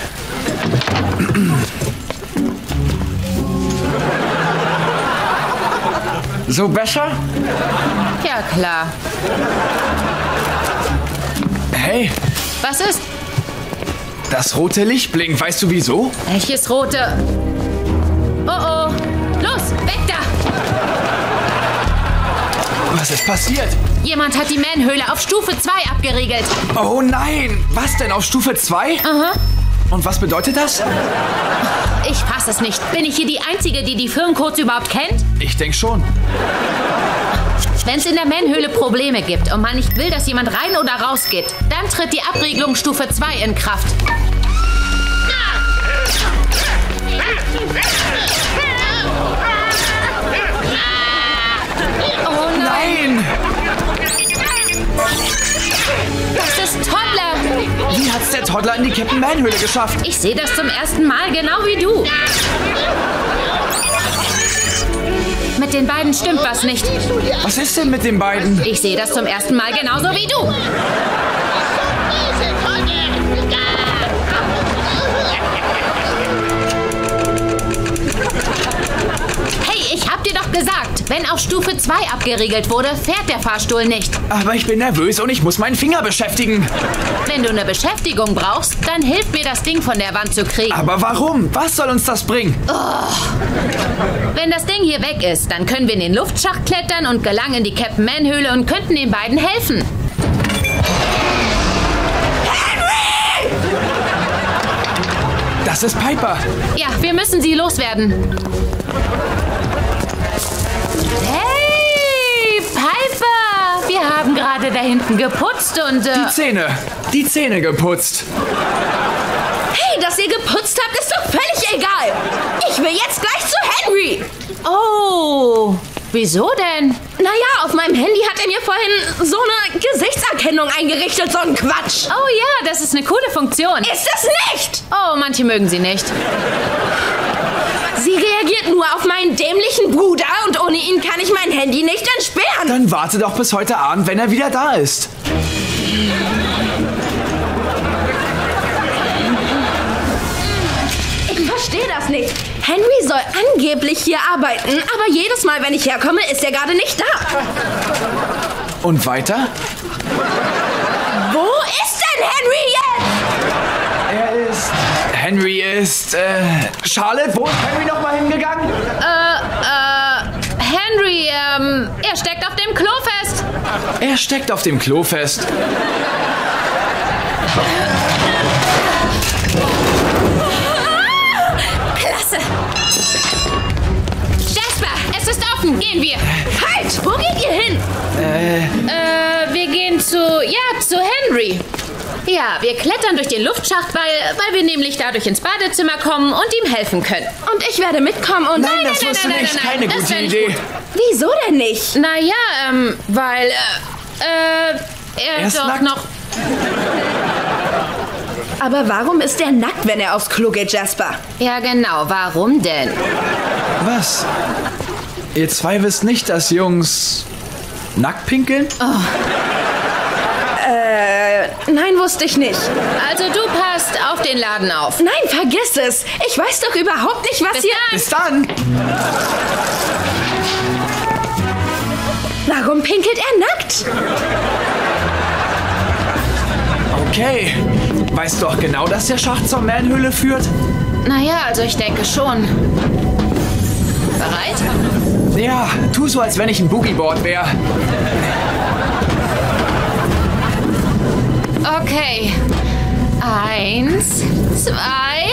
So besser? Ja, klar. Hey, Was ist? das rote Licht blinkt. Weißt du wieso? Welches rote? Oh oh. Los, weg da! Was ist passiert? Jemand hat die Man-Höhle auf Stufe zwei abgeriegelt. Oh nein! Was denn, auf Stufe zwei? Aha. Und was bedeutet das? Ich fass es nicht. Bin ich hier die Einzige, die die Firmencodes überhaupt kennt? Ich denke schon. Wenn es in der Man-Höhle Probleme gibt und man nicht will, dass jemand rein oder raus geht, dann tritt die Abriegelung Stufe zwei in Kraft. Oh nein! Das ist Toddler! Wie hat's der Toddler in die Captain Man-Höhle geschafft? Ich sehe das zum ersten Mal, genau wie du. Mit den beiden stimmt was nicht. Was ist denn mit den beiden? Ich sehe das zum ersten Mal genauso wie du. Hey, ich hab dir doch gesagt, wenn auf Stufe zwei abgeriegelt wurde, fährt der Fahrstuhl nicht. Aber ich bin nervös und ich muss meinen Finger beschäftigen. Wenn du eine Beschäftigung brauchst, dann hilft mir das Ding von der Wand zu kriegen. Aber warum? Was soll uns das bringen? Oh. Wenn das Ding hier weg ist, dann können wir in den Luftschacht klettern und gelangen in die Captain Man-Höhle und könnten den beiden helfen. Henry! Das ist Piper. Ja, wir müssen sie loswerden. Hey, Piper! Wir haben gerade da hinten geputzt und... Äh Die Zähne. Die Zähne geputzt. Hey, dass ihr geputzt habt, ist doch völlig egal. Ich will jetzt gleich zu Henry. Oh, wieso denn? Naja, auf meinem Handy hat er mir vorhin so eine Gesichtserkennung eingerichtet, so ein Quatsch. Oh ja, das ist eine coole Funktion. Ist es nicht? Oh, manche mögen sie nicht. Sie reagiert nur auf meinen dämlichen Bruder und ohne ihn kann ich mein Handy nicht entsperren. Dann warte doch bis heute Abend, wenn er wieder da ist. Ich verstehe das nicht. Henry soll angeblich hier arbeiten, aber jedes Mal, wenn ich herkomme, ist er gerade nicht da. Und weiter? Wo ist denn Henry jetzt? Er ist... Henry ist... Äh... Charlotte, wo ist Henry nochmal hingegangen? Äh, äh... Henry, ähm... Er steckt auf dem Klo fest. Er steckt auf dem Klo fest. Klasse! Jasper, es ist offen. Gehen wir. Halt! Wo geht ihr hin? Äh... Äh, wir gehen zu... Ja, zu Henry. Ja, wir klettern durch den Luftschacht, weil, weil wir nämlich dadurch ins Badezimmer kommen und ihm helfen können. Und ich werde mitkommen und... Nein, das wirst du nicht. Keine gute Idee. Wieso denn nicht? Naja, ähm, weil... Äh, äh, er ist doch nackt. noch... Aber warum ist er nackt, wenn er aufs Klo geht, Jasper? Ja, genau. Warum denn? Was? Ihr zwei wisst nicht, dass Jungs nackt pinkeln? Oh. Äh, nein, wusste ich nicht. Also du passt auf den Laden auf. Nein, vergiss es. Ich weiß doch überhaupt nicht, was Bis hier... dann. Bis dann! Warum pinkelt er nackt? Okay. Weißt du auch genau, dass der Schacht zur Man-Höhle führt? Naja, also ich denke schon. Bereit? Ja, tu so, als wenn ich ein Boogieboard wäre. Okay. Eins, zwei...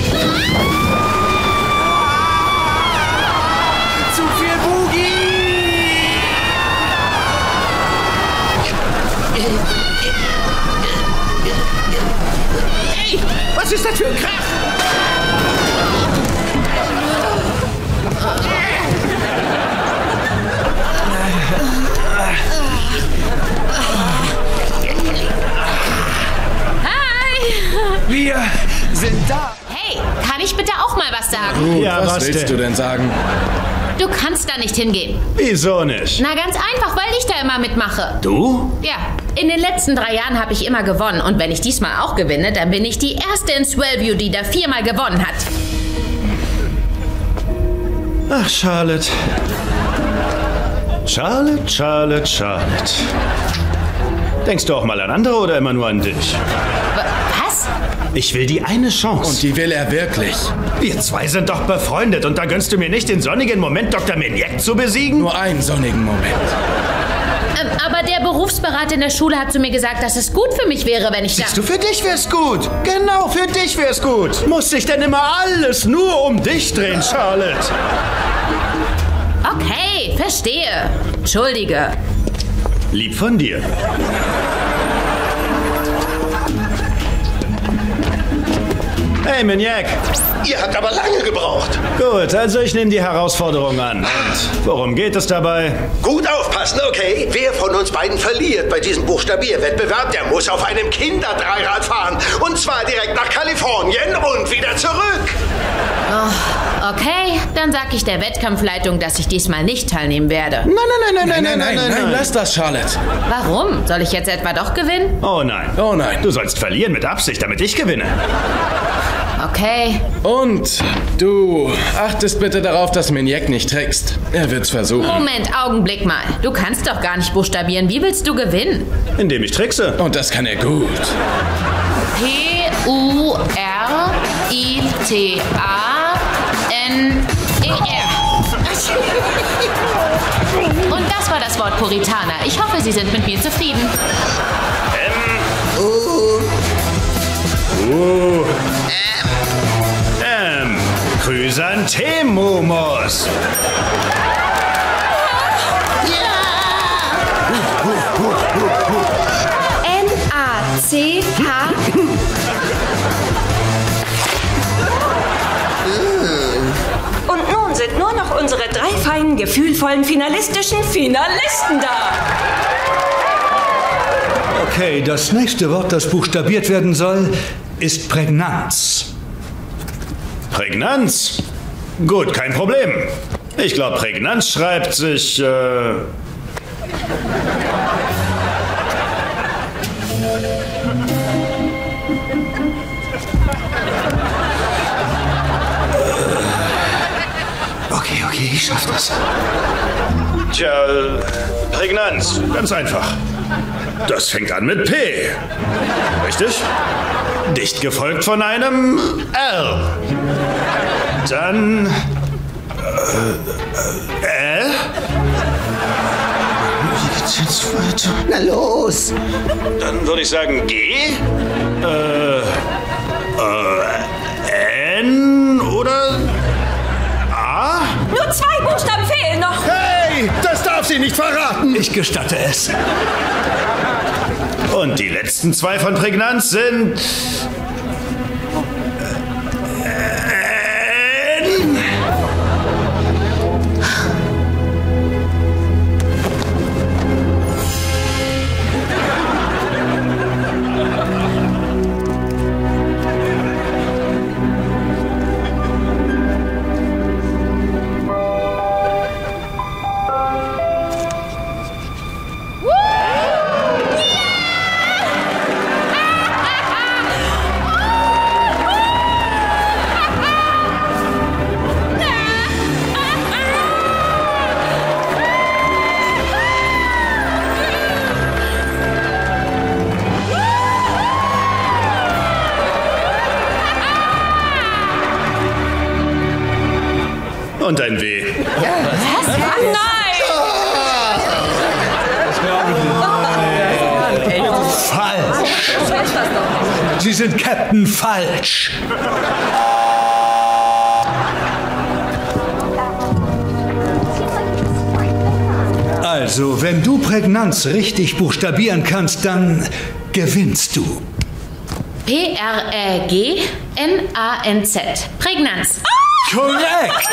Zu viel Boogie! Hey, was ist das für ein Krach? Wir sind da. Hey, kann ich bitte auch mal was sagen? Ja, was, was willst denn? du denn sagen? Du kannst da nicht hingehen. Wieso nicht? Na, ganz einfach, weil ich da immer mitmache. Du? Ja, In den letzten drei Jahren habe ich immer gewonnen. Und wenn ich diesmal auch gewinne, dann bin ich die erste in Swellview, die da viermal gewonnen hat. Ach, Charlotte. Charlotte, Charlotte, Charlotte. Denkst du auch mal an andere oder immer nur an dich? Was? Ich will die eine Chance. Und die will er wirklich. Wir zwei sind doch befreundet und da gönnst du mir nicht den sonnigen Moment, Doktor Maniac zu besiegen? Nur einen sonnigen Moment. Ähm, aber der Berufsberater in der Schule hat zu mir gesagt, dass es gut für mich wäre, wenn ich da... Siehst du, für dich wär's gut. Genau, für dich wär's gut. Muss sich denn immer alles nur um dich drehen, Charlotte? Okay, verstehe. Entschuldige. Lieb von dir. Hey, Maniac. Ihr habt aber lange gebraucht. Gut, also ich nehme die Herausforderung an. Und worum geht es dabei? Gut aufpassen, okay? Wer von uns beiden verliert bei diesem Buchstabierwettbewerb, der muss auf einem Kinderdreirad fahren. Und zwar direkt nach Kalifornien und wieder zurück. Oh, okay, dann sag ich der Wettkampfleitung, dass ich diesmal nicht teilnehmen werde. Nein, nein, nein, nein, nein, nein, nein, nein, nein, lass das, Charlotte. Warum? Soll ich jetzt etwa doch gewinnen? Oh nein. Oh nein. Du sollst verlieren mit Absicht, damit ich gewinne. Okay. Und du achtest bitte darauf, dass Maniac nicht trickst. Er wird's versuchen. Moment, Augenblick mal. Du kannst doch gar nicht buchstabieren. Wie willst du gewinnen? Indem ich trickse. Und das kann er gut. P U R I T A N E R. Und das war das Wort Puritaner. Ich hoffe, Sie sind mit mir zufrieden. M. Uh. Uh. Ähm, Chrysanthemumos. N A C H. Und nun sind nur noch unsere drei feinen, gefühlvollen, finalistischen Finalisten da. Okay, das nächste Wort, das buchstabiert werden soll, ist Prägnanz. Prägnanz? Gut, kein Problem. Ich glaube, Prägnanz schreibt sich, äh... Okay, okay, ich schaff das. Tja, Prägnanz, ganz einfach. Das fängt an mit P. Richtig? Dicht gefolgt von einem R. Dann... Äh, L? Wie geht's jetzt weiter? Na los! Dann würde ich sagen G? Äh... Äh... N oder... A? Nur zwei Buchstaben fehlen noch. Hey, das darf sie nicht verraten. Ich gestatte es. Und die letzten zwei von Prägnanz sind... N. Und ein W. Was? Nein! Falsch. Sie sind Captain Falsch. Also, wenn du Prägnanz richtig buchstabieren kannst, dann gewinnst du. P R Ä G N A N Z. Prägnanz. Korrekt!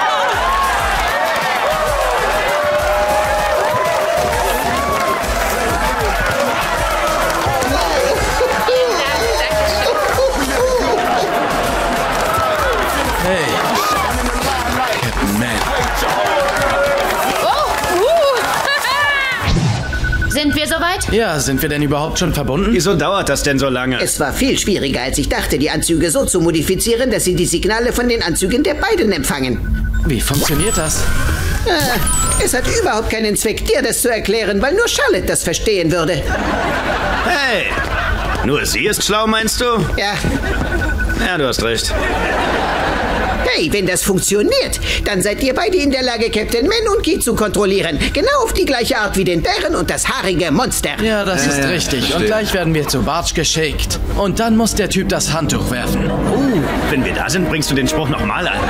Hey, Captain Man. Oh, uh. Sind wir soweit? Ja, sind wir denn überhaupt schon verbunden? Wieso dauert das denn so lange? Es war viel schwieriger, als ich dachte, die Anzüge so zu modifizieren, dass sie die Signale von den Anzügen der beiden empfangen. Wie funktioniert das? Ah, es hat überhaupt keinen Zweck, dir das zu erklären, weil nur Charlotte das verstehen würde. Hey! Nur sie ist schlau, meinst du? Ja. Ja, du hast recht. Hey, wenn das funktioniert, dann seid ihr beide in der Lage, Captain Man und Guy zu kontrollieren. Genau auf die gleiche Art wie den Bären und das haarige Monster. Ja, das ist äh, richtig. verstehe. Und gleich werden wir zu Bartsch geschickt. Und dann muss der Typ das Handtuch werfen. Uh, wenn wir da sind, bringst du den Spruch nochmal an.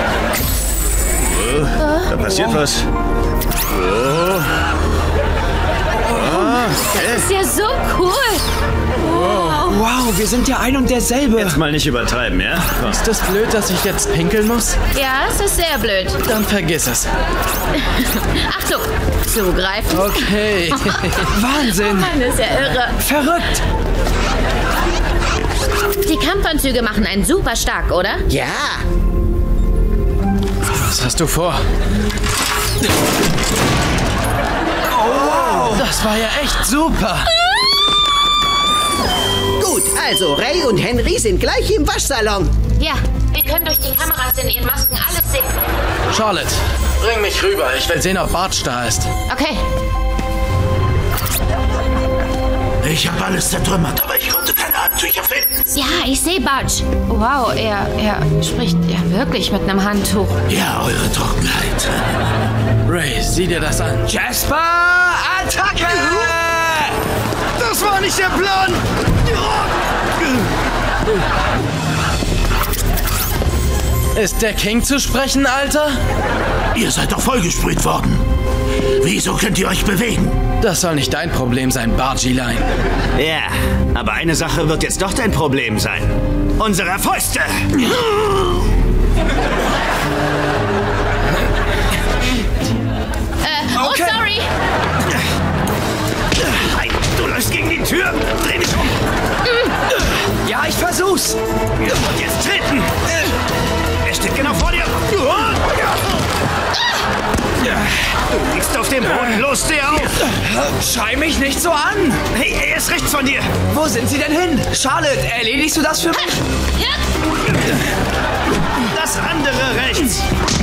Oh, da passiert was. Oh. Oh, das ist ja so cool. Wow. wow, wir sind ja ein und derselbe. Jetzt mal nicht übertreiben, ja? Komm. Ist das blöd, dass ich jetzt pinkeln muss? Ja, es ist sehr blöd. Dann vergiss es. Achtung, zugreifen. Okay. Wahnsinn. Mann, das ist ja irre. Verrückt. Die Kampfanzüge machen einen super stark, oder? Ja. Was hast du vor? Oh, das war ja echt super. Gut, also Ray und Henry sind gleich im Waschsalon. Ja, wir können durch die Kameras in ihren Masken alles sehen. Charlotte, bring mich rüber. Ich will sehen, ob Bartsch da ist. Okay. Ich habe alles zertrümmert, aber ich konnte keine Handtücher finden. Ja, ich sehe Bartsch. Wow, er, er spricht ja wirklich mit einem Handtuch. Ja, eure Trockenheit. Ray, sieh dir das an. Jasper, Attacke! Das war nicht der Plan! Ist der King zu sprechen, Alter? Ihr seid doch vollgesprüht worden. Wieso könnt ihr euch bewegen? Das soll nicht dein Problem sein, Bargilein. Ja, aber eine Sache wird jetzt doch dein Problem sein. Unsere Fäuste! Äh, oh, Okay. sorry. Nein, du läufst gegen die Tür! Dreh dich um! Ja, ich versuch's. Und jetzt treten! Er steht genau vor dir! Du liegst auf dem Boden, los, steh auf! Schrei mich nicht so an. Hey, er ist rechts von dir! Wo sind sie denn hin? Charlotte, erledigst du das für mich? Das andere rechts!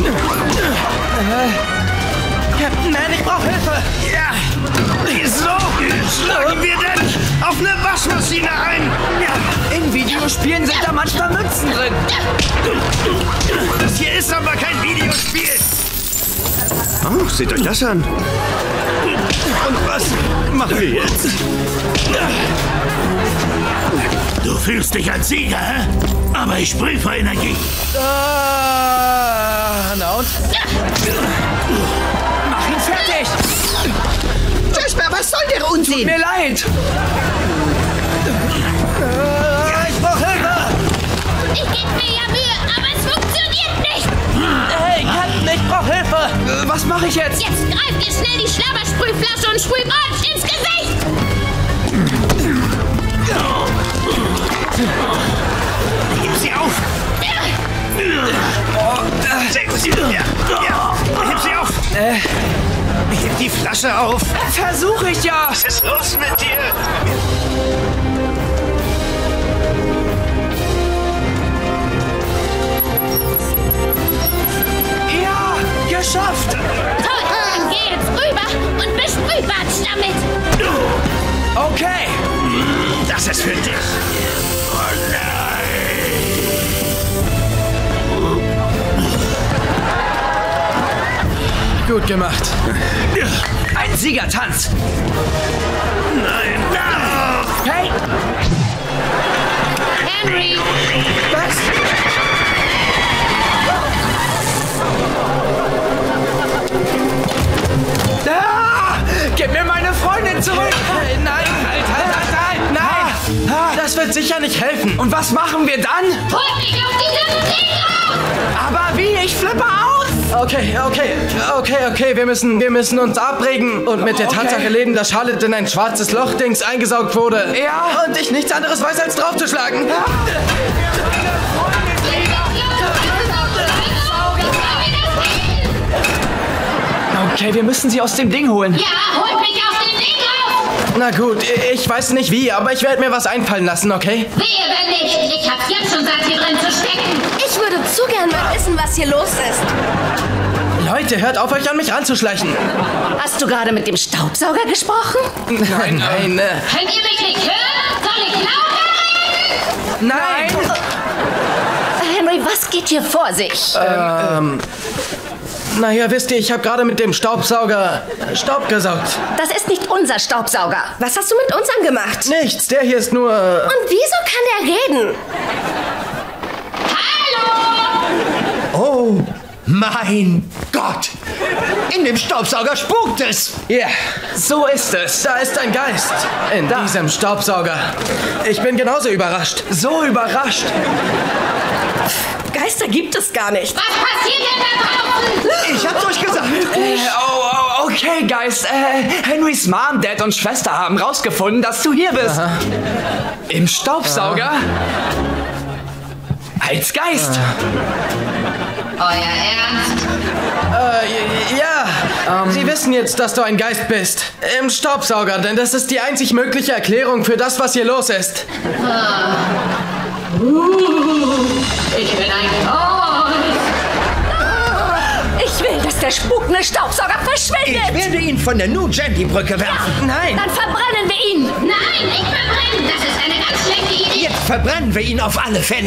Captain Man, ich brauche Hilfe. Ja! Wieso schlagen wir denn auf eine Waschmaschine ein? Ja. In Videospielen sind da manchmal Münzen drin. Das hier ist aber kein Videospiel! Oh, seht euch das an! Und was machen wir jetzt? Du fühlst dich als Sieger, hä? Aber ich sprühe vor Energie. Ah, na und? Mach ihn fertig. Jasper, was soll der Unsinn? Tut mir leid. Ah, ich brauche Hilfe! Ich gebe mir ja Mühe, aber es funktioniert nicht. Hey, Captain, ich brauche Hilfe. Äh, was mache ich jetzt? Jetzt greift ihr schnell die Schlabbersprühflasche und sprüht Bartsch ins Gesicht. Heb sie auf! Sehr gut. Ja, ja. Heb sie auf! Äh, Heb die Flasche auf! versuche ich ja. Was ist los mit dir? Ja, geschafft. Toll, dann geh jetzt rüber und besprüh Bartsch damit. Okay. Das ist für dich! Oh nein! Gut gemacht. Ein Siegertanz. Nein! Hey, Henry, was? Ah, gib mir meine Freundin zurück. Hey, nein, halt, halt, halt, halt, nein! Ah, Das wird sicher nicht helfen. und was machen wir dann? hol mich auf diese Musik auf! Aber wie? Ich flippe aus. Okay, okay, okay, okay, wir müssen, wir müssen uns abregen und mit der Okay. Tatsache leben, dass Charlotte in ein schwarzes Loch-Dings eingesaugt wurde. Ja. Und ich nichts anderes weiß, als draufzuschlagen. Okay, wir müssen sie aus dem Ding holen. Ja, holt mich aus dem Ding raus! Na gut, ich weiß nicht wie, aber ich werde mir was einfallen lassen, okay? Wehe, wenn nicht! Ich hab's jetzt schon satt, hier drin zu stecken! Ich würde zu gern mal wissen, was hier los ist. Leute, hört auf, euch an mich ranzuschleichen. Hast du gerade mit dem Staubsauger gesprochen? Nein, nein. Äh. Könnt ihr mich nicht hören? Soll ich lauter reden? Nein! Henry, was geht hier vor sich? Ähm, naja, wisst ihr, ich habe gerade mit dem Staubsauger Staub gesaugt. Das ist nicht unser Staubsauger. Was hast du mit uns angemacht? Nichts, der hier ist nur... Und wieso kann er reden? Hallo! Oh, mein Gott! In dem Staubsauger spukt es! Ja, yeah, so ist es. Da ist ein Geist in da. diesem Staubsauger. Ich bin genauso überrascht. So überrascht. Geister gibt es gar nicht. Was passiert denn da draußen? Ich hab's euch gesagt. Äh, oh, oh, okay, Geist. Äh, Henrys Mom, Dad und Schwester haben rausgefunden, dass du hier bist. Aha. Im Staubsauger. Aha. Als Geist. Euer Ernst? Äh, ja. Um. Sie wissen jetzt, dass du ein Geist bist. Im Staubsauger, denn das ist die einzig mögliche Erklärung für das, was hier los ist. Ah. Uh, ich bin ein Geist. Ich will, dass der spukende Staubsauger verschwindet. Ich werde ihn von der New Jandy-Brücke werfen. Ja, nein. Dann verbrennen wir ihn. Nein, nicht verbrennen. Das ist eine ganz schlechte Idee. Jetzt verbrennen wir ihn auf alle Fälle.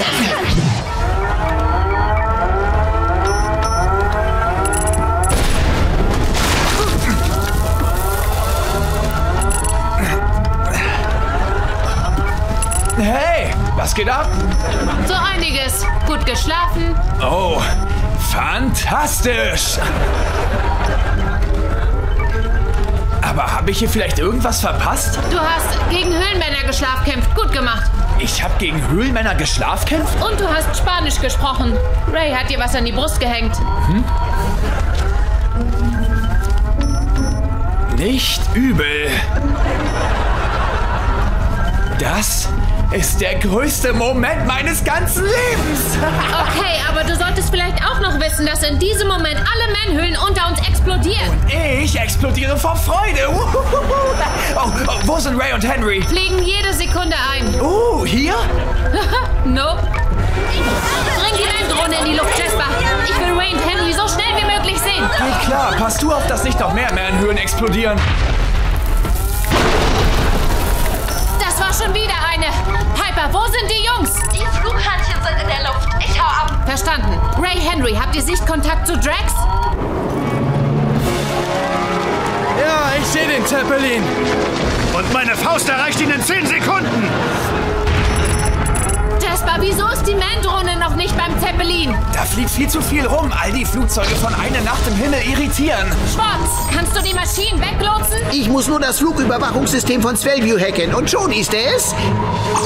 Hey, was geht ab? So einiges. Gut geschlafen. Oh, fantastisch. Aber habe ich hier vielleicht irgendwas verpasst? Du hast gegen Höhlenmänner geschlafkämpft. Gut gemacht. Ich habe gegen Höhlenmänner geschlafkämpft? Und du hast Spanisch gesprochen. Ray hat dir was an die Brust gehängt. Hm? Nicht übel. Das ist der größte Moment meines ganzen Lebens. Okay, aber du solltest vielleicht auch noch wissen, dass in diesem Moment alle Manhöhlen unter uns explodieren. Und ich explodiere vor Freude. Oh, oh, wo sind Ray und Henry? Fliegen jede Sekunde ein. Oh, hier? Nope. Bring die Man-Drohne in die Luft, Jasper. Ich will Ray und Henry so schnell wie möglich sehen. Geht klar, pass du auf, dass nicht noch mehr Manhöhlen explodieren. Das war schon wieder eine. Piper, wo sind die Jungs? Die Flughörnchen sind in der Luft. Ich hau ab. Verstanden. Ray, Henry, habt ihr Sichtkontakt zu Drax? Ja, ich sehe den Zeppelin. Und meine Faust erreicht ihn in zehn Sekunden. Jasper, wieso ist die Man-Drohne noch nicht beim Zeppelin? Da fliegt viel zu viel rum. All die Flugzeuge von einer Nacht im Himmel irritieren. Schwarz, kannst du die Maschinen weglotsen? Ich muss nur das Flugüberwachungssystem von Swellview hacken und schon ist es